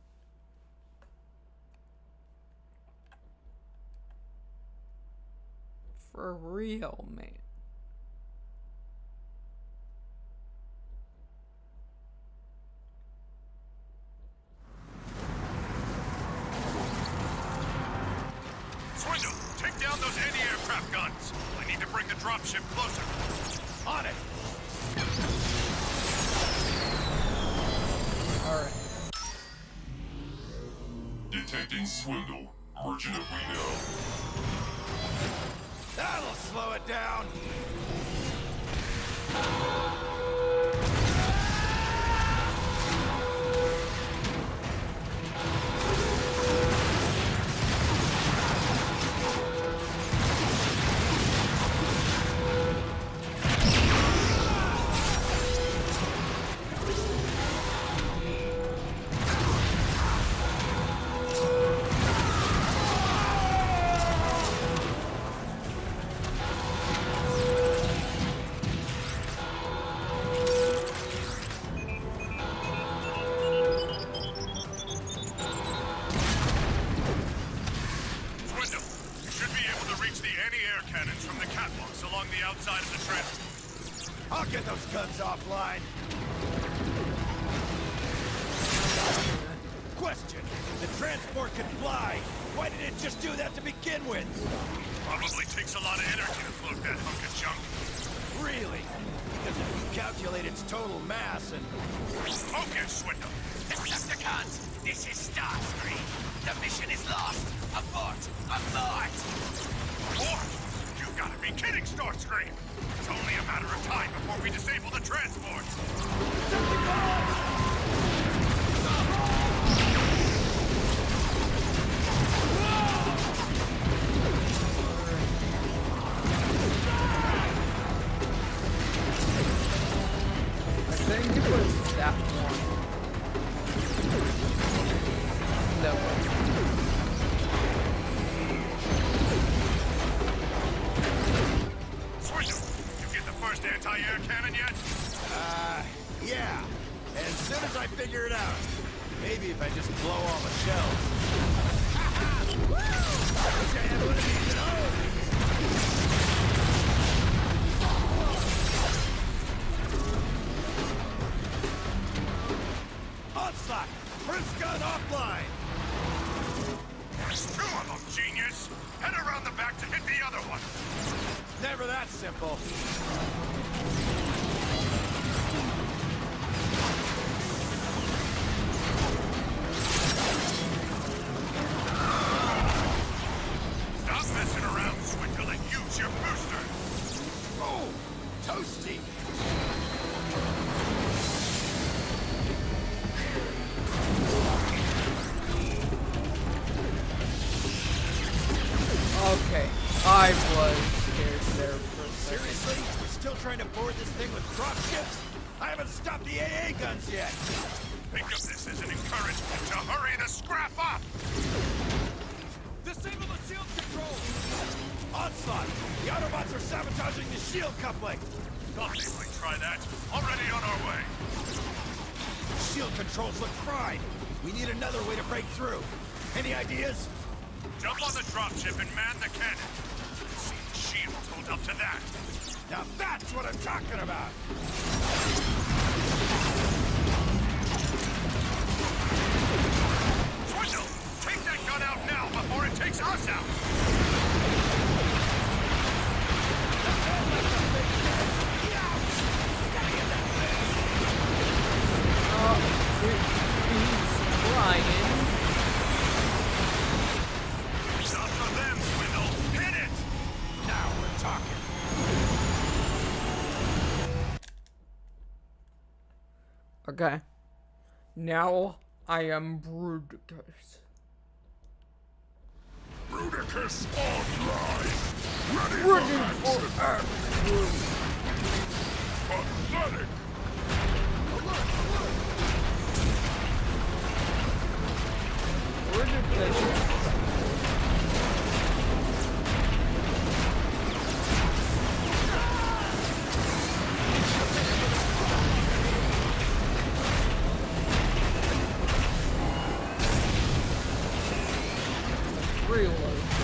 For real, man. Swindle, take down those anti-aircraft guns. I need to bring the dropship closer. On it. Alright. Detecting Swindle. Merchant of Reno. That'll slow it down. I'll get those guns offline. Question. The transport can fly. Why did it just do that to begin with? Probably takes a lot of energy to float that hunk of junk. Really? Because if you calculate its total mass and... Focus, Swindle! Decepticons, this is Starscream. The mission is lost. Abort! Abort! Abort? You've got to be kidding, Starscream! It's only a matter of time before we disable the transport! I think it was that one. That one. Swindle, you get the first anti-air cannon yet? Yeah. As soon as I figure it out. Maybe if I just blow all the shells. Woo! I wish I had one of these at home. Onslaught! First gun offline! There's 2 of them, genius! Head around the back to hit the other one! Never that simple. Stop messing around, Swindle, and use your booster! Oh! Toasty! Okay, I was scared there for a second. Seriously? We're still trying to board this thing with dropships? I haven't stopped the AA guns yet! Think of this as an encouragement to hurry the scrap up! Disable the shield controls! Onslaught! The Autobots are sabotaging the shield coupling! Thought they might try that. Already on our way. Shield controls look fried! We need another way to break through. Any ideas? Jump on the dropship and man the cannon. See the shields hold up to that. Now that's what I'm talking about! Pretzel, take that gun out now before it takes us out! He's flying. Stop for them, Swindle! Hit it! Now we're talking. Okay. Now I am Bruticus. Bruticus online! Ready for action! Pathetic! Bruticus. Reload.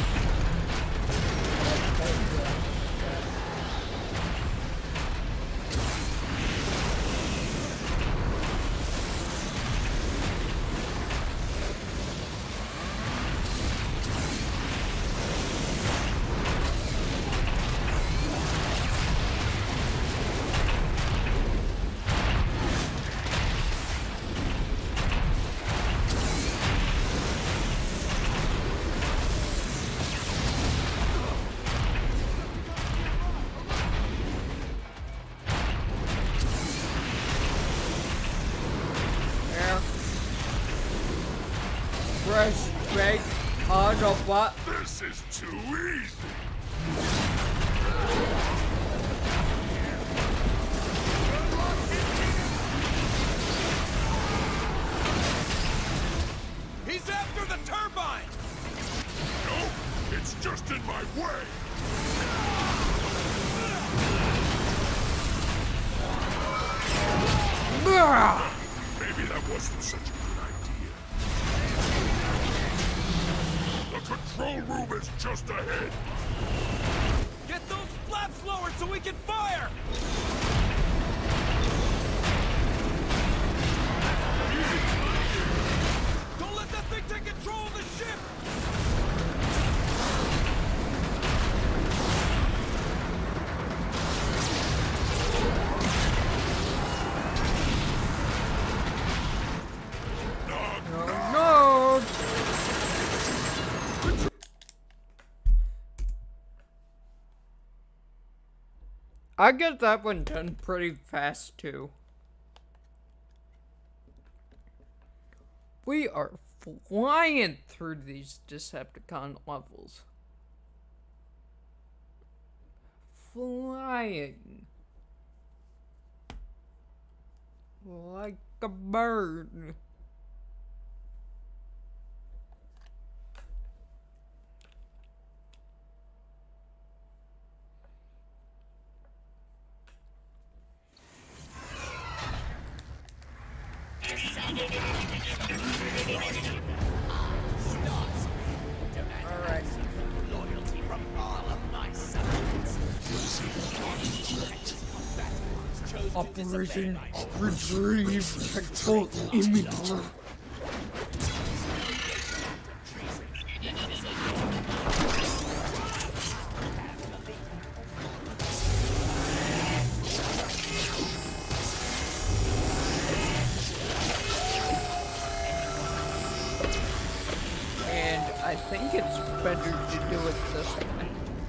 Fresh baked Autobot. This is too easy! He's after the turbine! Nope, it's just in my way! Maybe that wasn't such a good idea. The control room is just ahead! Get those flaps lowered so we can fire! Don't let that thing take control of the ship! No! I get that one done pretty fast too. We are flying through these Decepticon levels. Flying. Like a bird. Alright. Loyalty from all of my subjects. Operation Retrieve Tactile Imager. I think it's better to do it this way.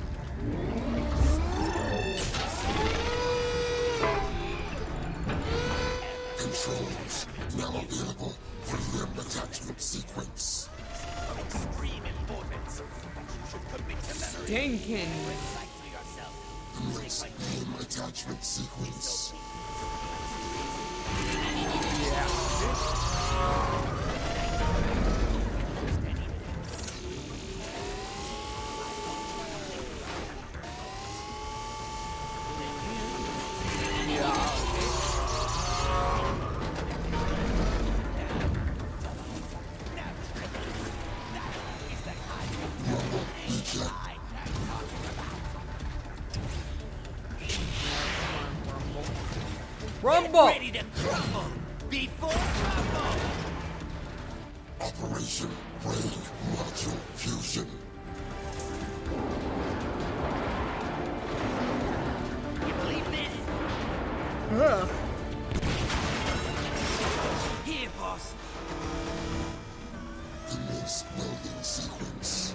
Controls now available for limb attachment sequence. Extreme importance. You should commit to memory. Stinking sequence. Name attachment sequence. Rumble! Ready to crumble before trouble. Operation Brain Module Fusion. You believe this? Here, boss. Commence welding sequence.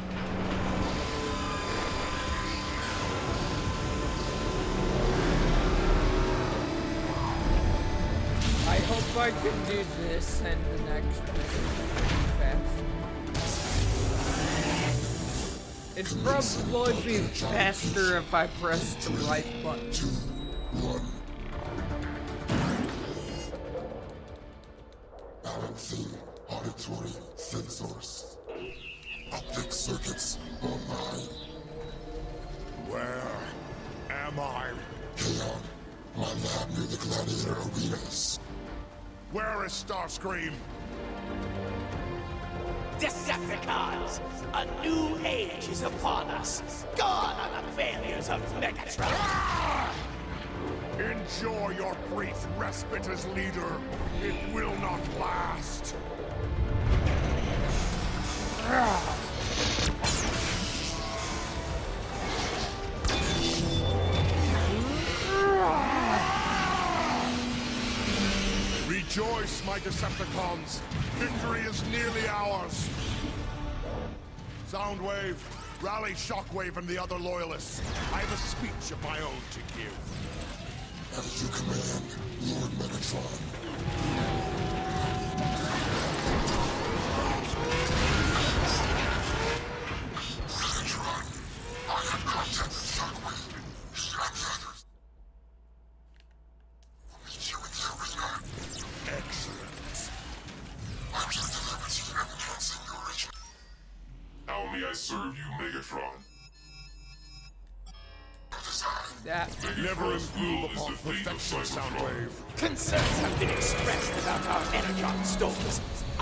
I hope I can do this and the next one fast. It's probably be faster if I press the right button. 2, 1. Balancing auditory sensors. Optic circuits online. Where am I? Kaon, my lab near the gladiator arenas. Where is Starscream? Decepticons! A new age is upon us. Gone are the failures of Megatron. Enjoy your brief respite as leader. It will not last. Rejoice, my Decepticons! Victory is nearly ours! Soundwave, rally Shockwave and the other loyalists. I have a speech of my own to give. As you command, Lord Megatron. Megatron, I have contacted Shockwave. Distract the others. We'll meet you in the arena. Excellent. I'm just the liberty of enhancing your original. How may I serve you, Megatron? That Never improve upon perfection, Soundwave. Concerns have been expressed about our energon stores.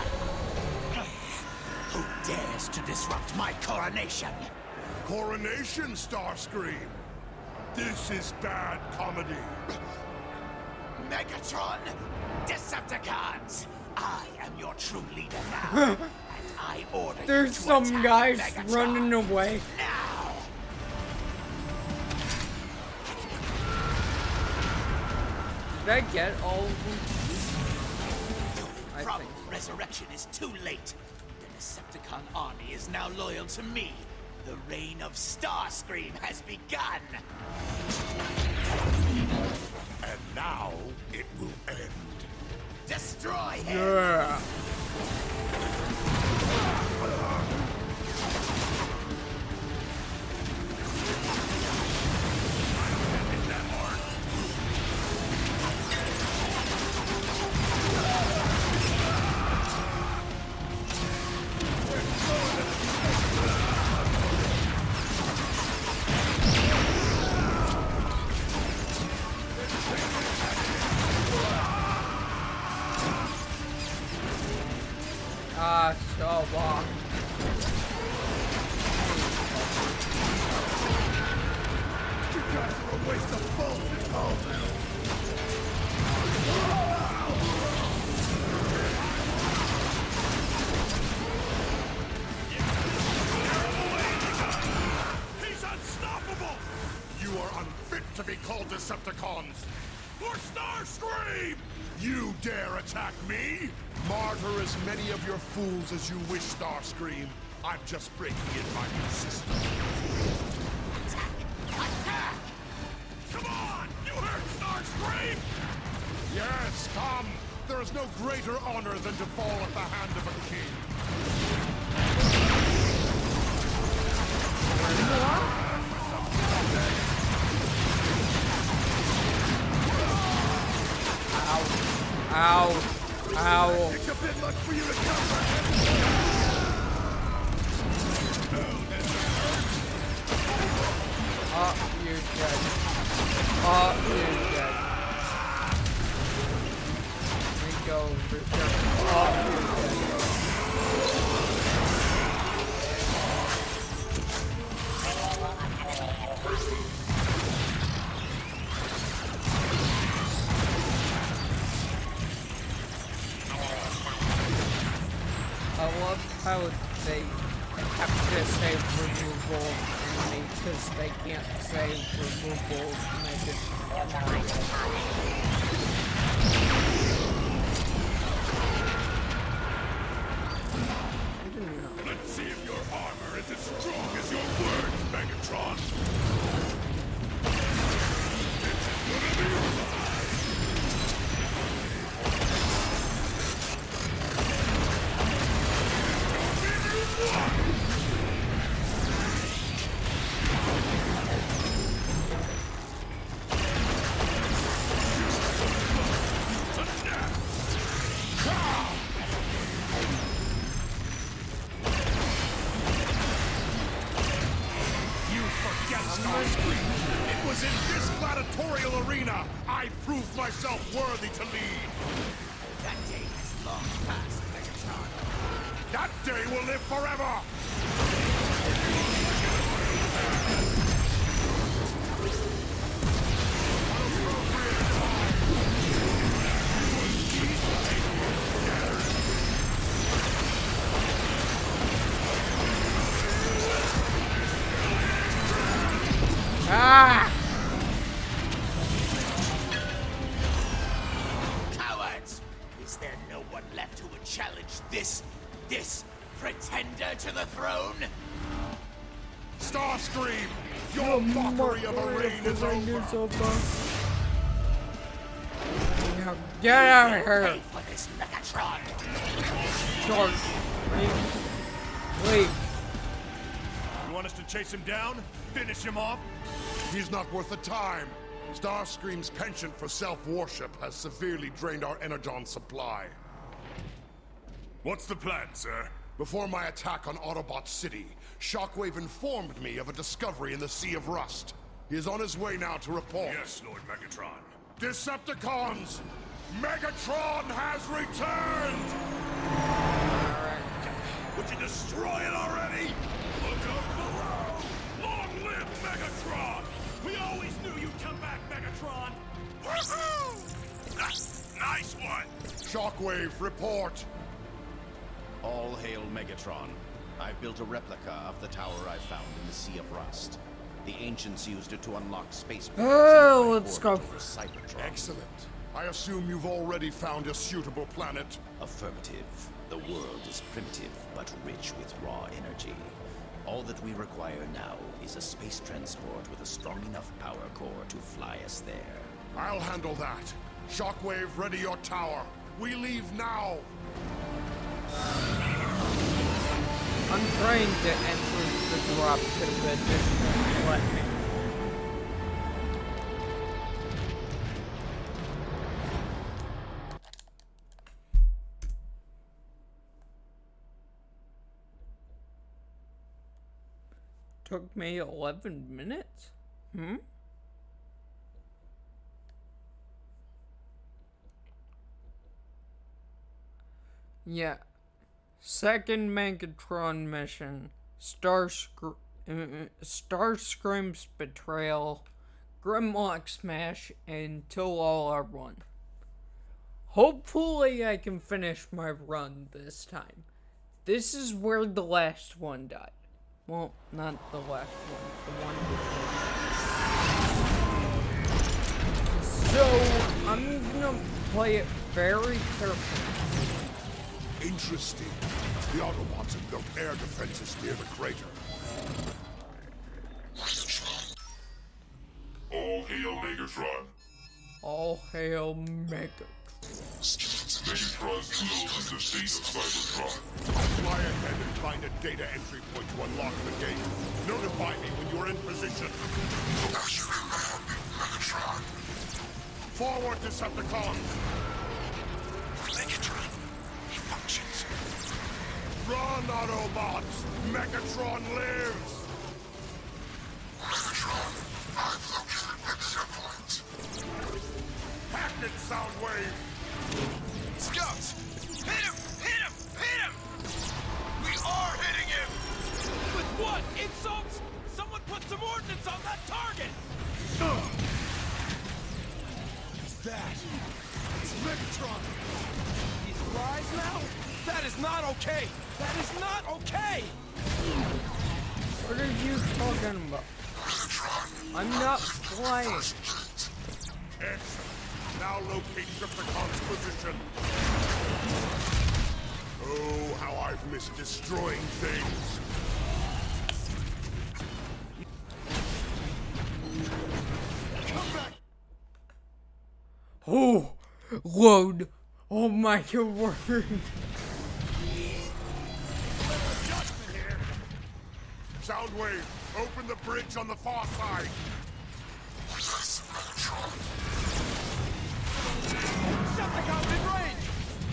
Who dares to disrupt my coronation? Coronation, Starscream! This is bad comedy. Megatron! Decepticons! I am your true leader now. And I order there's you to some attack guys Megatron running away. now! Did I get all of them? I Probably think so. resurrection is too late. The Decepticon army is now loyal to me. The reign of Starscream has begun. And now, it will end. Destroy him! Yeah. So long. You guys are a waste of bullshit, all He's unstoppable! You are unfit to be called Decepticons! For Starscream! You dare attack me? Martyr as many of your fools as you wish, Starscream. I'm just breaking in my new system. Attack! Come on! You heard Starscream! Yes, come! There is no greater honor than to fall at the hand of a king. Ow. Ow. It's a bit much for you to comprehend. Oh, you're dead. Oh, you're dead. Let me go over here. Oh, you're dead. I love how they have to say removal enemy because they can't say removal method. Let's see if your armor is as strong as your words, Megatron. It's gonna be It was in this gladiatorial arena I proved myself worthy to lead. That day is long past, Megatron. That day will live forever! Ah! Cowards! Is there no one left who would challenge this pretender to the throne? Starscream! Your mockery of a reign is over! Now get out of here! Pay for this, Megatron! Wait. You want us to chase him down? Finish him off? He's not worth the time. Starscream's penchant for self-worship has severely drained our energon supply. What's the plan, sir? Before my attack on Autobot City, Shockwave informed me of a discovery in the Sea of Rust. He is on his way now to report. Yes, Lord Megatron. Decepticons! Megatron has returned! Would you destroy it already? Look up below! Long live Megatron! We always knew you'd come back, Megatron! Woohoo! Nice one! Shockwave, report! All hail Megatron. I've built a replica of the tower I found in the Sea of Rust. The ancients used it to unlock space. Oh, let's go. Excellent. I assume you've already found a suitable planet? Affirmative. The world is primitive, but rich with raw energy. All that we require now is a space transport with a strong enough power core to fly us there. I'll handle that. Shockwave, ready your tower. We leave now! I'm trying to enter the drop to the distance. Let me. Took me 11 minutes? Yeah. Second Megatron mission. Starscream's betrayal. Grimlock smash and Till-All-Are-One. Hopefully I can finish my run this time. This is where the last one died. Well, not the last one. The one before. So, I'm gonna play it very carefully. Interesting. The Autobots have built air defenses near the crater. All hail Megatron. All hail Megatron. Megatron's will is the state of Cybertron. Fly ahead and find a data entry point to unlock the gate. Notify me when you're in position. As you command, Megatron. Forward, Decepticons! Run, Autobots! Megatron lives! Megatron, I've located exit point. Hack it, Soundwave! Scouts! Hit him! Hit him! Hit him! We are hitting him! With what? Insults? Someone put some ordnance on that target! What's that? It's Megatron! He's alive now? That is not okay! That is not okay! What are you talking about? I'm not flying. Excellent. Now locate Crypticon's position. Oh, how I've missed destroying things. Come back. Oh, load. Oh my word. Soundwave, open the bridge on the far side. Yes, Megatron. Decepticons in range!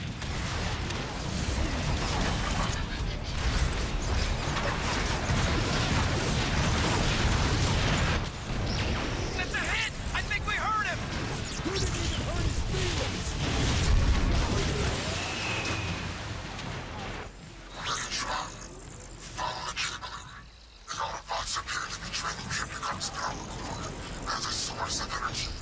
That's a hit! I think we hurt him! Who didn't even hurt his feelings? Megatron, follow the cabling. The Autobots appear to be draining Crypticon's power core as a source of energy.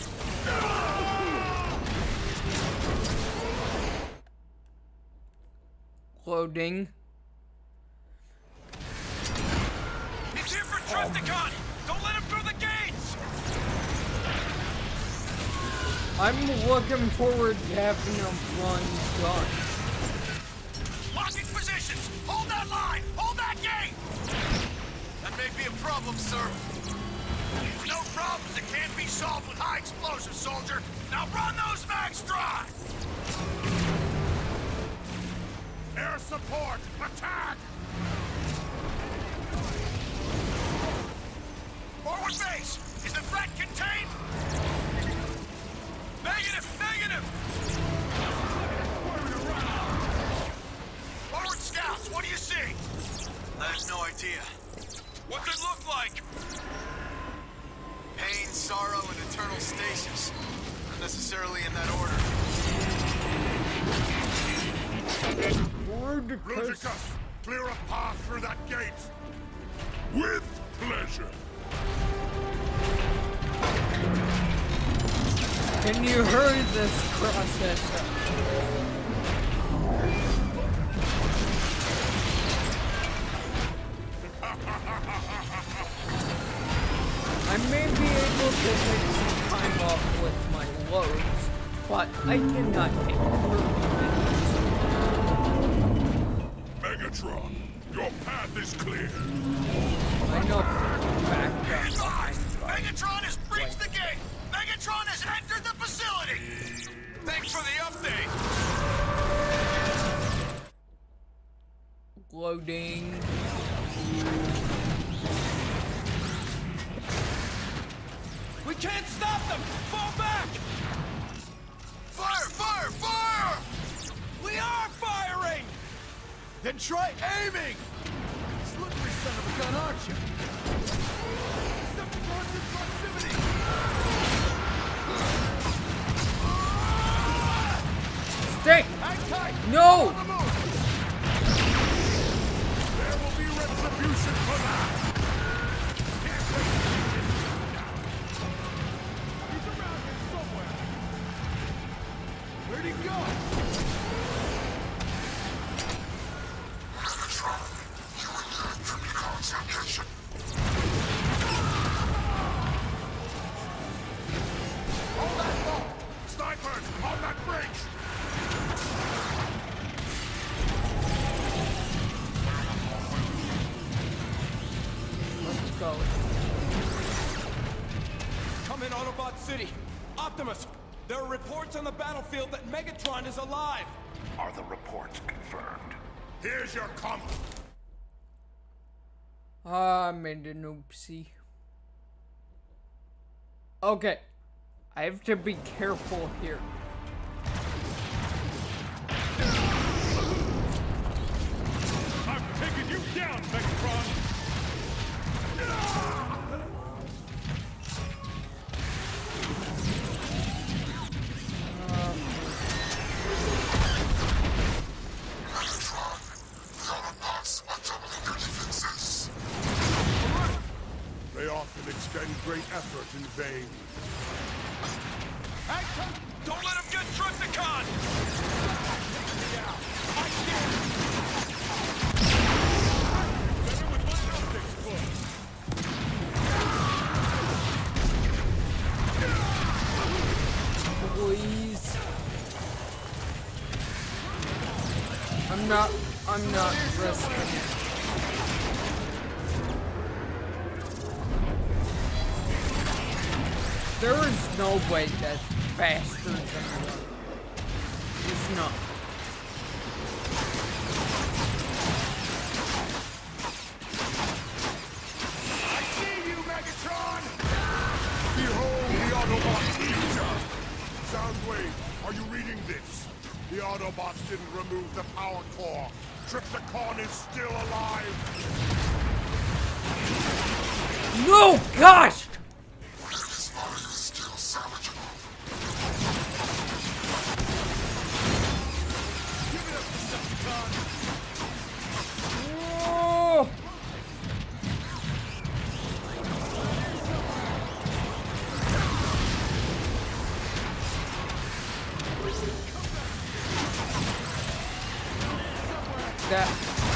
Loading. He's here for Trypticon! Don't let him through the gates! I'm looking forward to having a run done. Locking positions! Hold that line! Hold that gate! That may be a problem, sir. No problems that can't be solved with high explosives, soldier! Now run those mags dry! Air support! Attack! Forward base! Is the threat contained? Negative! Negative! Forward scouts, what do you see? I have no idea. What's it look like? Pain, sorrow, and eternal stasis. Not necessarily in that order. Ludicrous! Clear a path through that gate! With pleasure. Can you hurry this process up? I may be able to take some time off with my loads, but I cannot take 30 minutes. Megatron, your path is clear. I know back Megatron has breached the gate! Megatron has entered the facility! Thanks for the update! Loading. We can't stop them! Fall back! Fire! Fire! Fire! We are firing! Then try aiming! Slippery son of a gun, aren't you? Decepticons in proximity! Stay! Hang tight! No! On the move! There will be retribution for that! Can't wait to get this down! He's around here somewhere! Where'd he go? Megatron, you entered Crypticon's location. Hold that ball! Snipers, on that bridge! Let's go. Come in, Autobot City. Optimus, there are reports on the battlefield that Megatron is alive. Are the reports confirmed? Here's your comp. I made an oopsie. Okay. I have to be careful here. down, Megatron! Megatron, the Autobots are doubling their defenses. They often expend great effort in vain. Don't let him get Trypticon! Better with my optics closed. Please. I'm not risking it. There is no way that's faster than one. It's not. I see you, Megatron! Behold the Autobots ninja! Soundwave, are you reading this? The Autobots didn't remove the power core. Trypticon is still alive! No, gosh! His body is still salvageable. Give it up, Decepticon! Oh. That.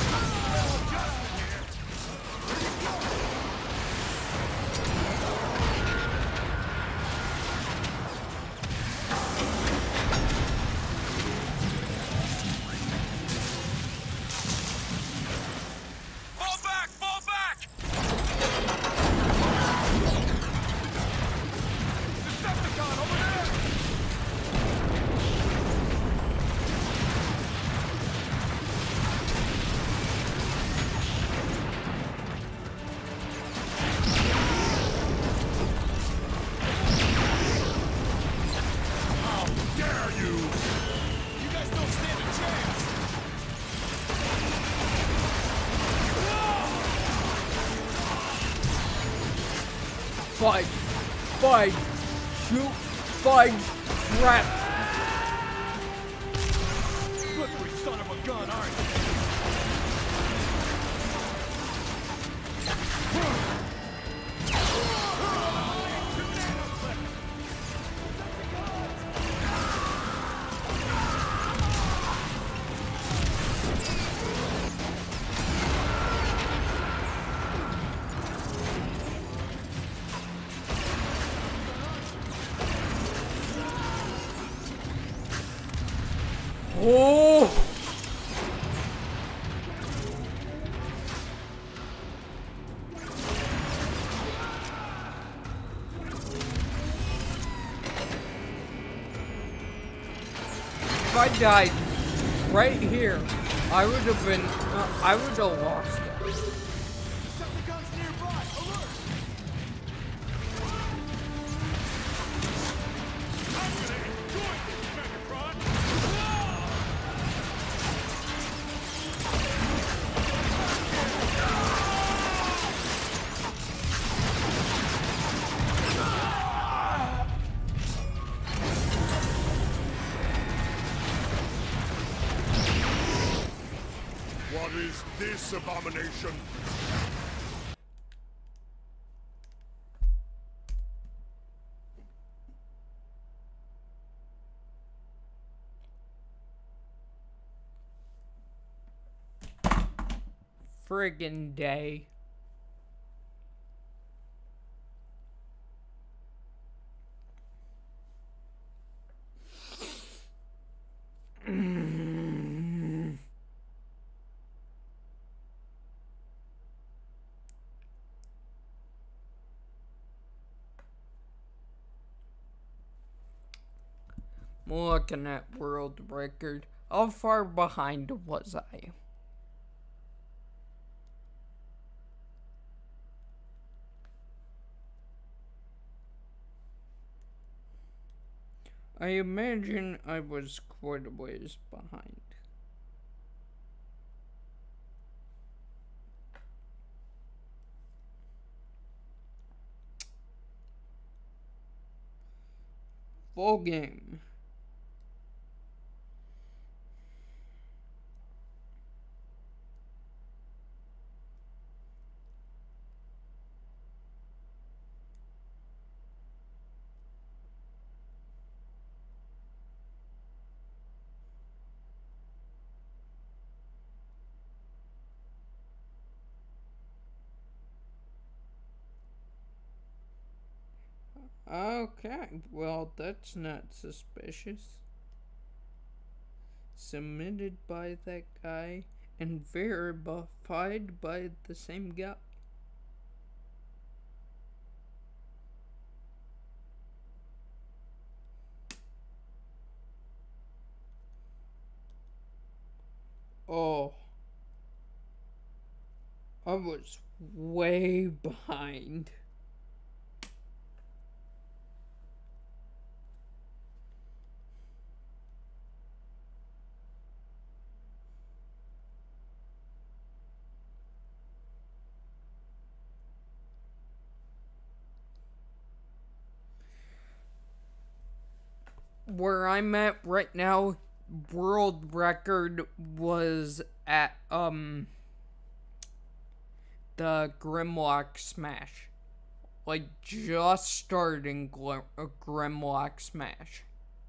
Fall back! Fall back! Decepticon, over there! How dare you! You guys don't stand a chance! Fight! Fight! Shoot! Fight! Trap! Slippery son of a gun, aren't you? Oh! If I died right here, I would have been, I would have lost it. Decepticon's nearby! Alert! I'm gonna enjoy this, Megatron! What is this abomination? Friggin' day. Looking at world record. How far behind was I? I imagine I was quite a ways behind. full game. Okay, well, that's not suspicious. Submitted by that guy and verified by the same guy. Oh, I was way behind. Where I'm at right now, world record was at the Grimlock Smash. Like, just starting Grimlock Smash.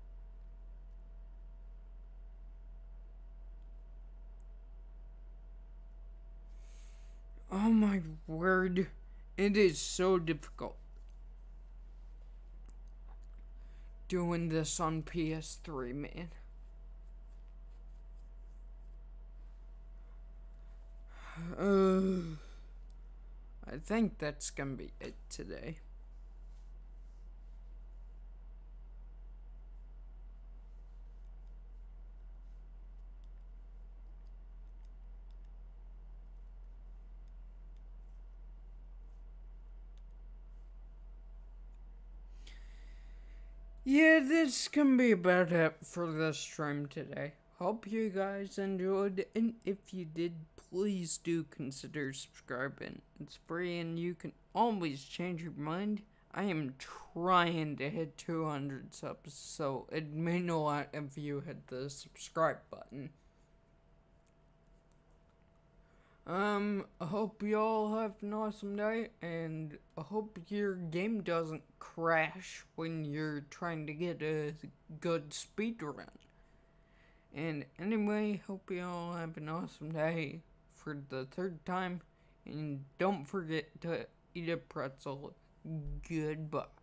Oh my word, it is so difficult doing this on PS3, man. I think that's gonna be it today. Yeah, this can be about it for this stream today. Hope you guys enjoyed, and if you did, please do consider subscribing. It's free and you can always change your mind. I am trying to hit 200 subs, so it'd mean a lot if you hit the subscribe button. I hope you all have an awesome day, and I hope your game doesn't crash when you're trying to get a good speed run. And anyway, hope you all have an awesome day for the third time, and don't forget to eat a pretzel. Goodbye.